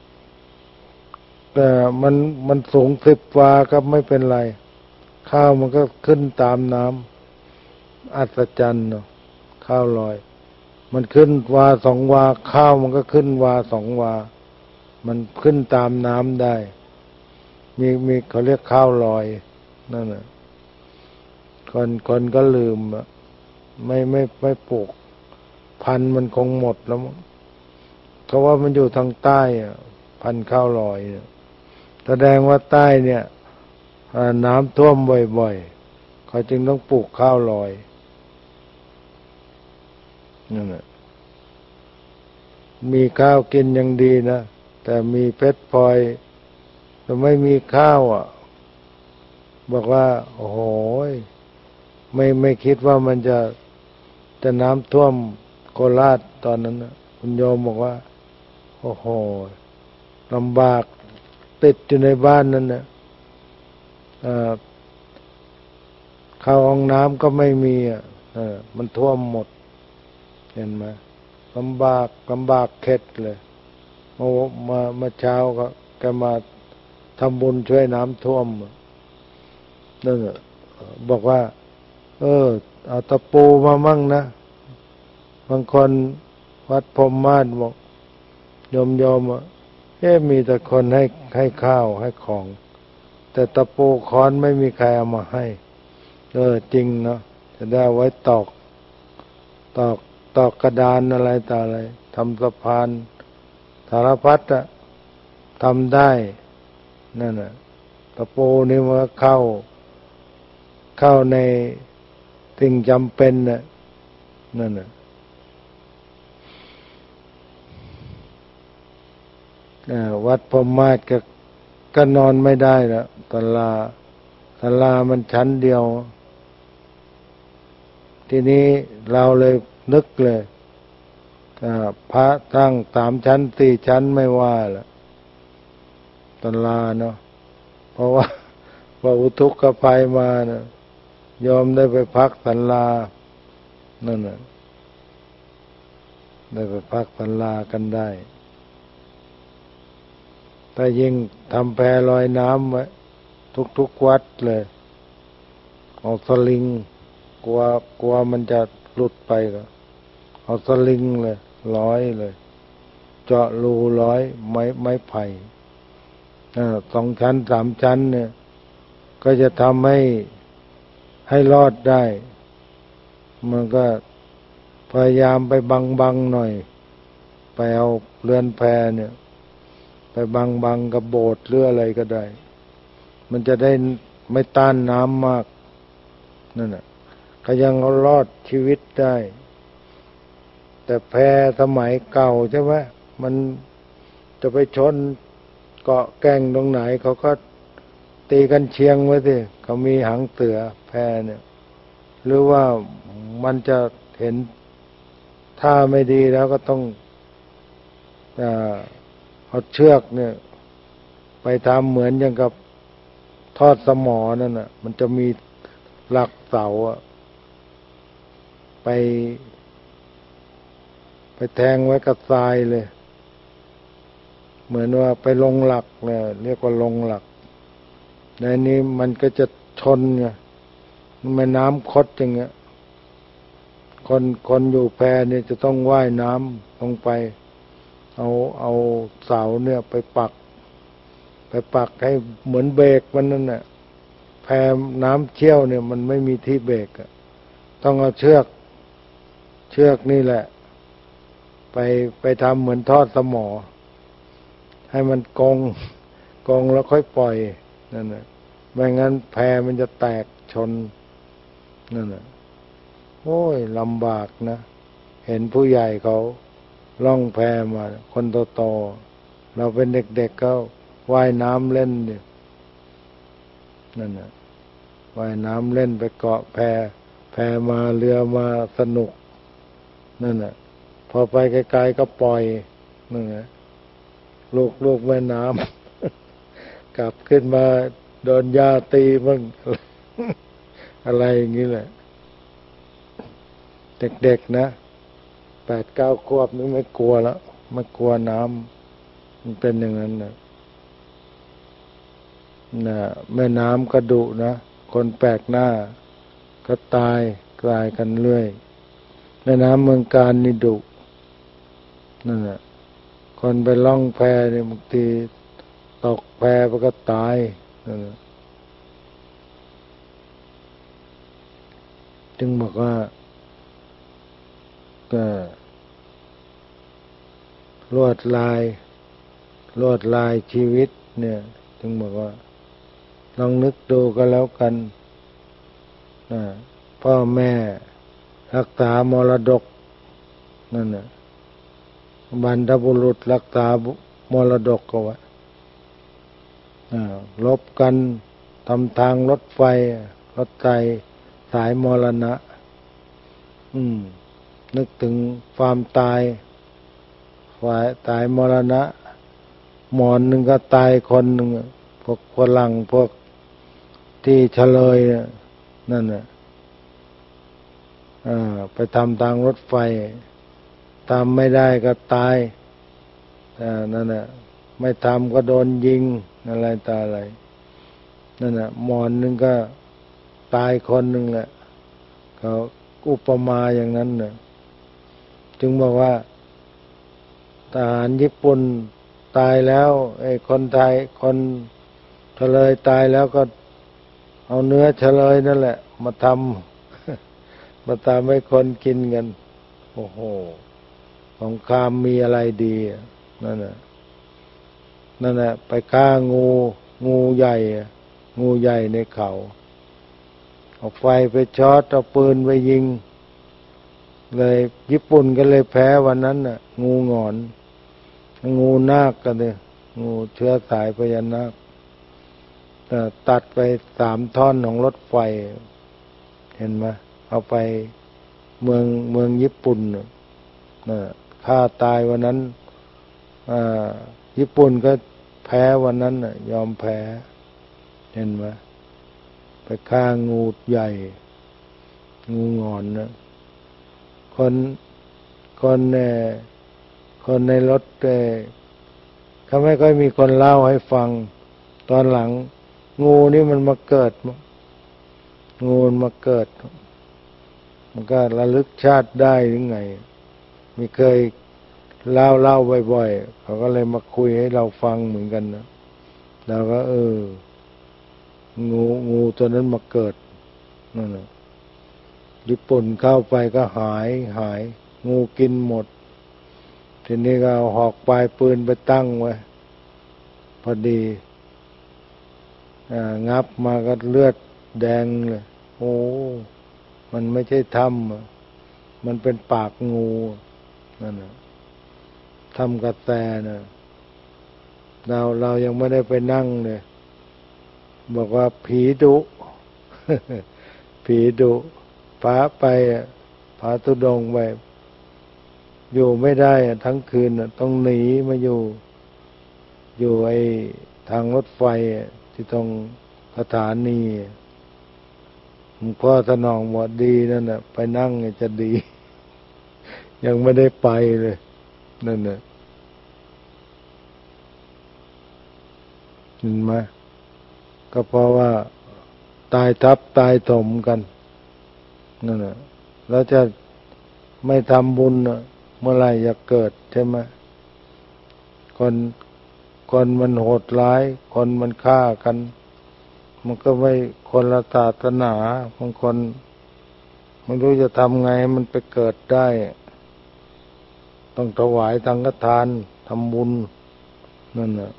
แต่มันสูง10 วาก็ไม่เป็นไรข้าวมันก็ขึ้นตามน้ำอัศจรรย์เนาะข้าวลอยมันขึ้นวา2 วาข้าวมันก็ขึ้นวา2 วามันขึ้นตามน้ำได้มีเขาเรียกข้าวลอยนั่นน่ะคนก็ลืมไม่ปลูกพันธุ์มันคงหมดแล้วเพราะว่ามันอยู่ทางใต้พันธุ์ข้าวลอยแสดงว่าใต้เนี่ยน้ำท่วมบ่อยๆเขาจึงต้องปลูกข้าวลอยนั่นแหละมีข้าวกินยังดีนะแต่มีเพชรพลอยแต่ไม่มีข้าวบอกว่าโอ้โหไม่คิดว่ามันจะน้ำท่วมโคราชตอนนั้นนะคุณโยมบอกว่าโอ้โหลำบากติดอยู่ในบ้านนั่นนะเข้าห้องน้ำก็ไม่มีมันท่วมหมดเห็นไหมลำบากเข็ดเลยมาเช้าก็มาทำบุญช่วยน้ำท่วมนั่นบอกว่าเอาตะปูมามั่งนะบางคนวัดพรหมมาศบอกโยมมีแต่คนให้ข้าวให้ของแต่ตะปูค้อนไม่มีใครเอามาให้จริงเนาะจะได้ไว้ตอกกระดานอะไรต่ออะไรทำสะพานสารพัดทำได้นั่นน่ะตะปูนี่มันเข้าในสิ่งจำเป็นนั่นน่ะวัดพรหมมาศก็นอนไม่ได้แล้วศาลามันชั้นเดียวทีนี้เราเลยนึกเลยพระตั้ง3 ชั้น 4 ชั้นไม่ว่าละศาลาเนาะเพราะว่าพออุทกภัยมานะยอมได้ไปพักศาลานั่นน่ะได้ไปพักศาลากันได้ถ้ายิ่งทำแพลอยน้ำไว้ทุกวัดเลยเอาสลิงกลัวมันจะหลุดไปก็เอาสลิงเลยร้อยเลยเจาะรูร้อยไม้ไผ่2 ชั้น 3 ชั้นเนี่ยก็จะทำให้รอดได้มันก็พยายามไปบังหน่อยไปเอาเรือนแพเนี่ยไปบังกับโบสถ์หรืออะไรก็ได้มันจะได้ไม่ต้านน้ำมากนั่นน่ะก็ยังเอารอดชีวิตได้แต่แพสมัยเก่าใช่ไหมมันจะไปชนเกาะแก่งตรงไหนเขาก็ตีกันเชียงไว้สิเขามีหางเสือแพเนี่ยหรือว่ามันจะเห็นท่าไม่ดีแล้วก็ต้องเอาเชือกเนี่ยไปทำเหมือนอย่างกับทอดสมอนั่นน่ะมันจะมีหลักเสาไปแทงไว้กับทรายเลยเหมือนว่าไปลงหลักเนี่ยเรียกว่าลงหลักในนี้มันก็จะชนไงแม่น้ำคดอย่างเงี้ยคนอยู่แพเนี่ยจะต้องว่ายน้ำลงไปเอาเสาเนี่ยไปปักให้เหมือนเบรกมันนั่นแหละแพน้ำเชี่ยวเนี่ยมันไม่มีที่เบรกอะต้องเอาเชือกนี่แหละไปทำเหมือนทอดสมอให้มันกงแล้วค่อยปล่อยนั่นแหละไม่งั้นแพมันจะแตกชนนั่นแหละโอ้ยลำบากนะเห็นผู้ใหญ่เขาล่องแพมาคนโตๆเราเป็นเด็กๆก็ว่ายน้ำเล่นดินั่นน่ะว่ายน้ำเล่นไปเกาะแพมาเรือมาสนุกนั่นน่ะพอไปไกลๆก็ปล่อยนั่นแหละลูกแม่น้ำกลับขึ้นมาโดนหญ้าตีบ้างอะไรอย่างนี้แหละเด็กๆนะ8-9 ขวบนี่ไม่กลัวแล้วไม่กลัวน้ำมันเป็นอย่างนั้นนะแม่น้ำก็ดุนะคนแปลกหน้าก็ตายกลายกันเรื่อยแม่น้ำเมืองการนี่ดุนั่นแหละคนไปล่องแพนี่บางทีตกแพไปก็ตายนั่นแหละจึงบอกว่าก็ลวดลายชีวิตเนี่ยจึงบอกว่าลองนึกดูก็แล้วกันพ่อแม่รักษามรดกนั่นน่ะบรรพบุรุษรักษามรดกเอาไว้ลบกันทำทางรถไฟรถไฟสายมรณะนึกถึงความตายตายมรณะหมอนหนึ่งก็ตายคนหนึ่งพวกฝรั่งพวกที่เฉลยนั่นน่ะไปทำทางรถไฟทำไม่ได้ก็ตายนั่นน่ะไม่ทำก็โดนยิงอะไรตาอะไรนั่นน่ะหมอนหนึ่งก็ตายคนหนึ่งแหละเขาอุปมาอย่างนั้นน่ะจึงบอกว่าทหารญี่ปุ่นตายแล้วไอ้คนไทยคนเฉลยตายแล้วก็เอาเนื้อเฉลยนั่นแหละมาทำให้คนกินกันโอ้โหสงครามมีอะไรดีนั่นน่ะไปฆ่างูใหญ่ในเขาเอาไฟไปช็อตเอาปืนไปยิงเลยญี่ปุ่นก็เลยแพ้วันนั้นน่ะงูหงอนงูนาคกันเลยงูเชื้อสายพญานาคตัดไป3 ท่อนของรถไฟเห็นไหมเอาไปเมืองญี่ปุ่นฆ่าตายวันนั้นญี่ปุ่นก็แพ้วันนั้นยอมแพ้เห็นไหมไปฆ่างูใหญ่งูหงอนนะคนในรถเขาไม่ค่อยมีคนเล่าให้ฟังตอนหลังงูนี่มันมาเกิดมันก็ระลึกชาติได้หรือไงไม่เคยเล่าบ่อยๆเขาก็เลยมาคุยให้เราฟังเหมือนกันนะเราก็งูตัวนั้นมาเกิดนั่นแหละญี่ปุ่นเข้าไปก็หายงูกินหมดทีนี้ก็เอาหอกปลายปืนไปตั้งไว้พอดีงับมาก็เลือดแดงเลยโอ้มันไม่ใช่ถ้ำมันเป็นปากงูนั่นน่ะถ้ำกระแตน่ะเรายังไม่ได้ไปนั่งเลยบอกว่าผีดุผีดุพาไปพาธุดงค์ไปอยู่ไม่ได้ทั้งคืนต้องหนีมาอยู่ไอ้ทางรถไฟที่ตรงสถานีหลวงพ่อสนองบอกดีนั่นน่ะไปนั่งจะดียังไม่ได้ไปเลยนั่นน่ะเห็นไหมก็เพราะว่าตายทับตายถมกันนั่นแหละแล้วจะไม่ทำบุญเมื่อไหร่จะเกิดใช่ไหมคนมันโหดร้ายคนมันฆ่ากันมันก็ไม่คนละศาสนาบางคนไม่รู้จะทำไงมันไปเกิดได้ต้องถวายสังฆทานทำบุญนั่นน่ะ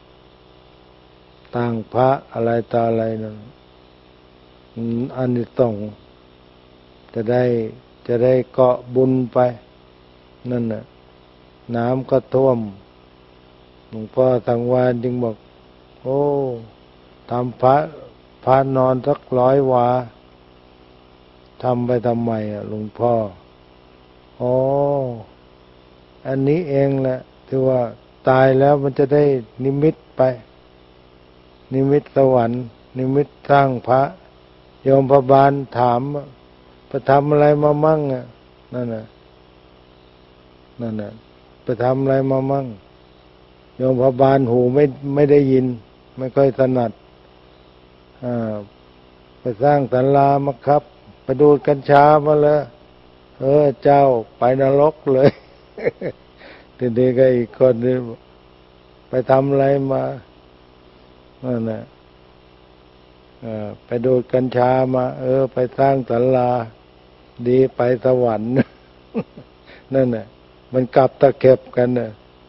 ตั้งพระอะไรต่ออะไรนั่นอานิสงส์จะได้เกาะบุญไปนั่นน่ะน้ำก็ท่วมหลวงพ่อสังวาลจึงบอกโอ้ทำพระนอนสัก100 วาทำไปทำไมหลวงพ่ออ๋ออันนี้เองแหละที่ว่าตายแล้วมันจะได้นิมิตไปนิมิตสวรรค์นิมิตสร้างพระโยมพบาลถามไปทำอะไรมามั่งนั่นน่ะไปทำอะไรมามั่งโยมพบาลหูไม่ได้ยินไม่ค่อยถนัดไปสร้างศาลามาครับไปดูดกัญชามาเลยเจ้าไปนรกเลย ทีนี้ก็อีกคนนึงไปทำอะไรมานั่นน่ะไปดูดกัญชามาไปสร้างศาลาดีไปสวรรค์ นั่นน่ะมันกลับตะเข็บกันน่ะ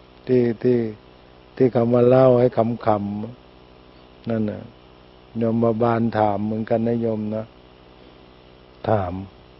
ที่เขามาเล่าให้ขำๆนั่นน่ะโยมบาลถามเหมือนกันนะโยมนะถาม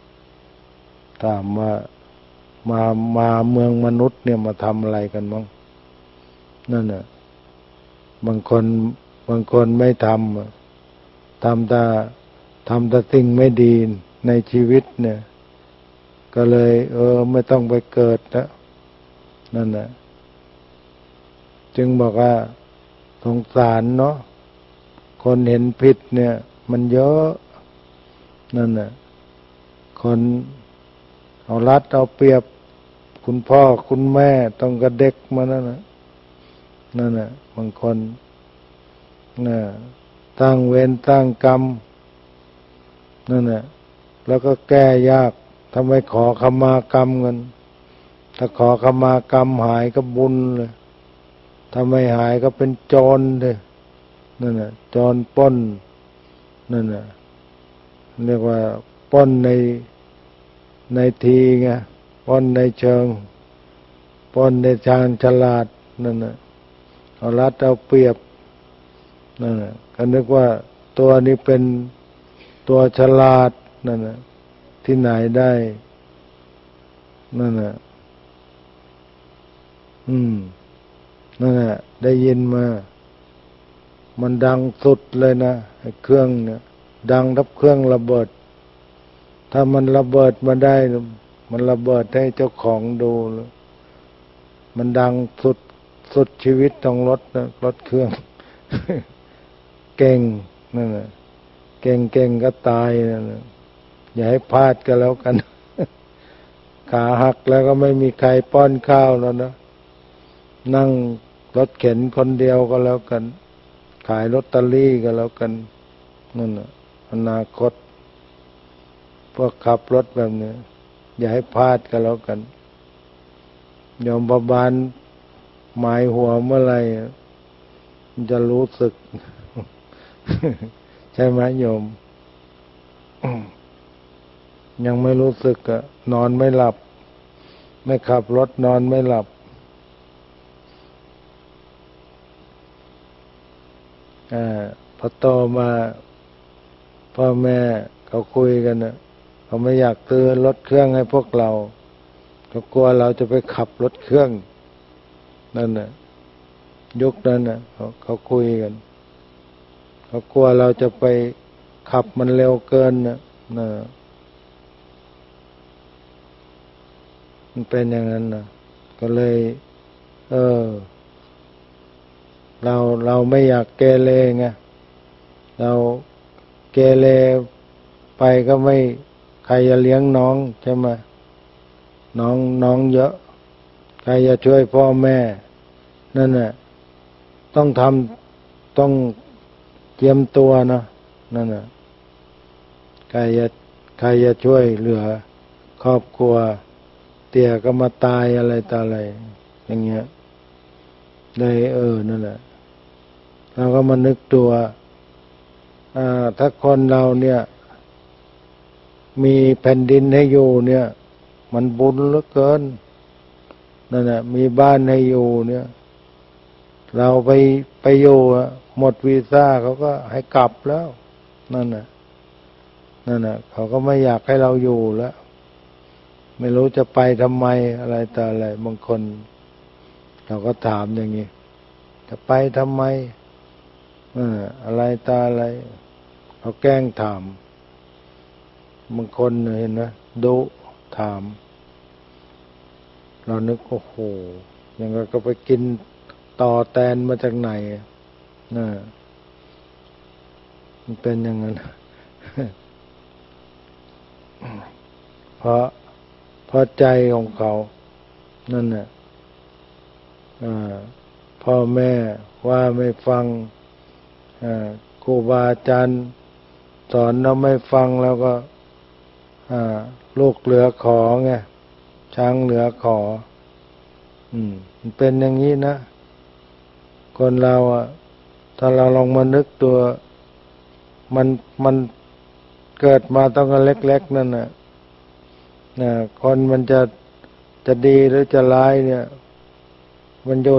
ว่ามาเมืองมนุษย์เนี่ยมาทำอะไรกันบ้างนั่นน่ะบางคนไม่ทำแต่สิ่งไม่ดีในชีวิตเนี่ยก็เลยไม่ต้องไปเกิดนะนั่นน่ะจึงบอกว่าสงสารเนาะคนเห็นผิดเนี่ยมันเยอะนั่นน่ะคนเอารัดเอาเปรียบคุณพ่อคุณแม่ต้องกระเด็กมานั่นน่ะบางคนน่ะตั้งเวรตั้งกรรมนั่นน่ะแล้วก็แก้ยากทำไมขอขมากรรมกันถ้าขอขมากรรมหายก็บุญเลยถ้าไม่หายก็เป็นโจรเลยนั่นน่ะโจรปล้นนั่นน่ะเรียกว่าปล้นในทีไงปล้นในเชิงปล้นในทางฉลาดนั่นน่ะเอารัดเอาเปรียบนั่นน่ะก็นึกว่าตัวนี้เป็นตัวฉลาดนั่นน่ะที่ไหนได้นั่นน่ะนั่นน่ะได้ยินมามันดังสุดเลยนะไอ้เครื่องเนี่ยดังทับเครื่องระเบิดถ้ามันระเบิดมาได้มันระเบิดให้เจ้าของดูเลยมันดังสุดชีวิตของรถนะรถเครื่อง เก่งนั่นน่ะเก่งก็ตายนั่นน่ะอย่าให้พลาดก็แล้วกัน ขาหักแล้วก็ไม่มีใครป้อนข้าวแล้วนะนั่งรถเข็นคนเดียวก็แล้วกันขายลอตเตอรี่ก็แล้วกันนั่นน่ะอนาคตพวกขับรถแบบนี้อย่าให้พลาดก็แล้วกันโยมบาลหมายหัวเมื่อไหร่มันจะรู้สึก ใช่ไหมโยม ยังไม่รู้สึกนอนไม่หลับไม่ขับรถนอนไม่หลับพอโตมาพ่อแม่เขาคุยกันเขาไม่อยากซื้อรถเครื่องให้พวกเราเขากลัวเราจะไปขับรถเครื่องนั่นน่ะยุคนั้นน่ะเขาคุยกันเขากลัวเราจะไปขับมันเร็วเกินน่ะมันเป็นอย่างนั้นน่ะก็เลยเราไม่อยากเกเรไงเราเกเรไปก็ไม่ใครจะเลี้ยงน้องใช่ไหมน้องเยอะใครจะช่วยพ่อแม่นั่นน่ะต้องทต้องเตรียมตัวนะนั่นน่ะใครจะช่วยเหลือครอบครัวเตี่ยก็มาตายอะไรต่ออะไรอย่างเงี้ยเลยนั่นแหละเราก็มานึกตัวถ้าคนเราเนี่ยมีแผ่นดินให้อยู่เนี่ยมันบุญเหลือเกินนั่นแหละมีบ้านให้อยู่เนี่ยเราไปอยู่หมดวีซ่าเขาก็ให้กลับแล้วนั่นน่ะเขาก็ไม่อยากให้เราอยู่แล้วไม่รู้จะไปทำไมอะไรต่ออะไรบางคนเราก็ถามอย่างนี้จะไปทำไมอะไรต่ออะไรเขาแกล้งถามบางคนเห็นไหมดุถามเรานึกโอ้โหยังก็ไปกินต่อแตนมาจากไหนมันเป็นอย่างนั้น เพราะใจของเขานั่นน่ะพ่อแม่ว่าไม่ฟังครูบาอาจารย์สอนเราไม่ฟังแล้วก็ลูกเหลือขอไงช้างเหลือขอมันเป็นอย่างนี้นะคนเราถ้าเราลองมานึกตัวมันเกิดมาต้องเล็กๆนั่นน่ะคนมันจะดีหรือจะร้ายเนี่ยมันอยู่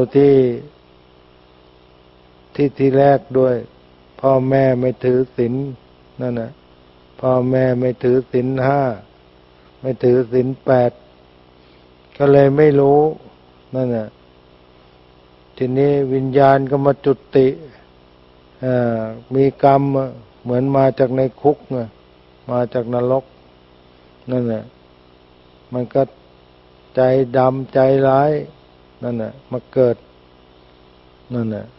ที่แรกด้วยพ่อแม่ไม่ถือศีลนั่นน่ะพ่อแม่ไม่ถือศีล5ไม่ถือศีล8ก็เลยไม่รู้นั่นน่ะทีนี้วิญญาณก็มาจุติมีกรรมเหมือนมาจากในคุกมาจากนรกนั่นน่ะมันก็ใจดำใจร้ายนั่นน่ะมาเกิดนั่นน่ะ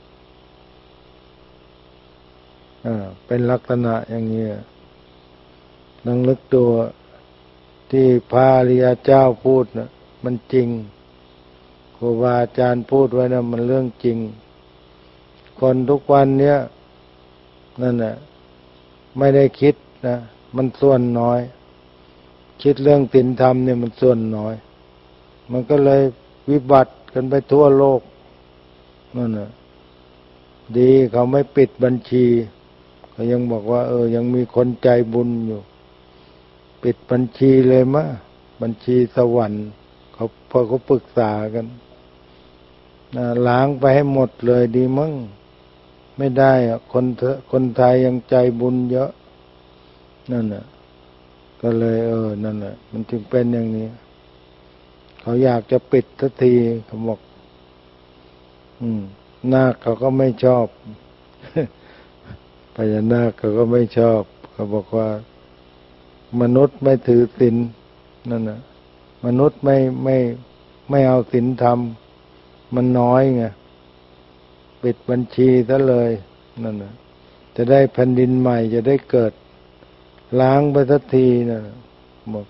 เป็นลักษณะอย่างนี้ลองนึกตัวที่พระอริยเจ้าพูดนะมันจริงครูบาอาจารย์พูดไว้นะมันเรื่องจริงคนทุกวันเนี้ยนั่นน่ะไม่ได้คิดนะมันส่วนน้อยคิดเรื่องศีลธรรมเนี่ยมันส่วนน้อยมันก็เลยวิบัติกันไปทั่วโลกนั่นน่ะดีเขาไม่ปิดบัญชีเขายังบอกว่ายังมีคนใจบุญอยู่ปิดบัญชีเลยมะบัญชีสวรรค์พอเขาปรึกษากันล้างไปให้หมดเลยดีมั้งไม่ได้คนไทยยังใจบุญเยอะนั่นน่ะก็เลยนั่นน่ะมันจึงเป็นอย่างนี้เขาอยากจะปิดทันทีเขาบอกนาคเขาก็ไม่ชอบ พญานาคเขาก็ไม่ชอบเขาบอกว่ามนุษย์ไม่ถือศีลนั่นน่ะมนุษย์ไม่เอาศีลธรรมมันน้อยไงปิดบัญชีซะเลยนั่นน่ะจะได้แผ่นดินใหม่จะได้เกิดล้างไปสักทีนะบอก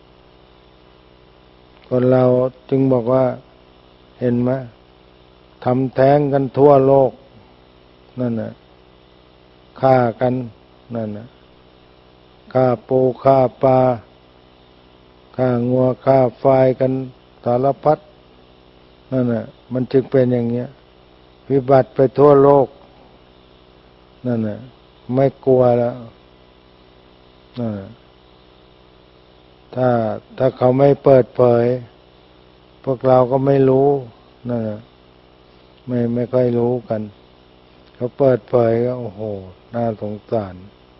คนเราจึงบอกว่าเห็นไหมทำแท้งกันทั่วโลกนั่นน่ะฆ่ากันนั่นน่ะฆ่าปูฆ่าปลาฆ่างัวฆ่าควายกันสารพัดนั่นน่ะมันจึงเป็นอย่างเงี้ยวิบัติไปทั่วโลกนั่นน่ะไม่กลัวแล้วถ้าเขาไม่เปิดเผยพวกเราก็ไม่รู้นั่นน่ะไม่ค่อยรู้กันเขาเปิดเผยก็โอ้โหน่าสงสาร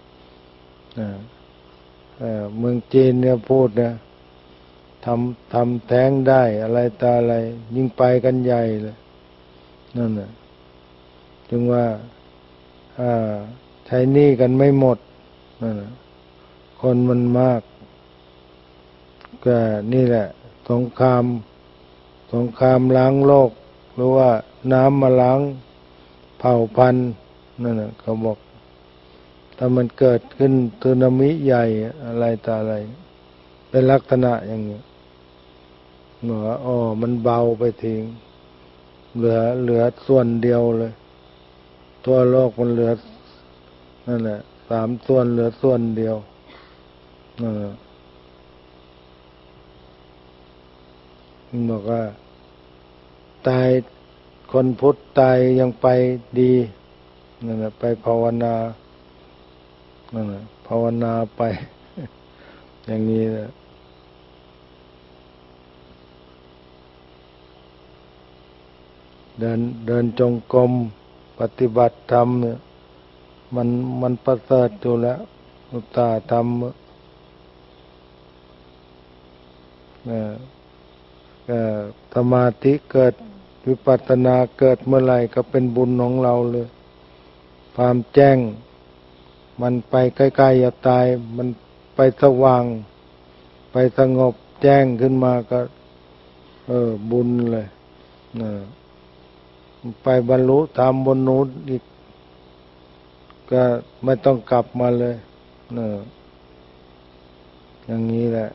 เมืองจีนเนี่ยพูดนะทำแท้งได้อะไรตาอะไรยิ่งไปกันใหญ่เลยนั่นน่ะจึงว่าใช้หนี้กันไม่หมดนั่นน่ะคนมันมากก็นี่แหละสงครามล้างโลกหรือว่าน้ำมาล้างเผ่าพันธุ์นั่นน่ะเขาบอกถ้ามันเกิดขึ้นสึนามิใหญ่อะไรต่ออะไรเป็นลักษณะอย่างนี้เหนือมันเบาไปทิ้งเหลือส่วนเดียวเลยทั่วโลกมันเหลือนั่นแหละ3 ส่วนเหลือส่วนเดียวนั่นแหละมันบอกว่าตายคนพุทธตายยังไปดีนั่นแหละไปภาวนานั่นแหละภาวนาไป อย่างนี้นะเดินจงกรมปฏิบัติธรรมเนี่ยมันประเสริฐอยู่แล้วอุตตาธรรมสมาธิเกิดวิปัสสนาเกิดเมื่อไหร่ก็เป็นบุญของเราเลยความแจ้งมันไปใกล้ๆจะตายมันไปสว่างไปสงบแจ้งขึ้นมาก็บุญเลยไปบรรลุธรรมบนนู้นอีกก็ไม่ต้องกลับมาเลยอย่างนี้แหละ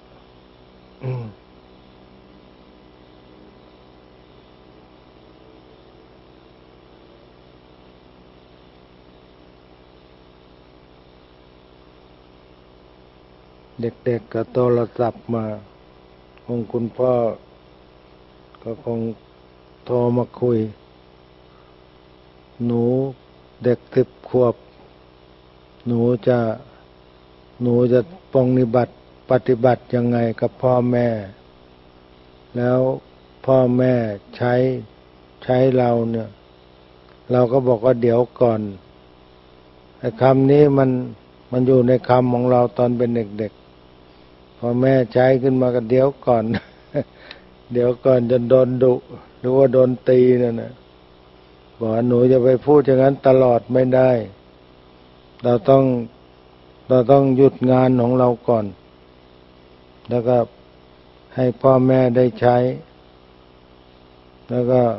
เด็กๆก็โทรศัพท์มาคุณพ่อก็คงโทรมาคุยหนูเด็ก10 ขวบหนูจะปฏิบัติยังไงกับพ่อแม่แล้วพ่อแม่ใช้เราเนี่ยเราก็บอกว่าเดี๋ยวก่อนไอ้คำนี้มันอยู่ในคำของเราตอนเป็นเด็กๆพอแม่ใช้ขึ้นมาก็เดี๋ยวก่อน เดี๋ยวก่อนจนโดนดุหรือว่าโดนตีนั่นน่ะบอกว่าหนูจะไปพูดอย่างนั้นตลอดไม่ได้เราต้องหยุดงานของเราก่อนแล้วก็ให้พ่อแม่ได้ใช้แล้วก็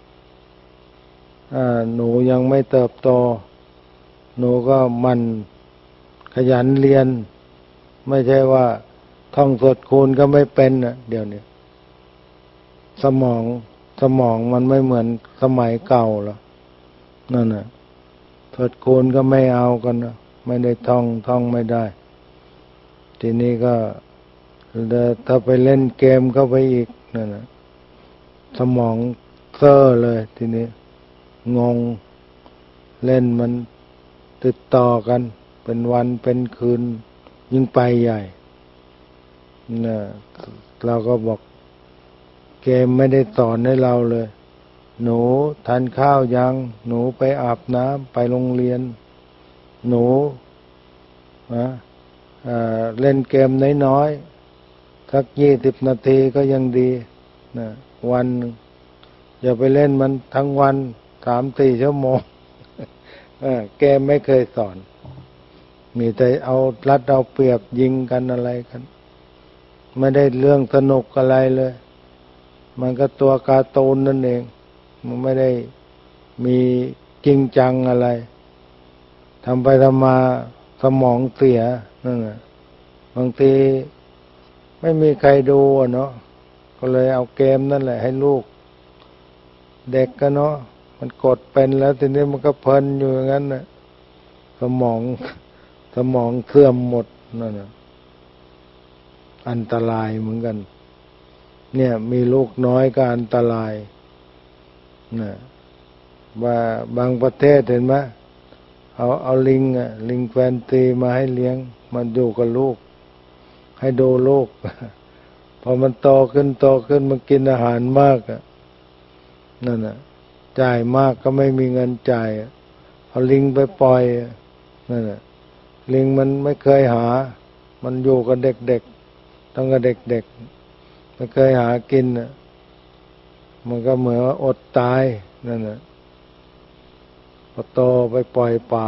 หนูยังไม่เติบโตหนูก็มันขยันเรียนไม่ใช่ว่าท่องสวดคูณก็ไม่เป็นน่ะเดี๋ยวนี้สมองมันไม่เหมือนสมัยเก่าแล้วนั่นน่ะสวดคูณก็ไม่เอากันนะไม่ได้ท่องไม่ได้ทีนี้ก็ถ้าไปเล่นเกมเข้าไปอีกนั่นน่ะสมองเซ่อเลยทีนี้งงเล่นมันติดต่อกันเป็นวันเป็นคืนยิ่งไปใหญ่น่ะเราก็บอกเกมไม่ได้สอนให้เราเลยหนูทานข้าวยังหนูไปอาบน้ำไปโรงเรียนหนูเล่นเกมน้อยๆสัก20 นาทีก็ยังดีนะวันหนึ่งอย่าไปเล่นมันทั้งวัน3-4 ชั่วโมงเกมไม่เคยสอนมีแต่เอารัดเอาเปรียบยิงกันอะไรกันไม่ได้เรื่องสนุกอะไรเลยมันก็ตัวการ์ตูนนั่นเองมันไม่ได้มีจริงจังอะไรทำไปทำมาสมองเสียนั่นแหละบางทีไม่มีใครดูเนาะก็เลยเอาเกมนั่นแหละให้ลูกเด็กก็เนาะมันกดเป็นแล้วทีนี้มันก็เพลินอยู่อย่างนั้นน่ะสมองเสื่อมหมดนั่นน่ะอันตรายเหมือนกันเนี่ยมีลูกน้อยก็อันตรายนะว่าบางประเทศเห็นไหมเอาลิงแฟนซีมาให้เลี้ยงมันอยู่กับลูกให้ดูลูก พอมันโตขึ้นมันกินอาหารมากนั่นน่ะจ่ายมากก็ไม่มีเงินจ่ายเอาลิงไปปล่อยนั่นน่ะลิงมันไม่เคยหามันอยู่กับเด็กๆต้องกับเด็กๆไม่เคยหากินมันก็เหมือนว่าอดตายนั่นน่ะพอโตไปปล่อยป่า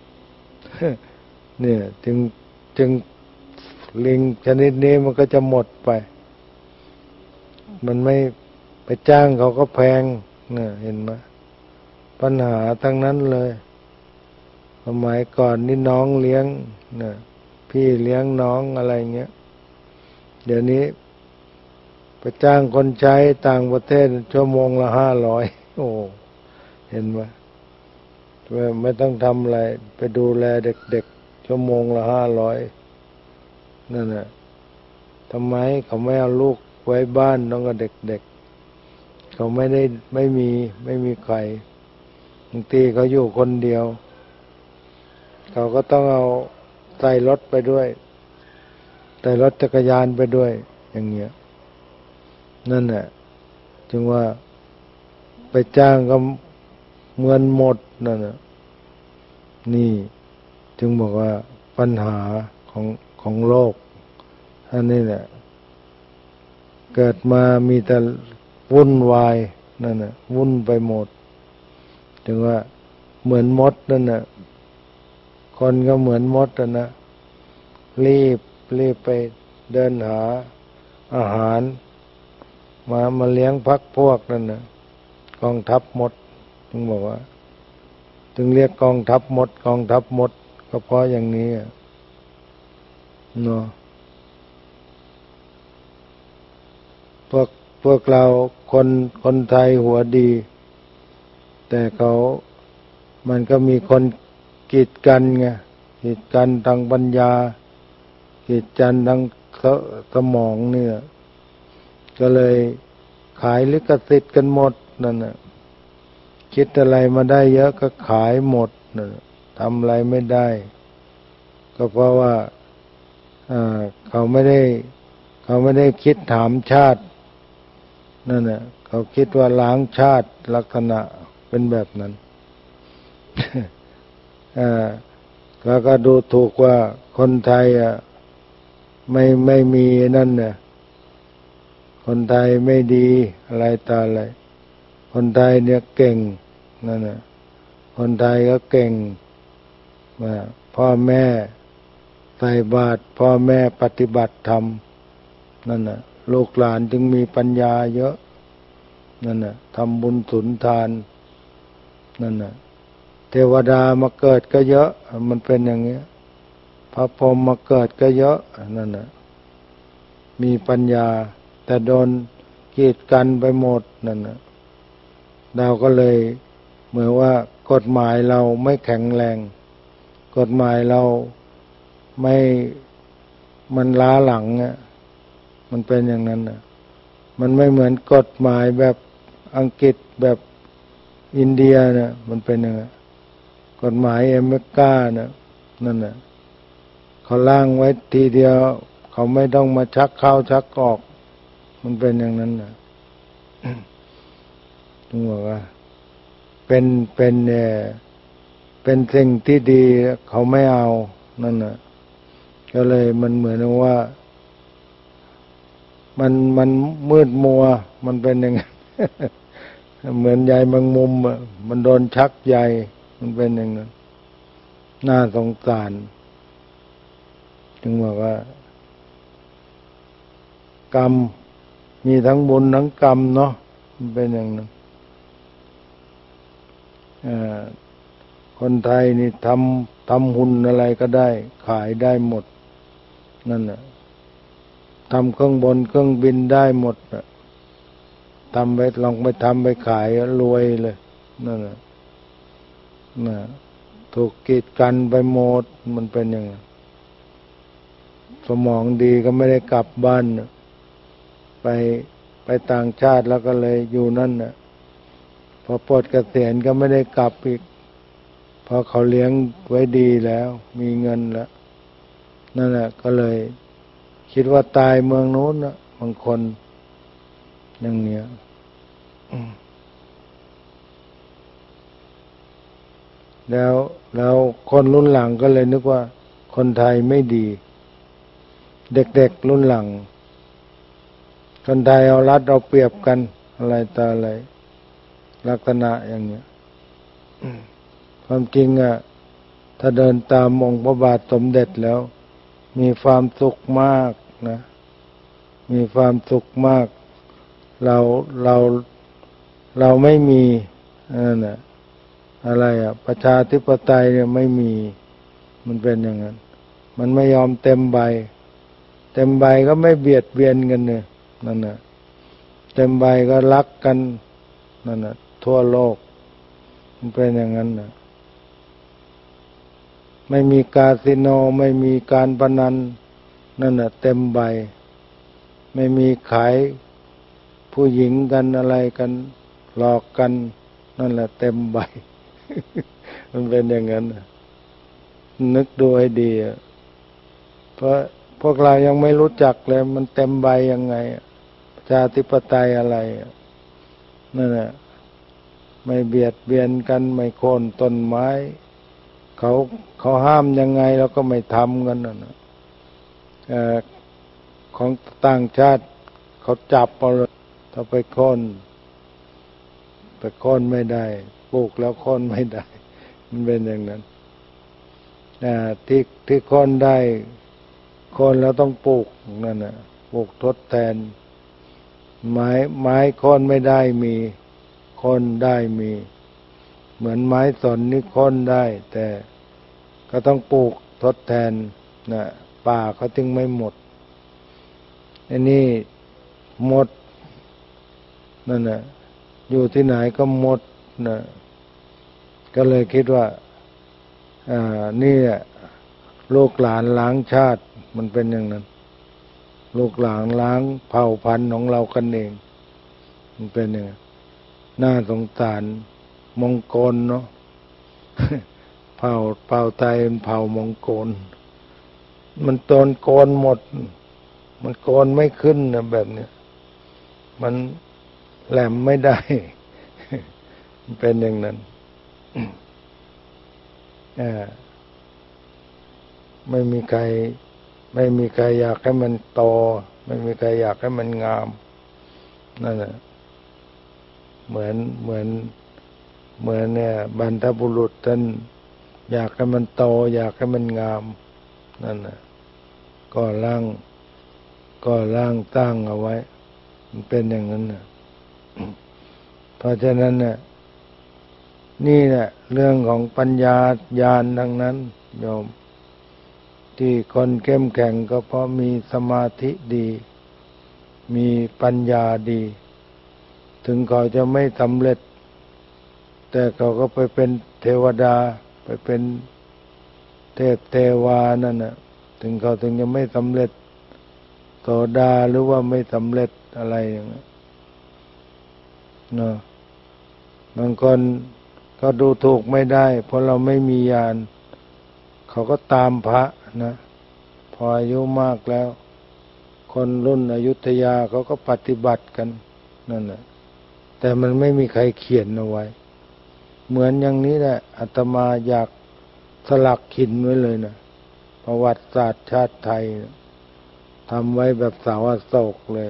เนี่ยจึงลิงชนิดนี้มันก็จะหมดไปมันไม่ไปจ้างเขาก็แพงเนี่ยเห็นไหมปัญหาทั้งนั้นเลยสมัยก่อนนี่น้องเลี้ยงเนี่ยพี่เลี้ยงน้องอะไรเงี้ยเดี๋ยวนี้ไปจ้างคนใช้ต่างประเทศชั่วโมงละ500โอ้เห็นไหมไม่ต้องทำอะไรไปดูแลเด็กๆชั่วโมงละ500นั่นน่ะทำไมเขาไม่เอาลูกไว้บ้านน้องกับเด็กๆเขาไม่มีใครบางทีเขาอยู่คนเดียวเขาก็ต้องเอาใส่รถไปด้วยใส่รถจักรยานไปด้วยอย่างเงี้ยนั่นแหละจึงว่าไปจ้างก็เงินหมดนั่นน่ะนี่จึงบอกว่าปัญหาของโลกอันนี้แหละเกิดมามีแต่วุ่นวายนั่นน่ะวุ่นไปหมดจึงว่าเหมือนมดนั่นน่ะคนก็เหมือนมดนะรีบไปเดินหาอาหารมาเลี้ยงพักพวกนั่นน่ะกองทัพมดจึงบอกว่าจึงเรียกกองทัพมดก็เพราะอย่างนี้เนาะพวกเราคนไทยหัวดีแต่มันก็มีคนกีดกันไงกีดกันทางปัญญากีดกันทางสมองเนี่ยก็เลยขายลิขสิทธิ์กันหมดนั่นน่ะคิดอะไรมาได้เยอะก็ขายหมดนั่นทำอะไรไม่ได้ก็เพราะว่าเขาไม่ได้คิดถามชาตินั่นน่ะเขาคิดว่าล้างชาติลักษณะเป็นแบบนั้น แล้วก็ดูถูกว่าคนไทยไม่มีนั่นเนี่ยคนไทยไม่ดีอะไรต่ออะไรคนไทยเนี่ยเก่งนั่นน่ะคนไทยก็เก่งพ่อแม่ใส่บาตรพ่อแม่ปฏิบัติธรรมนั่นน่ะลูกหลานจึงมีปัญญาเยอะนั่นน่ะทำบุญสุนทานนั่นน่ะเทวดามาเกิดก็เยอะมันเป็นอย่างเงี้ยพระพรหมมาเกิดก็เยอะนั่นน่ะมีปัญญาแต่โดนกีดกันไปหมดนั่นน่ะเราก็เลยเหมือนว่ากฎหมายเราไม่แข็งแรงกฎหมายเรามันล้าหลังมันเป็นอย่างนั้นน่ะมันไม่เหมือนกฎหมายแบบอังกฤษแบบอินเดียน่ะมันเป็นอย่างนั้นกฎหมายอเมริกาน่ะนั่นน่ะเขาล่างไว้ทีเดียวเขาไม่ต้องมาชักเข้าชักออกมันเป็นอย่างนั้นน่ะถึงบอกว่าเป็นสิ่งที่ดีเขาไม่เอานั่นน่ะก็เลยมันเหมือนว่ามันมืดมัวมันเป็นอย่างนั้น เหมือนใยแมงมุมมันโดนชักใยมันเป็นอย่างนั้นน่าสงสารจึงบอกว่ากรรมมีทั้งบุญทั้งกรรมเนาะมันเป็นอย่างนั้นคนไทยนี่ทำหุ่นอะไรก็ได้ขายได้หมดนั่นน่ะทำเครื่องบินได้หมดน่ะทำไปลองไปทำไปขายรวยเลยนั่นน่ะถูกกีดกันไปหมดมันเป็นอย่างนั้นสมองดีก็ไม่ได้กลับบ้านไปต่างชาติแล้วก็เลยอยู่นั่นน่ะพอปลดเกษียณก็ไม่ได้กลับอีกเพราะเขาเลี้ยงไว้ดีแล้วมีเงินแล้วนั่นแหละก็เลยคิดว่าตายเมืองโน้นนะบางคนอย่างเนี้ยแล้วคนรุ่นหลังก็เลยนึกว่าคนไทยไม่ดีเด็กๆรุ่นหลังคนไทยเอารัดเอาเปรียบกันอะไรต่ออะไรลักษณะอย่างเนี้ยความจริงถ้าเดินตามองค์พระบาทสมเด็จแล้วมีความสุขมากนะมีความสุขมากเราไม่มีนั่นน่ะอะไรประชาธิปไตยเนี่ยไม่มีมันเป็นอย่างนั้นมันไม่ยอมเต็มใบก็ไม่เบียดเบียนกันเนี่ยนั่นน่ะเต็มใบก็รักกันนั่นน่ะทั่วโลกมันเป็นอย่างนั้นน่ะไม่มีคาสิโนไม่มีการพนันนั่นน่ะเต็มใบไม่มีขายผู้หญิงกันอะไรกันหลอกกันนั่นแหละเต็มใบ มันเป็นอย่างนั้นนึกดูให้ดีเพราะพวกเรายังไม่รู้จักเลยมันเต็มใบยังไงประชาธิปไตยอะไรนั่นแหละไม่เบียดเบียนกันไม่โค่นต้นไม้เขาห้ามยังไงเราก็ไม่ทำกันนะของต่างชาติเขาจับเอาเลยถ้าไปโค่นไม่ได้ปลูกแล้วโค่นไม่ได้มันเป็นอย่างนั้นที่โค่นได้โค่นแล้วต้องปลูกนั่นน่ะปลูกทดแทนไม้โค่นไม่ได้มีโค่นได้มีเหมือนไม้สนนี่โค่นได้แต่ก็ต้องปลูกทดแทนนะป่าเขาถึงไม่หมดอันนี้หมดนั่นน่ะอยู่ที่ไหนก็หมดนะก็เลยคิดว่านี่แหละลูกหลานล้างชาติมันเป็นอย่างนั้นลูกหลานล้างเผ่าพันธุ์ของเรากันเองมันเป็นอย่างนั้นน่าสงสารมองโกลเนาะ เผ่าไทยเป็นเผ่ามองโกลมันโดนโกนหมดมันโกนไม่ขึ้นนะแบบเนี้ยมันแหลมไม่ได้ มันเป็นอย่างนั้น ไม่มีใครอยากให้มันโตไม่มีใครอยากให้มันงามนั่นแหละเหมือนเนี่ยบรรพบุรุษท่านอยากให้มันโตอยากให้มันงามนั่นน่ะก็ร่างตั้งเอาไว้มันเป็นอย่างนั้นน่ะ เพราะฉะนั้นน่ะนี่แหละเรื่องของปัญญาญาณดังนั้นโยมที่คนเข้มแข็งก็เพราะมีสมาธิดีมีปัญญาดีถึงเขาจะไม่สำเร็จแต่เขาก็ไปเป็นเทวดาไปเป็นเทพเทวานั่นน่ะถึงจะไม่สำเร็จโสดาหรือว่าไม่สำเร็จอะไรอย่างนี้เนาะบางคนก็ดูถูกไม่ได้เพราะเราไม่มีญาณเขาก็ตามพระนะพออายุมากแล้วคนรุ่นอยุธยาเขาก็ปฏิบัติกันนั่นแหละแต่มันไม่มีใครเขียนเอาไว้เหมือนอย่างนี้แหละอาตมาอยากสลักหินไว้เลยนะประวัติศาสตร์ชาติไทยทำไว้แบบเสาอโศกเลย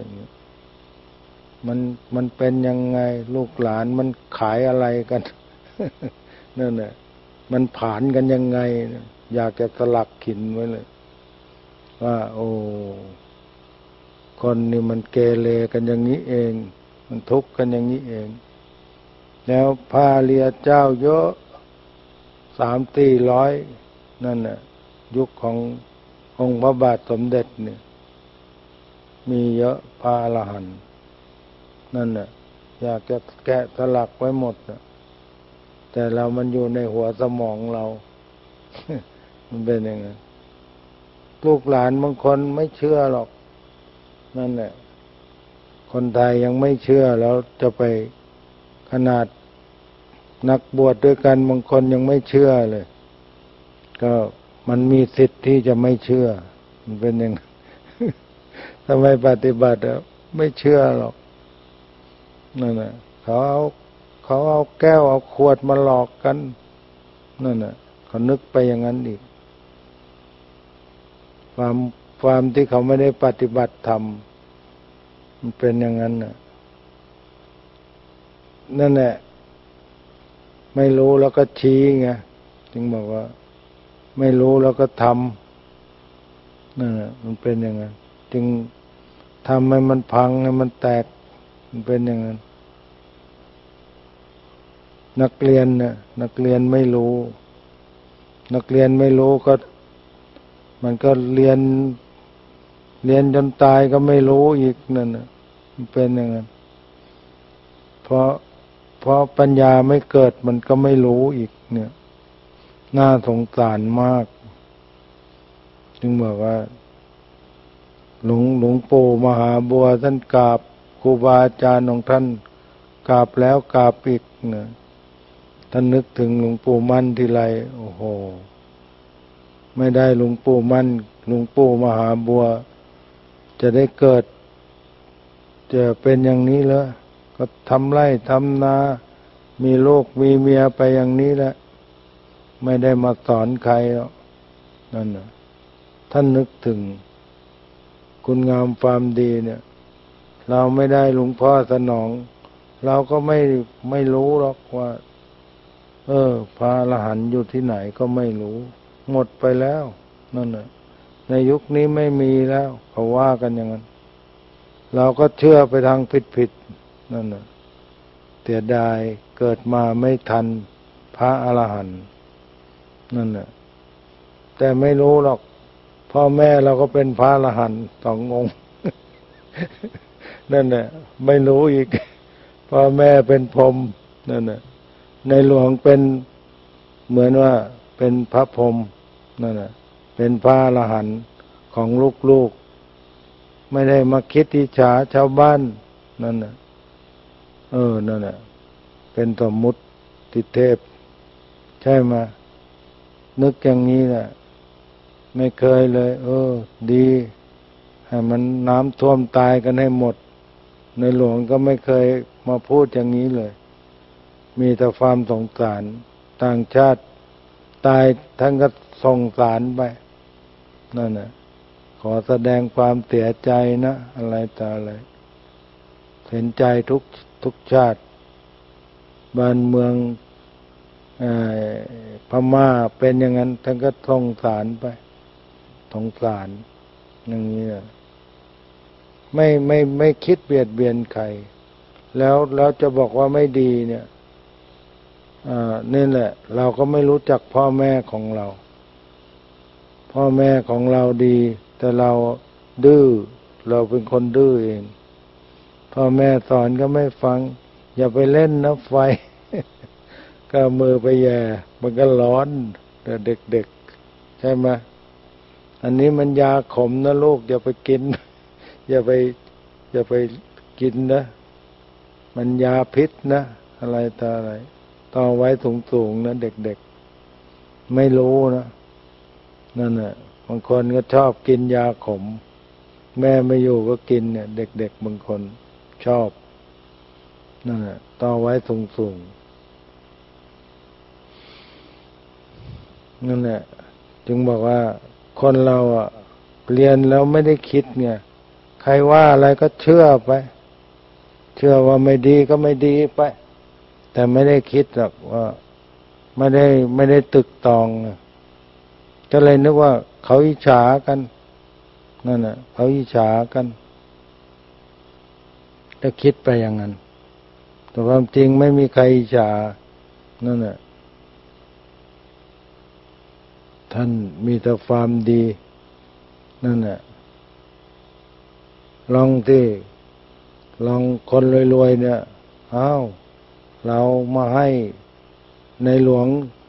มันเป็นยังไงลูกหลานมันขายอะไรกัน นั่นแหละมันผ่านกันยังไงอยากจะสลักหินไว้เลยว่าโอ้คนนี่มันเกเรกันอย่างนี้เองมันทุกข์กันอย่างนี้เองแล้วพาเรียเจ้าเยอะ300-400นั่นน่ะยุคขององค์พระบาทสมเด็จเนี่ยมีเยอะพระอรหันต์นั่นน่ะอยากจะแกะสลักไว้หมดนะแต่มันอยู่ในหัวสมองเรา มันเป็นยังไงลูกหลานบางคนไม่เชื่อหรอกนั่นแหละคนไทยยังไม่เชื่อแล้วจะไปขนาดนักบวชด้วยกันบางคนยังไม่เชื่อเลยก็มันมีสิทธิ์ที่จะไม่เชื่อมันเป็นยังไง ทำไมปฏิบัติไม่เชื่อหรอกนั่นแหละเขาเอาแก้วเอาขวดมาหลอกกันนั่นน่ะเขานึกไปอย่างนั้นอีกความที่เขาไม่ได้ปฏิบัติธรรมมันเป็นอย่างนั้นน่ะนั่นแหละไม่รู้แล้วก็ชี้ไงจึงบอกว่าไม่รู้แล้วก็ทำนั่นแหละมันเป็นอย่างนั้นจึงทำให้มันพังให้มันแตกมันเป็นอย่างนั้นนักเรียนไม่รู้นักเรียนไม่รู้ก็มันก็เรียนจนตายก็ไม่รู้อีกนั่นน่ะมันเป็นอย่างนั้นเพราะปัญญาไม่เกิดมันก็ไม่รู้อีกเนี่ยน่าสงสารมากจึงบอกว่าหลวงปู่มหาบัวท่านกราบครูบาอาจารย์ของท่านกราบแล้วกราบอีกนะท่านนึกถึงหลวงปู่มั่นทีไรโอ้โหไม่ได้หลวงปู่มั่นหลวงปู่มหาบัวจะได้เกิดจะเป็นอย่างนี้เหรอก็ทำไร่ทำนามีลูกมีเมียไปอย่างนี้แหละไม่ได้มาสอนใครหรอกนั่นน่ะท่านนึกถึงคุณงามความดีเนี่ยเราไม่ได้หลวงพ่อสนองเราก็ไม่รู้หรอกว่าพระอรหันต์อยู่ที่ไหนก็ไม่รู้หมดไปแล้วนั่นน่ะในยุคนี้ไม่มีแล้วเขาว่ากันอย่างนั้นเราก็เชื่อไปทางผิดนั่นน่ะเสียดายเกิดมาไม่ทันพระอรหันต์นั่นน่ะแต่ไม่รู้หรอกพ่อแม่เราก็เป็นพระอรหันต์2 องค์ นั่นน่ะไม่รู้อีกพ่อแม่เป็นพรหมนั่นน่ะในหลวงเป็นเหมือนว่าเป็นพระพรหมนั่นน่ะเป็นพระอรหันต์ของลูกๆไม่ได้มาคิดอิจฉาชาวบ้านนั่นน่ะนั่นน่ะเป็นสมมุติเทพใช่ไหมนึกอย่างนี้แหละไม่เคยเลยดีให้มันน้ำท่วมตายกันให้หมดในหลวงก็ไม่เคยมาพูดอย่างนี้เลยมีแต่ความสงสารต่างชาติตายท่านก็สงสารไปนั่นน่ะขอแสดงความเสียใจนะอะไรต่ออะไรเห็นใจทุกชาติบ้านเมืองพม่าเป็นอย่างนั้นท่านก็สงสารไปสงสารอย่างนี้ไม่คิดเบียดเบียนใครแล้วจะบอกว่าไม่ดีเนี่ยนี่แหละเราก็ไม่รู้จักพ่อแม่ของเราพ่อแม่ของเราดีแต่เราดื้อเราเป็นคนดื้อเองพ่อแม่สอนก็ไม่ฟังอย่าไปเล่นนะไฟ ก็มือไปแย่มันก็ร้อนแต่เด็กๆใช่ไหมอันนี้มันยาขมนะลูกอย่าไปกิน อย่าไปกินนะมันยาพิษนะอะไรต่ออะไรต้องไว้สูงๆนะเด็กๆไม่รู้นะนั่นน่ะบางคนก็ชอบกินยาขมแม่ไม่อยู่ก็กินเนี่ยเด็กๆบางคนชอบนั่นน่ะต้องไว้สูงๆนั่นแหละจึงบอกว่าคนเราเรียนแล้วไม่ได้คิดไงใครว่าอะไรก็เชื่อไปเชื่อว่าไม่ดีก็ไม่ดีไปแต่ไม่ได้คิดหรอกว่าไม่ได้ตึกตองก็เลยนึกว่าเขาอิจฉากันนั่นน่ะเขาอิจฉากันถ้าคิดไปอย่างนั้นแต่ความจริงไม่มีใครอิจฉานั่นน่ะท่านมีแต่ความดีนั่นน่ะลองคนรวยๆเนี่ยเรามาให้ในหลวง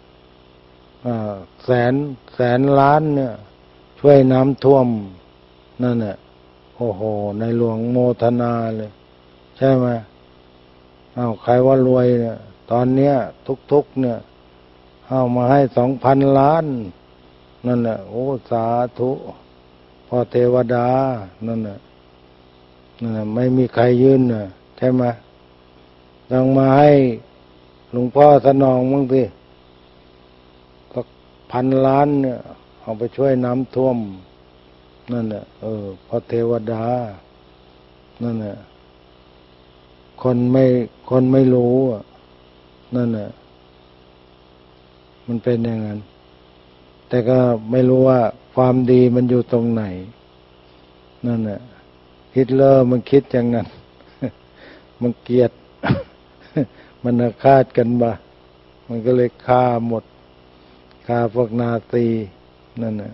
แสนล้านเนี่ยช่วยน้ำท่วมนั่นน่ะโอ้โหในหลวงโมทนาเลยใช่ไหมใครว่ารวยเนี่ยตอนเนี้ยทุกเนี่ยมาให้2,000 ล้านนั่นน่ะโอ้สาธุพ่อเทวดานั่นน่ะไม่มีใครยื่นน่ะใช่ไหมต้องมาให้หลวงพ่อสนองบ้างสิก็1,000 ล้านเนี่ยเอาไปช่วยน้ำท่วมนั่นน่ะพ่อเทวดานั่นน่ะคนไม่รู้นั่นน่ะมันเป็นอย่างนั้นแต่ก็ไม่รู้ว่าความดีมันอยู่ตรงไหนนั่นน่ะฮิตเลอร์มันคิดอย่างนั้น มันเกลียด มันอาฆาตกันมามันก็เลยฆ่าหมดฆ่าพวกนาซีนั่นน่ะ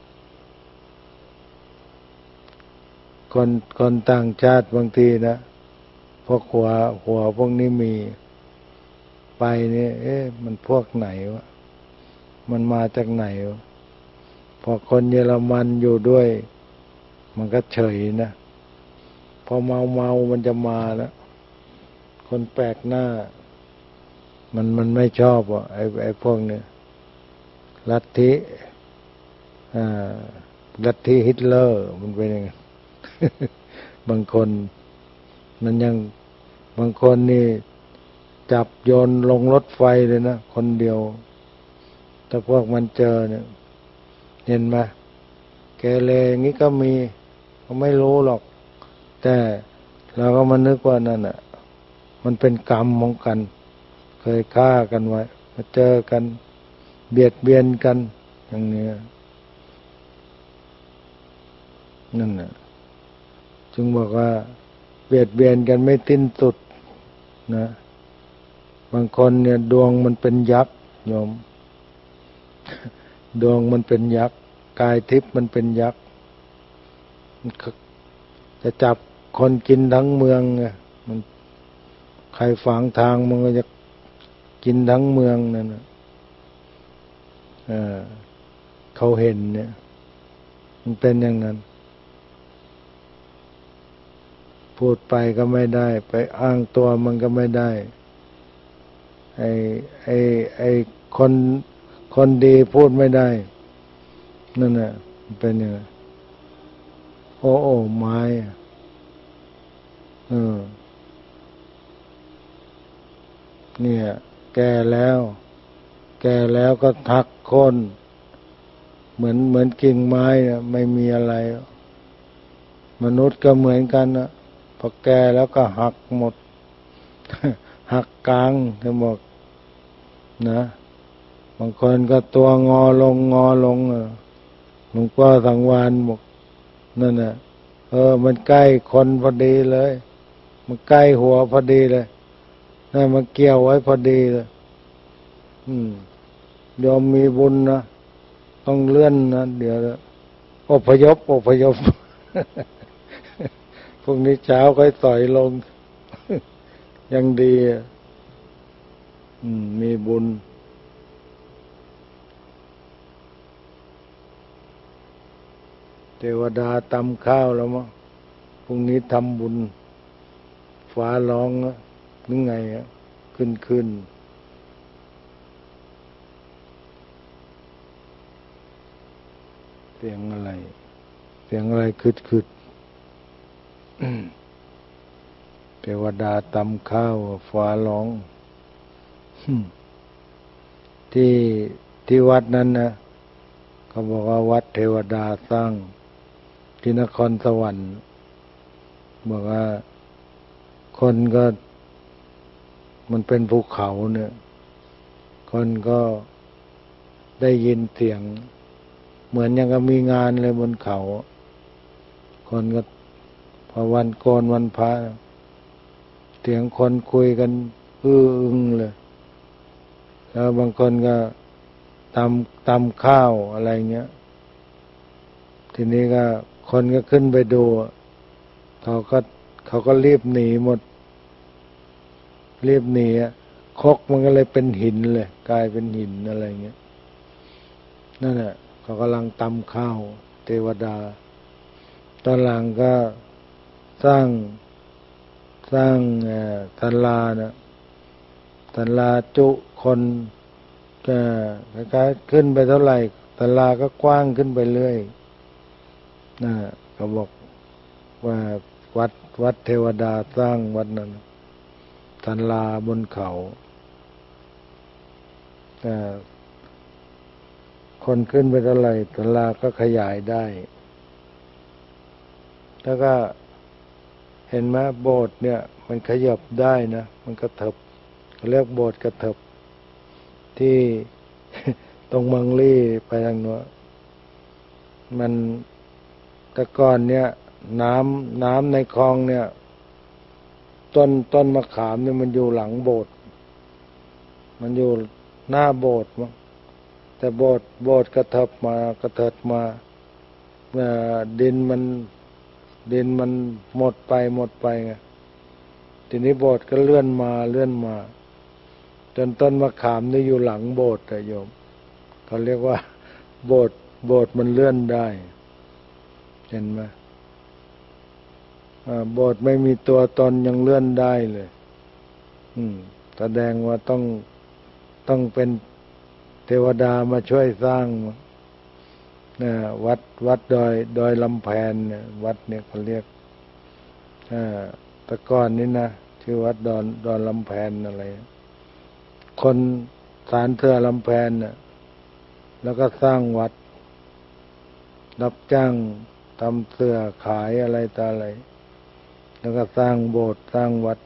คนต่างชาติบางทีนะพวกหัวพวกนี้มีไปเนี่ยมันพวกไหนวะมันมาจากไหนวะพอคนเยอรมันอยู่ด้วย มันก็เฉยนะพอเมามันจะมาแล้วคนแปลกหน้า มันไม่ชอบอ่ะไอ้พวกเนี้ยลัทธิอ่าลัทธิฮิตเลอร์มันเป็นยังไง บางคนมันยังบางคนนี่จับโยนลงรถไฟเลยนะคนเดียวถ้าพวกมันเจอเนี่ยเห็นไหมเกเรอย่างนี้ก็มีเขาไม่รู้หรอกแต่เราก็มานึกว่านั่นน่ะมันเป็นกรรมของกัน เคยฆ่ากันไว้มาเจอกันเบียดเบียนกันอย่างนี้นั่นน่ะจึงบอกว่าเบียดเบียนกันไม่สิ้นสุดนะบางคนเนี่ยดวงมันเป็นยักษ์โยมดวงมันเป็นยักษ์กายทิพย์มันเป็นยักษ์จะจับคนกินทั้งเมืองไงมันใครฝังทางมันก็จะกินทั้งเมืองนั่นนะเขาเห็นเนี่ยมันเป็นอย่างนั้นพูดไปก็ไม่ได้ไปอ้างตัวมันก็ไม่ได้ไอ้คนดีพูดไม่ได้นั่นน่ะมันเป็นอย่างนั้นโอ้ไม้เนี่ยแก่แล้วก็ทักโค่นเหมือนกิ่งไม้นะไม่มีอะไรมนุษย์ก็เหมือนกันนะพอแก่แล้วก็หักหมด หักกลางจะบอกนะบางคนก็ตัวงอลงหลวงพ่อสังวาลบอกนั่นน่ะมันใกล้คนพอดีเลยมันใกล้หัวพอดีเลยนั่นมันเกี่ยวไว้พอดีเลยยอมมีบุญนะต้องเลื่อนนะเดี๋ยวอพยพ พรุ่งนี้เช้าค่อยต่อยลง ยังดีมีบุญเทวดาตำข้าวแล้วมั้งพรุ่งนี้ทำบุญฟ้าร้องนึกไงขึ้นเสียงอะไรขึ้นเทวดาตำข้าวฟ้าร้องที่วัดนั้นนะเขาบอกว่าวัดเทวดาสร้างที่นครสวรรค์บอกว่าคนก็มันเป็นภูเขาเนี่ยคนก็ได้ยินเสียงเหมือนยังก็มีงานเลยบนเขาคนก็พอวันโกนวันพระเสียงคนคุยกันอึ้งเลยแล้วบางคนก็ตำข้าวอะไรเงี้ยทีนี้ก็คนก็ขึ้นไปดูเขาก็รีบหนีหมดรีบหนีครกมันก็เลยเป็นหินเลยกลายเป็นหินอะไรเงี้ยนั่นแหละเขากำลังตำข้าวเทวดาตอนหลังก็สร้างศาลานะศาลาจุคนก็คล้ายๆขึ้นไปเท่าไหร่ศาลาก็กว้างขึ้นไปเรื่อยเขาบอกว่าวัดเทวดาสร้างวัดนั้นศาลาบนเขาคนขึ้นไปเท่าไหร่ศาลาก็ขยายได้แล้วก็เห็นไหมโบสถ์เนี่ยมันขยับได้นะมันกระเถิบเรียกโบสถ์กระเถิบที่ ตรงมังลี่ไปทางโน้นมันแต่ก่อนเนี่ยน้ำในคลองเนี่ยต้นมะขามเนี่ยมันอยู่หลังโบสถ์มันอยู่หน้าโบสถ์มั้งแต่โบสถ์กระเถิบมาดินมันหมดไปไงทีนี้โบสถ์ก็เลื่อนมาจนต้นมะขามนี่อยู่หลังโบสถ์โยมเขาเรียกว่าโบสถ์มันเลื่อนได้เห็นไหมโบสถ์ไม่มีตัวตนยังเลื่อนได้เลยแสดงว่าต้องเป็นเทวดามาช่วยสร้างวัดดอยลำแพนเนี่ยวัดเนี่ยเขาเรียกแต่ก่อนนี้นะชื่อวัดดอนลำแพนอะไรคนสารเสือลำแพนน่ะแล้วก็สร้างวัดรับจ้างทำเสื้อขายอะไรต่ออะไรแล้วก็สร้างโบสถ์สร้างวัด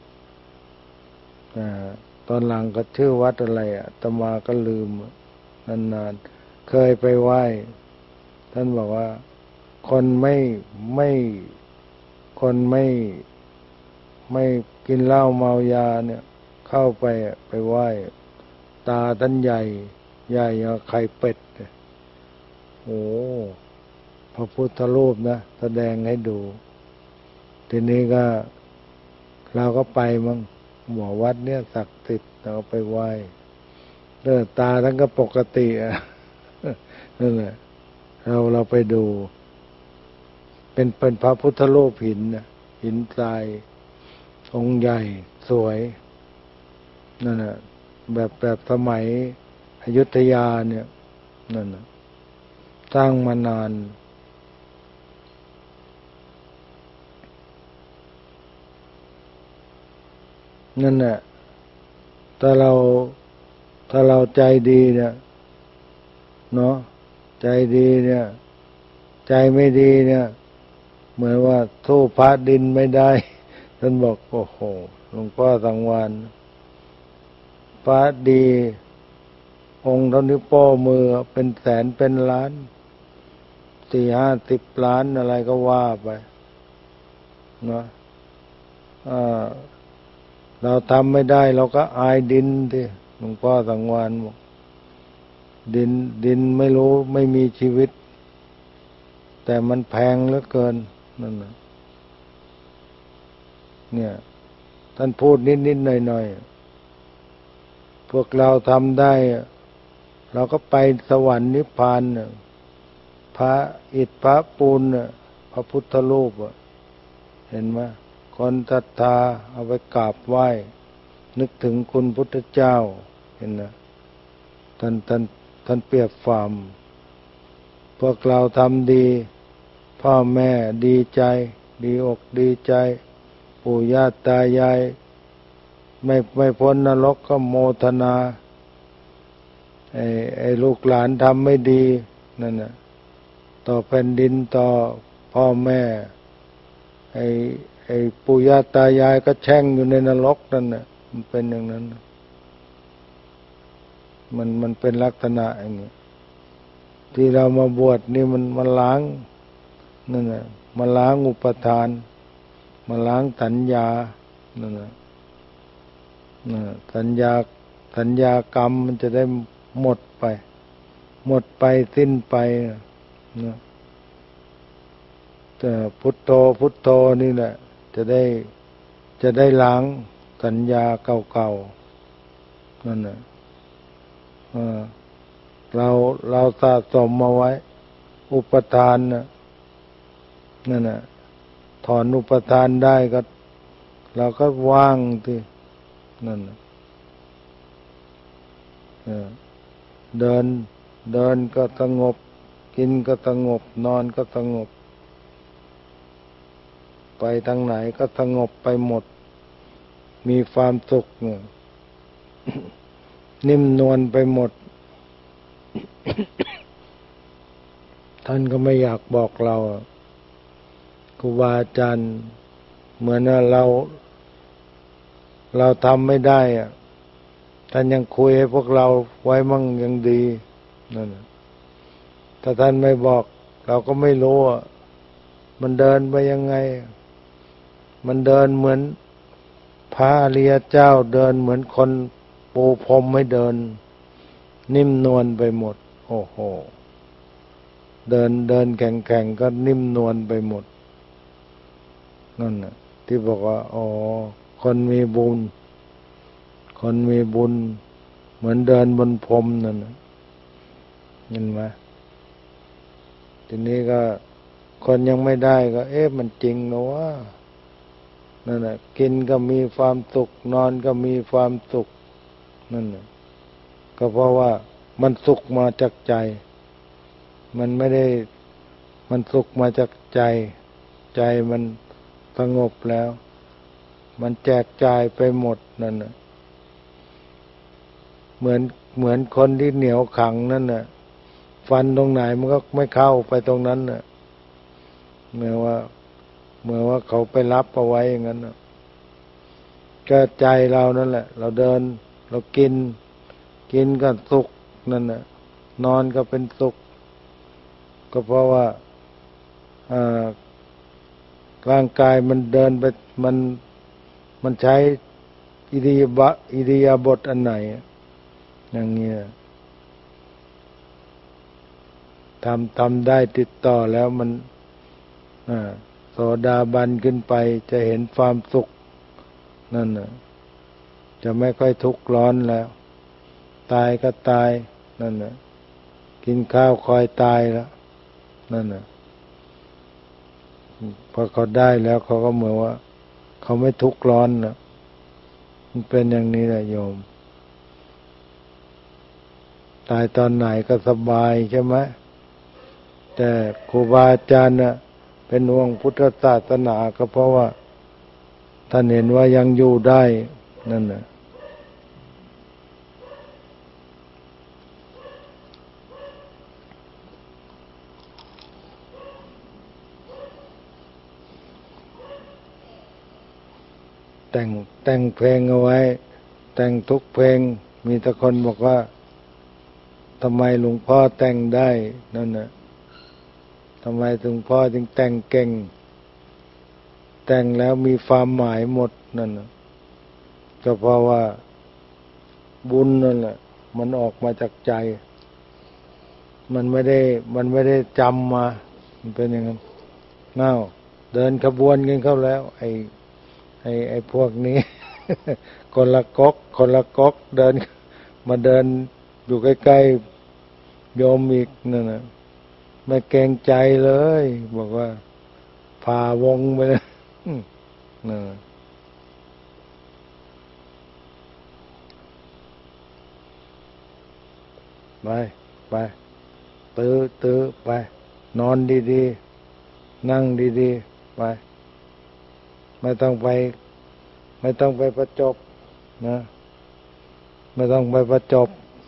ตอนหลังก็ชื่อวัดอะไรอาตมาก็ลืมนานๆเคยไปไหว้ท่านบอกว่าคนคนไม่กินเหล้าเมายาเนี่ยเข้าไปไหว้ตาท่านใหญ่อย่างไข่เป็ดโอ้พระพุทธรูปนะแสดงให้ดูทีนี้ก็เราก็ไปมั่งบอกวัดเนี่ยศักดิ์สิทธิ์เราก็ไปไหว้ตาท่านก็ปกตินั่นแหละเราไปดูเป็นพระพุทธรูปหินนะหินทรายองค์ใหญ่สวยนั่นน่ะแบบสมัยอยุธยาเนี่ยนั่นน่ะสร้างมานานนั่นแหละถ้าเราใจดีเนี่ยเนาะใจดีเนี่ยใจไม่ดีเนี่ยเหมือนว่าสู้พระดินไม่ได้ท่านบอกโอ้โหหลวงพ่อสังวานพระดีองค์เท่านิ้วโป้มือเป็นแสนเป็นล้าน40-50 ล้านอะไรก็ว่าไปเนาะเราทำไม่ได้เราก็อายดินที่หลวงพ่อสังวานบอกดินไม่รู้ไม่มีชีวิตแต่มันแพงเหลือเกินนั่นน่ะเนี่ยท่านพูดนิดหน่อยพวกเราทำได้เราก็ไปสวรรค์นิพพานพระอิฐพระปูนพระพุทธรูปเห็นไหมคนศรัทธาเอาไปกราบไหว้นึกถึงคุณพุทธเจ้าเห็นนะท่านเปรียบฟาร์มพวกเราทำดีพ่อแม่ดีใจดีอกดีใจปู่ย่าตายายไม่พ้นนรกก็โมทนาไอ้ลูกหลานทำไม่ดีนั่นน่ะต่อแผ่นดินต่อพ่อแม่ไอ้ปู่ย่าตายายก็แช่งอยู่ในนรกนั่นน่ะมันเป็นอย่างนั้นมันเป็นลักษณะอย่างนี้ที่เรามาบวชนี่มันล้างนั่นน่ะมาล้างอุปทานมาล้างสัญญานั่นน่ะสัญญากรรมมันจะได้หมดไปสิ้นไปนะแต่พุทโธนี่แหละจะได้ล้างสัญญาเก่าๆนั่นน่ะเราสะสมมาไว้อุปทานนั่นน่ะถอนอุปทานได้ก็เราก็ว่างที่นั่นน่ะเดินก็สงบกินก็สงบนอนก็สงบไปทางไหนก็สงบไปหมดมีความสุขนิ่มนวลไปหมด ท่านก็ไม่อยากบอกเราครูบาอาจารย์เหมือนเราทำไม่ได้ท่านยังคุยให้พวกเราไว้มั่งยังดีนั่นถ้าท่านไม่บอกเราก็ไม่รู้มันเดินไปยังไงมันเดินเหมือนพระอริยเจ้าเดินเหมือนคนปูพรมไม่เดินนิ่มนวลไปหมดโอ้โหเดินแข่งก็นิ่มนวลไปหมดนั่นน่ะที่บอกว่าอ๋อคนมีบุญเหมือนเดินบนพรมนั่นน่ะเห็นไหมทีนี้ก็คนยังไม่ได้ก็มันจริงนะว่านั่นแหละกินก็มีความสุขนอนก็มีความสุขนั่นแหละก็เพราะว่ามันสุขมาจากใจมันไม่ได้มันสุขมาจากใจใจมันสงบแล้วมันแจกจ่ายไปหมดนั่นน่ะเหมือนคนที่เหนียวขังนั่นน่ะฟันตรงไหนมันก็ไม่เข้าไปตรงนั้นน่ะเมื่อว่าเขาไปรับเอาไว้อย่างนั้นน่ะก็ใจเรานั่นแหละเราเดินเรากินก็สุขนั่นน่ะนอนก็เป็นสุขก็เพราะว่าร่างกายมันเดินไปมันใช้อิริยาบถอันไหนอย่างเงี้ยทำได้ติดต่อแล้วมันโสดาบันขึ้นไปจะเห็นความสุขนั่นน่ะจะไม่ค่อยทุกข์ร้อนแล้วตายก็ตายนั่นน่ะกินข้าวคอยตายแล้วนั่นน่ะพอเขาได้แล้วเขาก็เหมือนว่าเขาไม่ทุกข์ร้อนนะมันเป็นอย่างนี้แหละโยมตายตอนไหนก็สบายใช่ไหมแต่ครูบาอาจารย์น่ะเป็นห่วงพุทธศาสนาก็เพราะว่าท่านเห็นว่ายังอยู่ได้นั่นน่ะแต่งเพลงเอาไว้แต่งทุกเพลงมีแต่คนบอกว่าทำไมหลวงพ่อแต่งได้นั่นน่ะทำไมหลวงพ่อจึงแต่งเก่งแต่งแล้วมีความหมายหมดนั่นน่ะก็เพราะว่าบุญนั่นแหละมันออกมาจากใจมันไม่ได้จำมามันเป็นอย่างนั้นน่าเดินขบวนกันเข้าแล้วไอ้พวกนี้ คนละก๊กเดินมาเดินอยู่ใกล้ๆโยมอีกนั่นน่ะไม่เกรงใจเลยบอกว่าพาวงไปเลยนั่นไปตื้อไปนอนดีๆนั่งดีๆไปไม่ต้องไปประจบนะไม่ต้องไปประจบ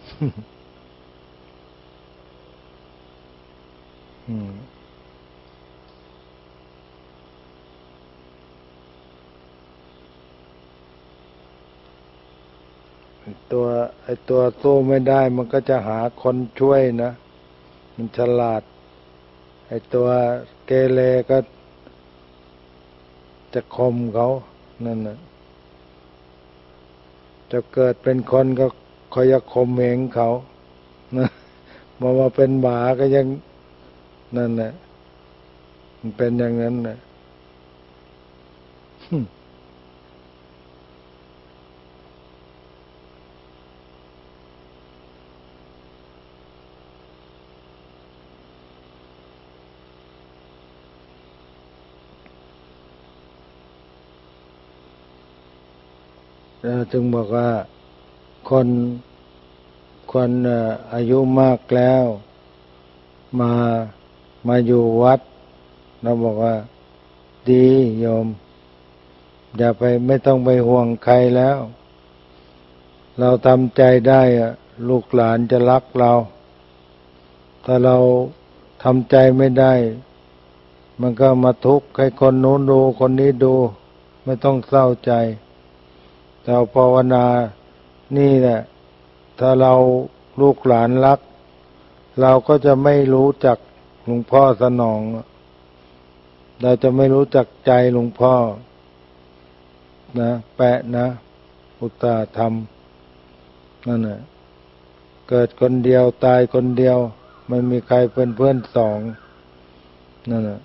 ไอ้ตัวสู้ไม่ได้มันก็จะหาคนช่วยนะมันฉลาดไอ้ตัวเกเรก็จะข่มเขานั่นน่ะจะเกิดเป็นคนก็คอยข่มเหงเขานะมาเป็นหมาก็ยังนั่นแหละมันเป็นอย่างนั้นนะจึงบอกว่าคนอายุมากแล้วมาอยู่วัดเราบอกว่าดีโยมอย่าไปไม่ต้องไปห่วงใครแล้วเราทำใจได้ลูกหลานจะรักเราถ้าเราทำใจไม่ได้มันก็มาทุกข์ให้คนโน้นดูคนนี้ดูไม่ต้องเศร้าใจเราภาวนานี่แหละถ้าเราลูกหลานรักเราก็จะไม่รู้จักหลวงพ่อสนองเราจะไม่รู้จักใจหลวงพ่อนะแปะนะอุตตาธรรมนั่นแหละเกิดคนเดียวตายคนเดียวไม่มีใครเป็นเพื่อนสองนั่นแหละ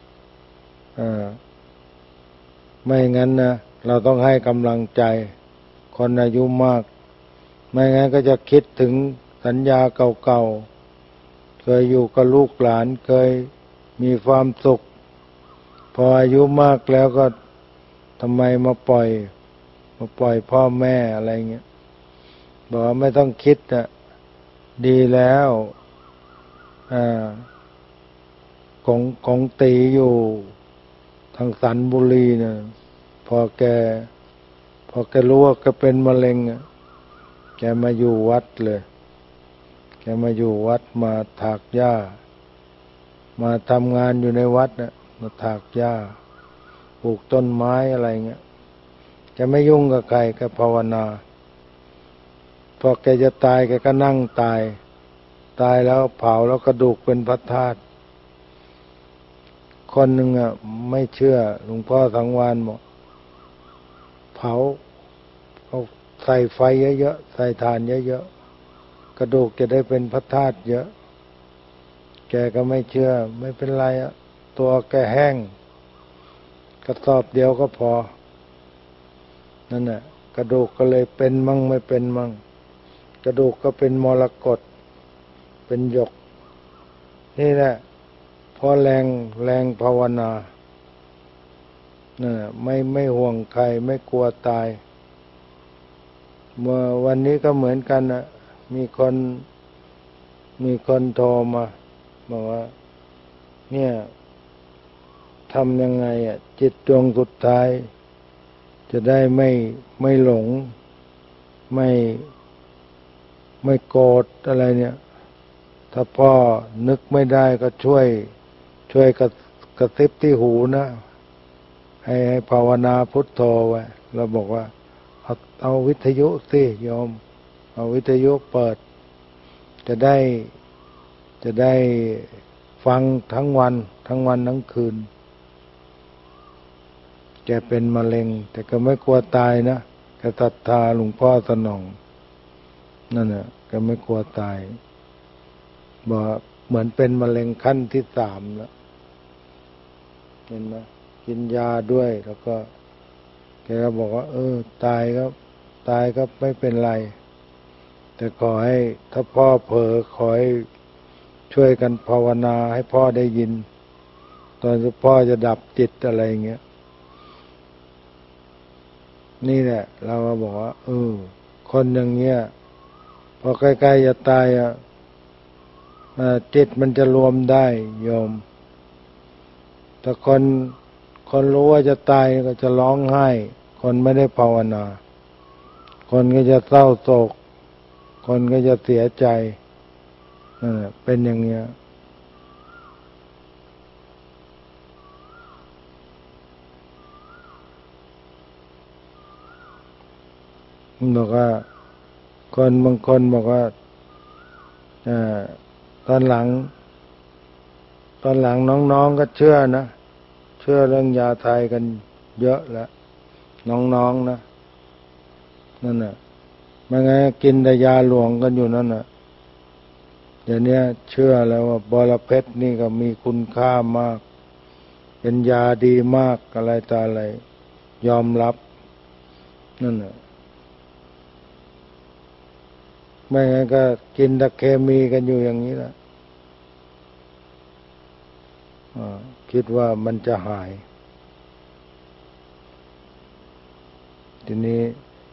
ไม่งั้นนะเราต้องให้กำลังใจคนอายุมากไม่งั้นก็จะคิดถึงสัญญาเก่าเคยอยู่กับลูกหลานเคยมีความสุขพออายุมากแล้วก็ทำไมมาปล่อยพ่อแม่อะไรเงี้ยบอกว่าไม่ต้องคิดอ่ะดีแล้วอ่ของตีอยู่ทางสันบุรีนะพอแกรู้ว่าแกเป็นมะเร็งอ่ะแกมาอยู่วัดเลยแกมาอยู่วัดมาถากหญ้ามาทำงานอยู่ในวัดน่ะมาถากหญ้าปลูกต้นไม้อะไรเงี้ยแกไม่ยุ่งกับใครแกภาวนาพอแกจะตายแกก็นั่งตายแล้วเผาแล้วกระดูกเป็นพระธาตุคนหนึ่งอ่ะไม่เชื่อหลวงพ่อสังวานบอกเผาเอาใส่ไฟเยอะๆใส่ถ่านเยอะๆกระดูกจะได้เป็นพระธาตุเยอะแกก็ไม่เชื่อไม่เป็นไรอ่ะตัวแกแห้งกระสอบเดียวก็พอนั่นน่ะกระดูกก็เลยเป็นมั่งไม่เป็นมั่งกระดูกก็เป็นมรกตเป็นหยกนี่แหละเพราะแรงภาวนานั่นน่ะไม่ห่วงใครไม่กลัวตายเมื่อวันนี้ก็เหมือนกันน่ะมีคนโทรมาบอกว่าเนี่ยทำยังไงอ่ะจิตดวงสุดท้ายจะได้ไม่หลงไม่โกรธอะไรเนี่ยถ้าพ่อนึกไม่ได้ก็ช่วยกระซิบที่หูนะให้ภาวนาพุทโธไว้เราบอกว่าเอาวิทยุสิโยมเอาวิทยุเปิดจะได้ฟังทั้งวันทั้งคืนแกเป็นมะเร็งแต่ก็ไม่กลัวตายนะแกศรัทธาหลวงพ่อสนองนั่นน่ะก็ไม่กลัวตายบอกเหมือนเป็นมะเร็งขั้นที่3แล้วเห็นไหมกินยาด้วยแล้วก็แกก็บอกว่าตายก็ไม่เป็นไรแต่ขอให้ถ้าพ่อเผลอขอให้ช่วยกันภาวนาให้พ่อได้ยินตอนที่พ่อจะดับจิตอะไรอย่างเงี้ยนี่แหละเราก็บอกว่าคนอย่างเงี้ยพอใกล้ๆจะตายอ่ะจิตมันจะรวมได้โยมแต่คนรู้ว่าจะตายก็จะร้องไห้คนไม่ได้ภาวนาคนก็จะเศร้าโศกคนก็จะเสียใจเป็นอย่างเงี้ยบอกว่าบางคนบอกว่าตอนหลังน้องๆก็เชื่อนะเชื่อเรื่องยาไทยกันเยอะแล้วน้องๆนะนั่นน่ะไม่งั้นกินแต่ยาหลวงกันอยู่นั่นน่ะเดี๋ยวนี้เชื่อแล้วว่าบรเพชรนี่ก็มีคุณค่ามากเป็นยาดีมากอะไรต่ออะไรยอมรับนั่นน่ะไม่งั้นก็กินแต่เคมีกันอยู่อย่างนี้แหละคิดว่ามันจะหายทีนี้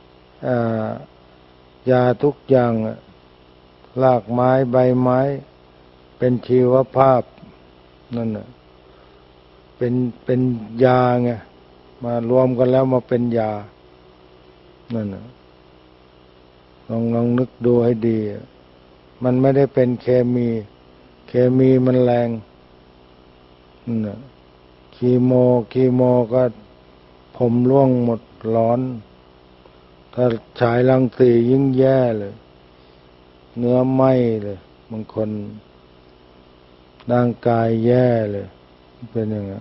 ยาทุกอย่างรากไม้ใบไม้เป็นชีวภาพนั่นน่ะเป็นยาไงมารวมกันแล้วมาเป็นยานั่นน่ะลองนึกดูให้ดีมันไม่ได้เป็นเคมีมันแรงนั่นน่ะคีโมก็ผมร่วงหมดร้อนถ้าฉายรังสียิ่งแย่เลยเนื้อไหม้เลยบางคนร่างกายแย่เลยเป็นอย่างนั้น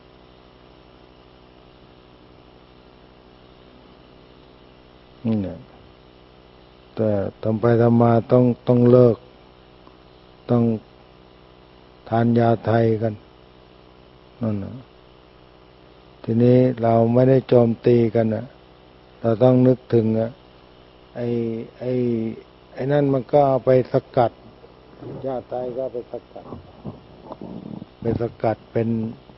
นี่แหละแต่ทำไปทำมาต้องเลิกต้องทานยาไทยกันนั่นนะทีนี้เราไม่ได้โจมตีกันนะเราต้องนึกถึงไอ้นั่นมันก็เอาไปสกัดยาไทยก็ไปสกัดเป็น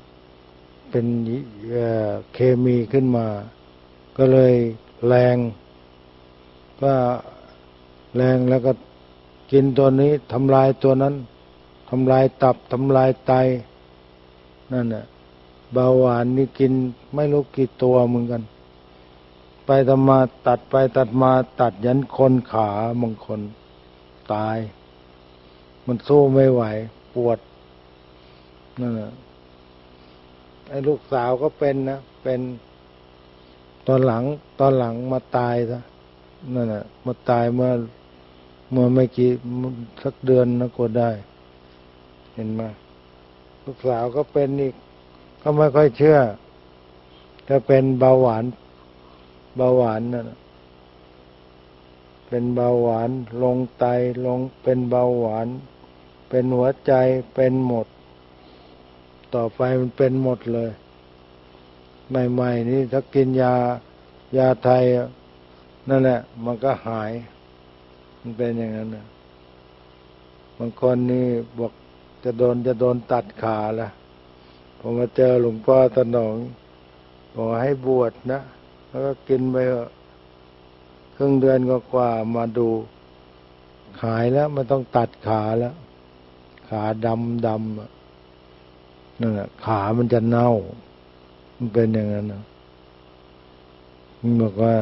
เคมีขึ้นมาก็เลยแรงก็แรงแล้วก็กินตัวนี้ทำลายตัวนั้นทำลายตับทำลายไตนั่นน่ะเบาหวานนี่กินไม่รู้กี่ตัวเหมือนกันไปทำมาตัดไปตัดมาตัดยันคนขาบางคนตายมันสู้ไม่ไหวปวดนั่นน่ะไอ้ลูกสาวก็เป็นนะเป็นตอนหลังมาตายซะนั่นน่ะมาตายเมื่อไม่กี่สักเดือนนะก็ได้เห็นไหมลูกสาวก็เป็นอีกก็ไม่ค่อยเชื่อถ้าเป็นเบาหวานนั่นน่ะเป็นเบาหวานลงไตลงเป็นเบาหวานเป็นหัวใจเป็นหมดต่อไปมันเป็นหมดเลยใหม่ๆนี่ถ้ากินยาไทยนั่นแหละมันก็หายมันเป็นอย่างนั้นนะบางคนนี่บอกจะโดนตัดขาละผมมาเจอหลวงพ่อสนองบอกให้บวชนะแล้วก็กินไปครึ่งเดือนกว่ามาดูหายแล้วไม่ต้องตัดขาแล้วขาดำนั่นแหละขามันจะเน่ามันเป็นอย่างนั้นนะมันบอกว่า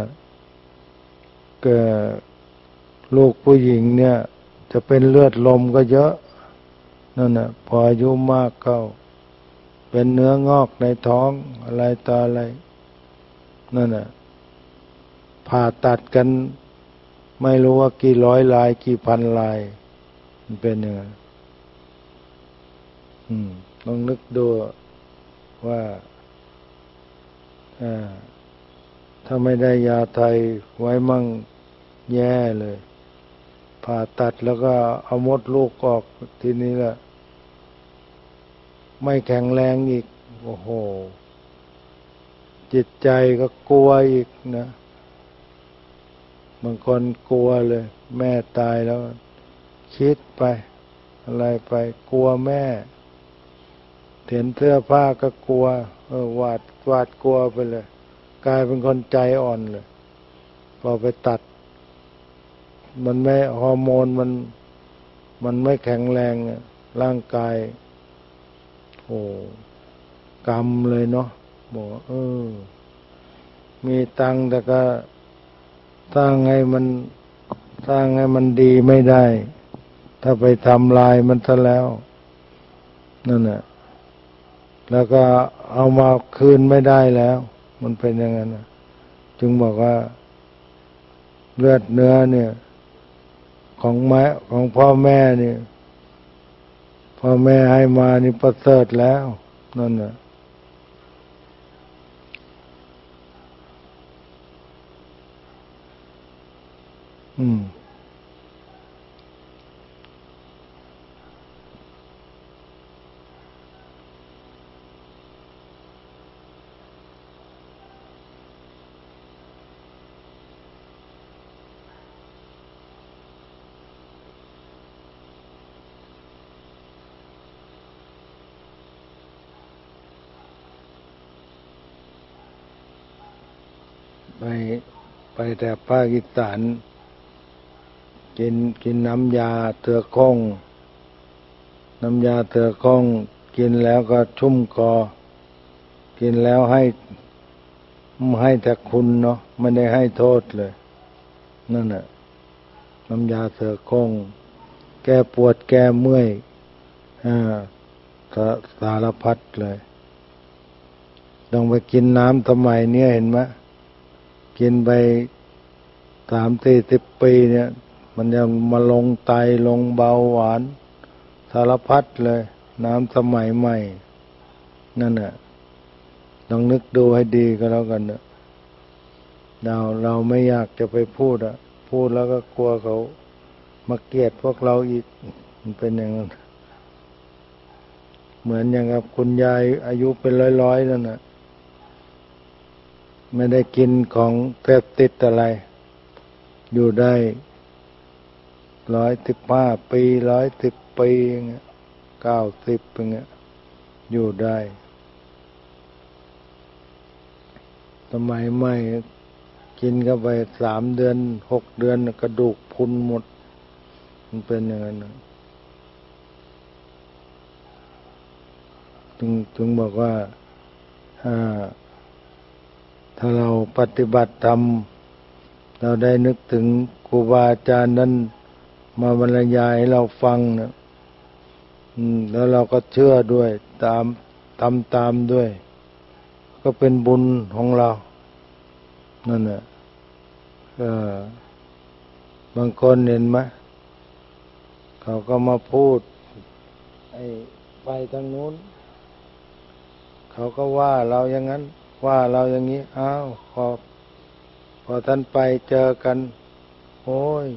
ลูกผู้หญิงเนี่ยจะเป็นเลือดลมก็เยอะนั่นน่ะพออายุมากเข้าเป็นเนื้องอกในท้องอะไรต่ออะไรนั่นน่ะผ่าตัดกันไม่รู้ว่ากี่ร้อยลายกี่พันลายมันเป็นอย่างนั้นลองนึกดูว่าถ้าไม่ได้ยาไทยไว้มั่งแย่เลยผ่าตัดแล้วก็เอามดลูกออกทีนี้แหละไม่แข็งแรงอีกโอ้โหจิตใจก็กลัวอีกนะบางคนกลัวเลยแม่ตายแล้วคิดไปอะไรไปกลัวแม่เห็นเสื้อผ้าก็กลัวหวาดกลัวไปเลยกลายเป็นคนใจอ่อนเลยพอไปตัดมันไม่ฮอร์โมนมันไม่แข็งแรงร่างกายโอ้กรรมเลยเนาะบอกมีตังค์แต่ก็สร้างให้มันดีไม่ได้ถ้าไปทำลายมันซะแล้วนั่นน่ะแล้วก็เอามาคืนไม่ได้แล้วมันเป็นอย่างนั้นนะจึงบอกว่าเลือดเนื้อเนี่ยของพ่อแม่เนี่ยพ่อแม่ให้มานี่ประเสริฐแล้วนั่นน่ะไปแต่ภาคอีสานกินน้ำยาเถือคงกินแล้วก็ชุ่มคอกินแล้วให้แต่คุณเนาะไม่ได้ให้โทษเลยนั่นน่ะน้ำยาเถือคงแก้ปวดแก้เมื่อยสารพัดเลยต้องไปกินน้ำสมัยนี้เห็นไหมกินไป30-40 ปีเนี่ยมันจะมาลงไตลงเบาหวานสารพัดเลยน้ำสมัยใหม่นั่นน่ะลองนึกดูให้ดีก็แล้วกันนะเราไม่อยากจะไปพูดแล้วก็กลัวเขามาเกลียดพวกเราอีกมันเป็นอย่างนั้นเหมือนอย่างกับคุณยายอายุเป็นร้อยนั่นน่ะไม่ได้กินของเสพติดอะไรอยู่ได้ 115 ปี110 ปีอย่างเงี้ย90อย่างเงี้ยอยู่ได้สมัยใหม่กินเข้าไป3 เดือน6 เดือนกระดูกพรุนหมดมันเป็นอย่างนั้นนะจึงบอกว่าถ้าเราปฏิบัติธรรมเราได้นึกถึงครูบาอาจารย์นั้นมาบรรยายให้เราฟังนะแล้วเราก็เชื่อด้วยทำตามด้วยก็เป็นบุญของเรานั่นแหละบางคนเห็นไหมเขาก็มาพูดไปทางนู้นเขาก็ว่าเราอย่างนั้นว่าเราอย่างนี้อ้าวพอท่านไปเจอกันโอ้ย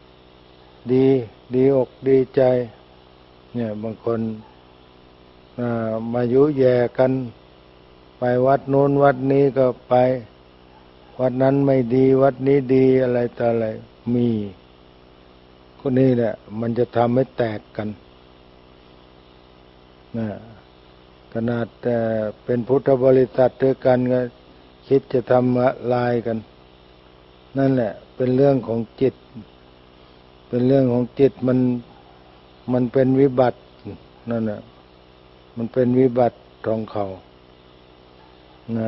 ดีอกดีใจเนี่ยบางคนมายุแย่กันไปวัดโน้นวัดนี้ก็ไปวัดนั้นไม่ดีวัดนี้ดีอะไรต่ออะไรมีคนนี้แหละมันจะทำให้แตกกันนะขนาดเป็นพุทธบริษัทด้วยกันก็คิดจะทำลายกันนั่นแหละเป็นเรื่องของจิตเป็นเรื่องของจิตมันเป็นวิบัตินั่นน่ะมันเป็นวิบัติของเขานะ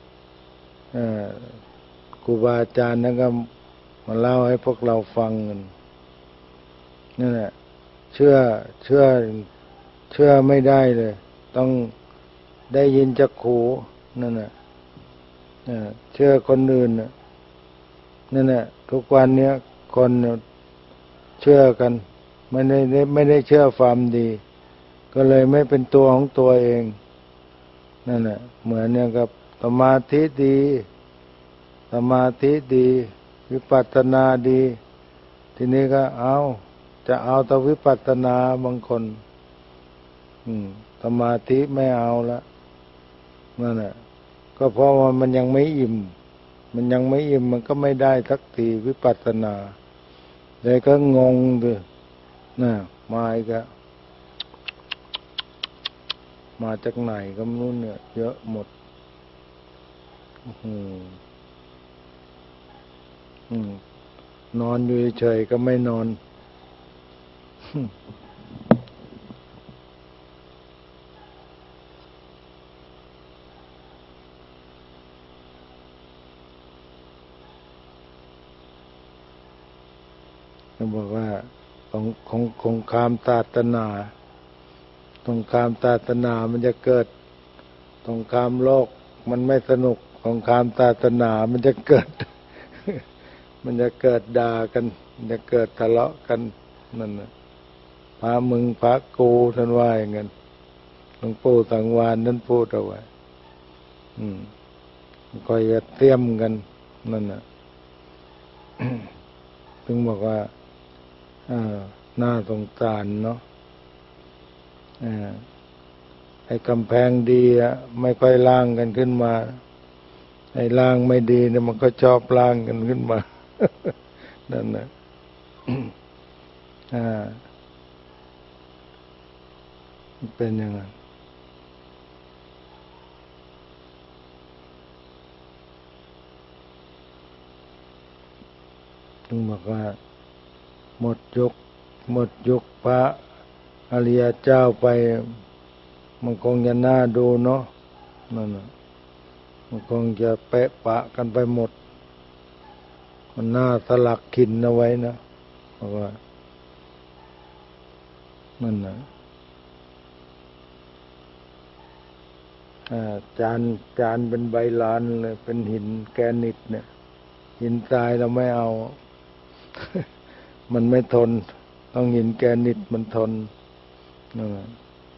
ครูบาอาจารย์นั้นก็มาเล่าให้พวกเราฟังกันนั่นแหละเชื่อไม่ได้เลยต้องได้ยินจากหูนั่นน่ะเชื่อคนอื่นนั่นแหละทุกวันนี้คนเชื่อกันไม่ได้เชื่อความดีก็เลยไม่เป็นตัวของตัวเองนั่นแหละเหมือนเนี่ยกับสมาธิดีวิปัสสนาดีทีนี้ก็จะเอาแต่วิปัสสนาบางคนสมาธิไม่เอาละนั่นแหละก็เพราะว่ามันยังไม่อิ่มมันก็ไม่ได้สักทีวิปัสสนาเลยก็งงด้วยน่ะมาอีกแล้วมาจากไหนก็ไม่รู้เนี่ยเยอะหมดนอนอยู่เฉยๆก็ไม่นอนเขาบอกว่าของคามศาสนาสงครามศาสนามันจะเกิดสงครามโลกมันไม่สนุกสงครามศาสนามันจะเกิด มันจะเกิดด่ากันมันจะเกิดทะเลาะกันนั่นน่ะพระมึงพระกูท่านว่าอย่างนั้นหลวงปู่สังวาลท่านพูดเอาไว้คอยจะเตรียมกันนั่นน่ะ ถึงบอกว่าน่าสงสารเนาะไอ้กำแพงดีไม่ค่อยล้างกันขึ้นมาไอ้ล้างไม่ดีเนี่ยมันก็ชอบล้างกันขึ้นมา นั่นนะเป็นอย่างนั้นถึงบอกว่าหมดยุคพระอริยเจ้าไปมันคงจะน่าดูเนาะนั่นน่ะมันคงจะเปะปะกันไปหมดมันน่าสลักขินเอาไว้นะเพราะว่านั่นน่ะจานเป็นใบลานเลยเป็นหินแกรนิตเนี่ยหินทรายเราไม่เอา มันไม่ทนต้องหินแกรนิตมันทนนั่นแหละ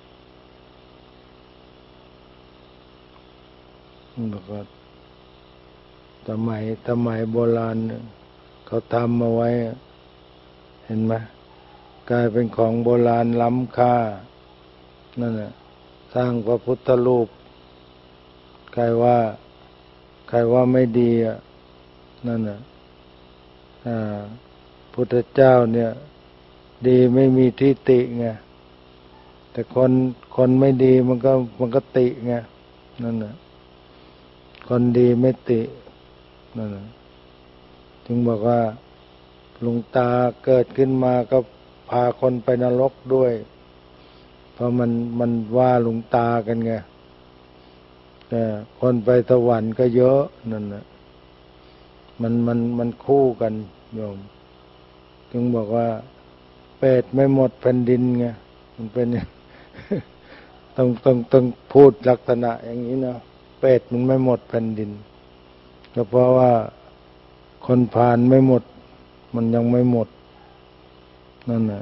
บอกว่าสมัยโบราณเขาทำมาไว้เห็นไหมกลายเป็นของโบราณล้ำค่านั่นแหละสร้างพระพุทธรูปใครว่าไม่ดีนั่นน่ะพุทธเจ้าเนี่ยดีไม่มีที่ติไงแต่คนไม่ดีมันก็ติไงนั่นน่ะคนดีไม่ตินั่นน่ะจึงบอกว่าหลวงตาเกิดขึ้นมาก็พาคนไปนรกด้วยเพราะมันว่าหลวงตากันไงแต่คนไปสวรรค์ก็เยอะนั่นน่ะมันคู่กันโยมจึงบอกว่าเปรตไม่หมดแผ่นดินไงมันเป็น ต้องพูดลักษณะอย่างนี้นะเปรตมันไม่หมดแผ่นดินก็เพราะว่าคนผ่านไม่หมดมันยังไม่หมดนั่นน่ะ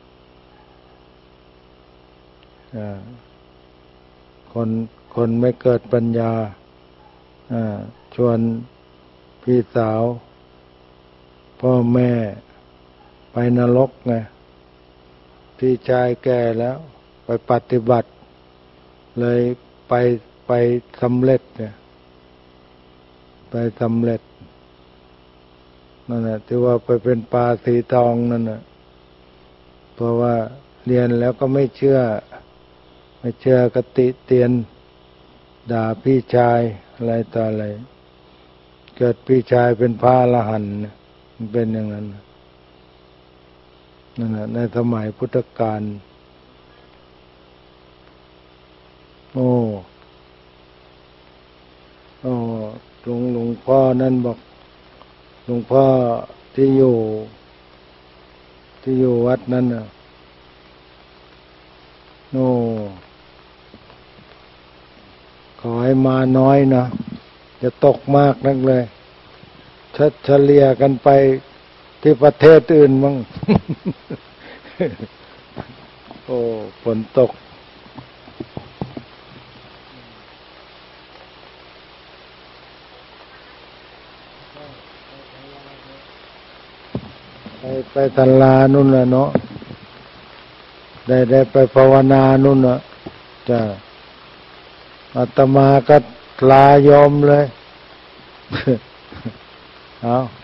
คนไม่เกิดปัญญาชวนพี่สาวพ่อแม่ไปนรกไงพี่ชายแก่แล้วไปปฏิบัติเลยไปสำเร็จเนี่ยไปสำเร็จนั่นแหละที่ว่าไปเป็นปลาสีทองนั่นน่ะเพราะว่าเรียนแล้วก็ไม่เชื่อกติเตียนด่าพี่ชายอะไรต่ออะไรเกิดพี่ชายเป็นพระอรหันต์มันเป็นอย่างนั้นนั่นแหละในสมัยพุทธกาลโอ้หลวงพ่อนั่นบอกหลวงพ่อที่อยู่วัดนั้นน่ะโอ้ขอให้มาน้อยนะจะตกมากนักเลยเฉลี่ยกันไปที่ประเทศอื่นบ้าง โอ้ฝนตกไปศาลานู่นแหละเนาะได้ไปภาวนานู่นน่ะจ้ะอาตมาก็ลายอมเลย เอา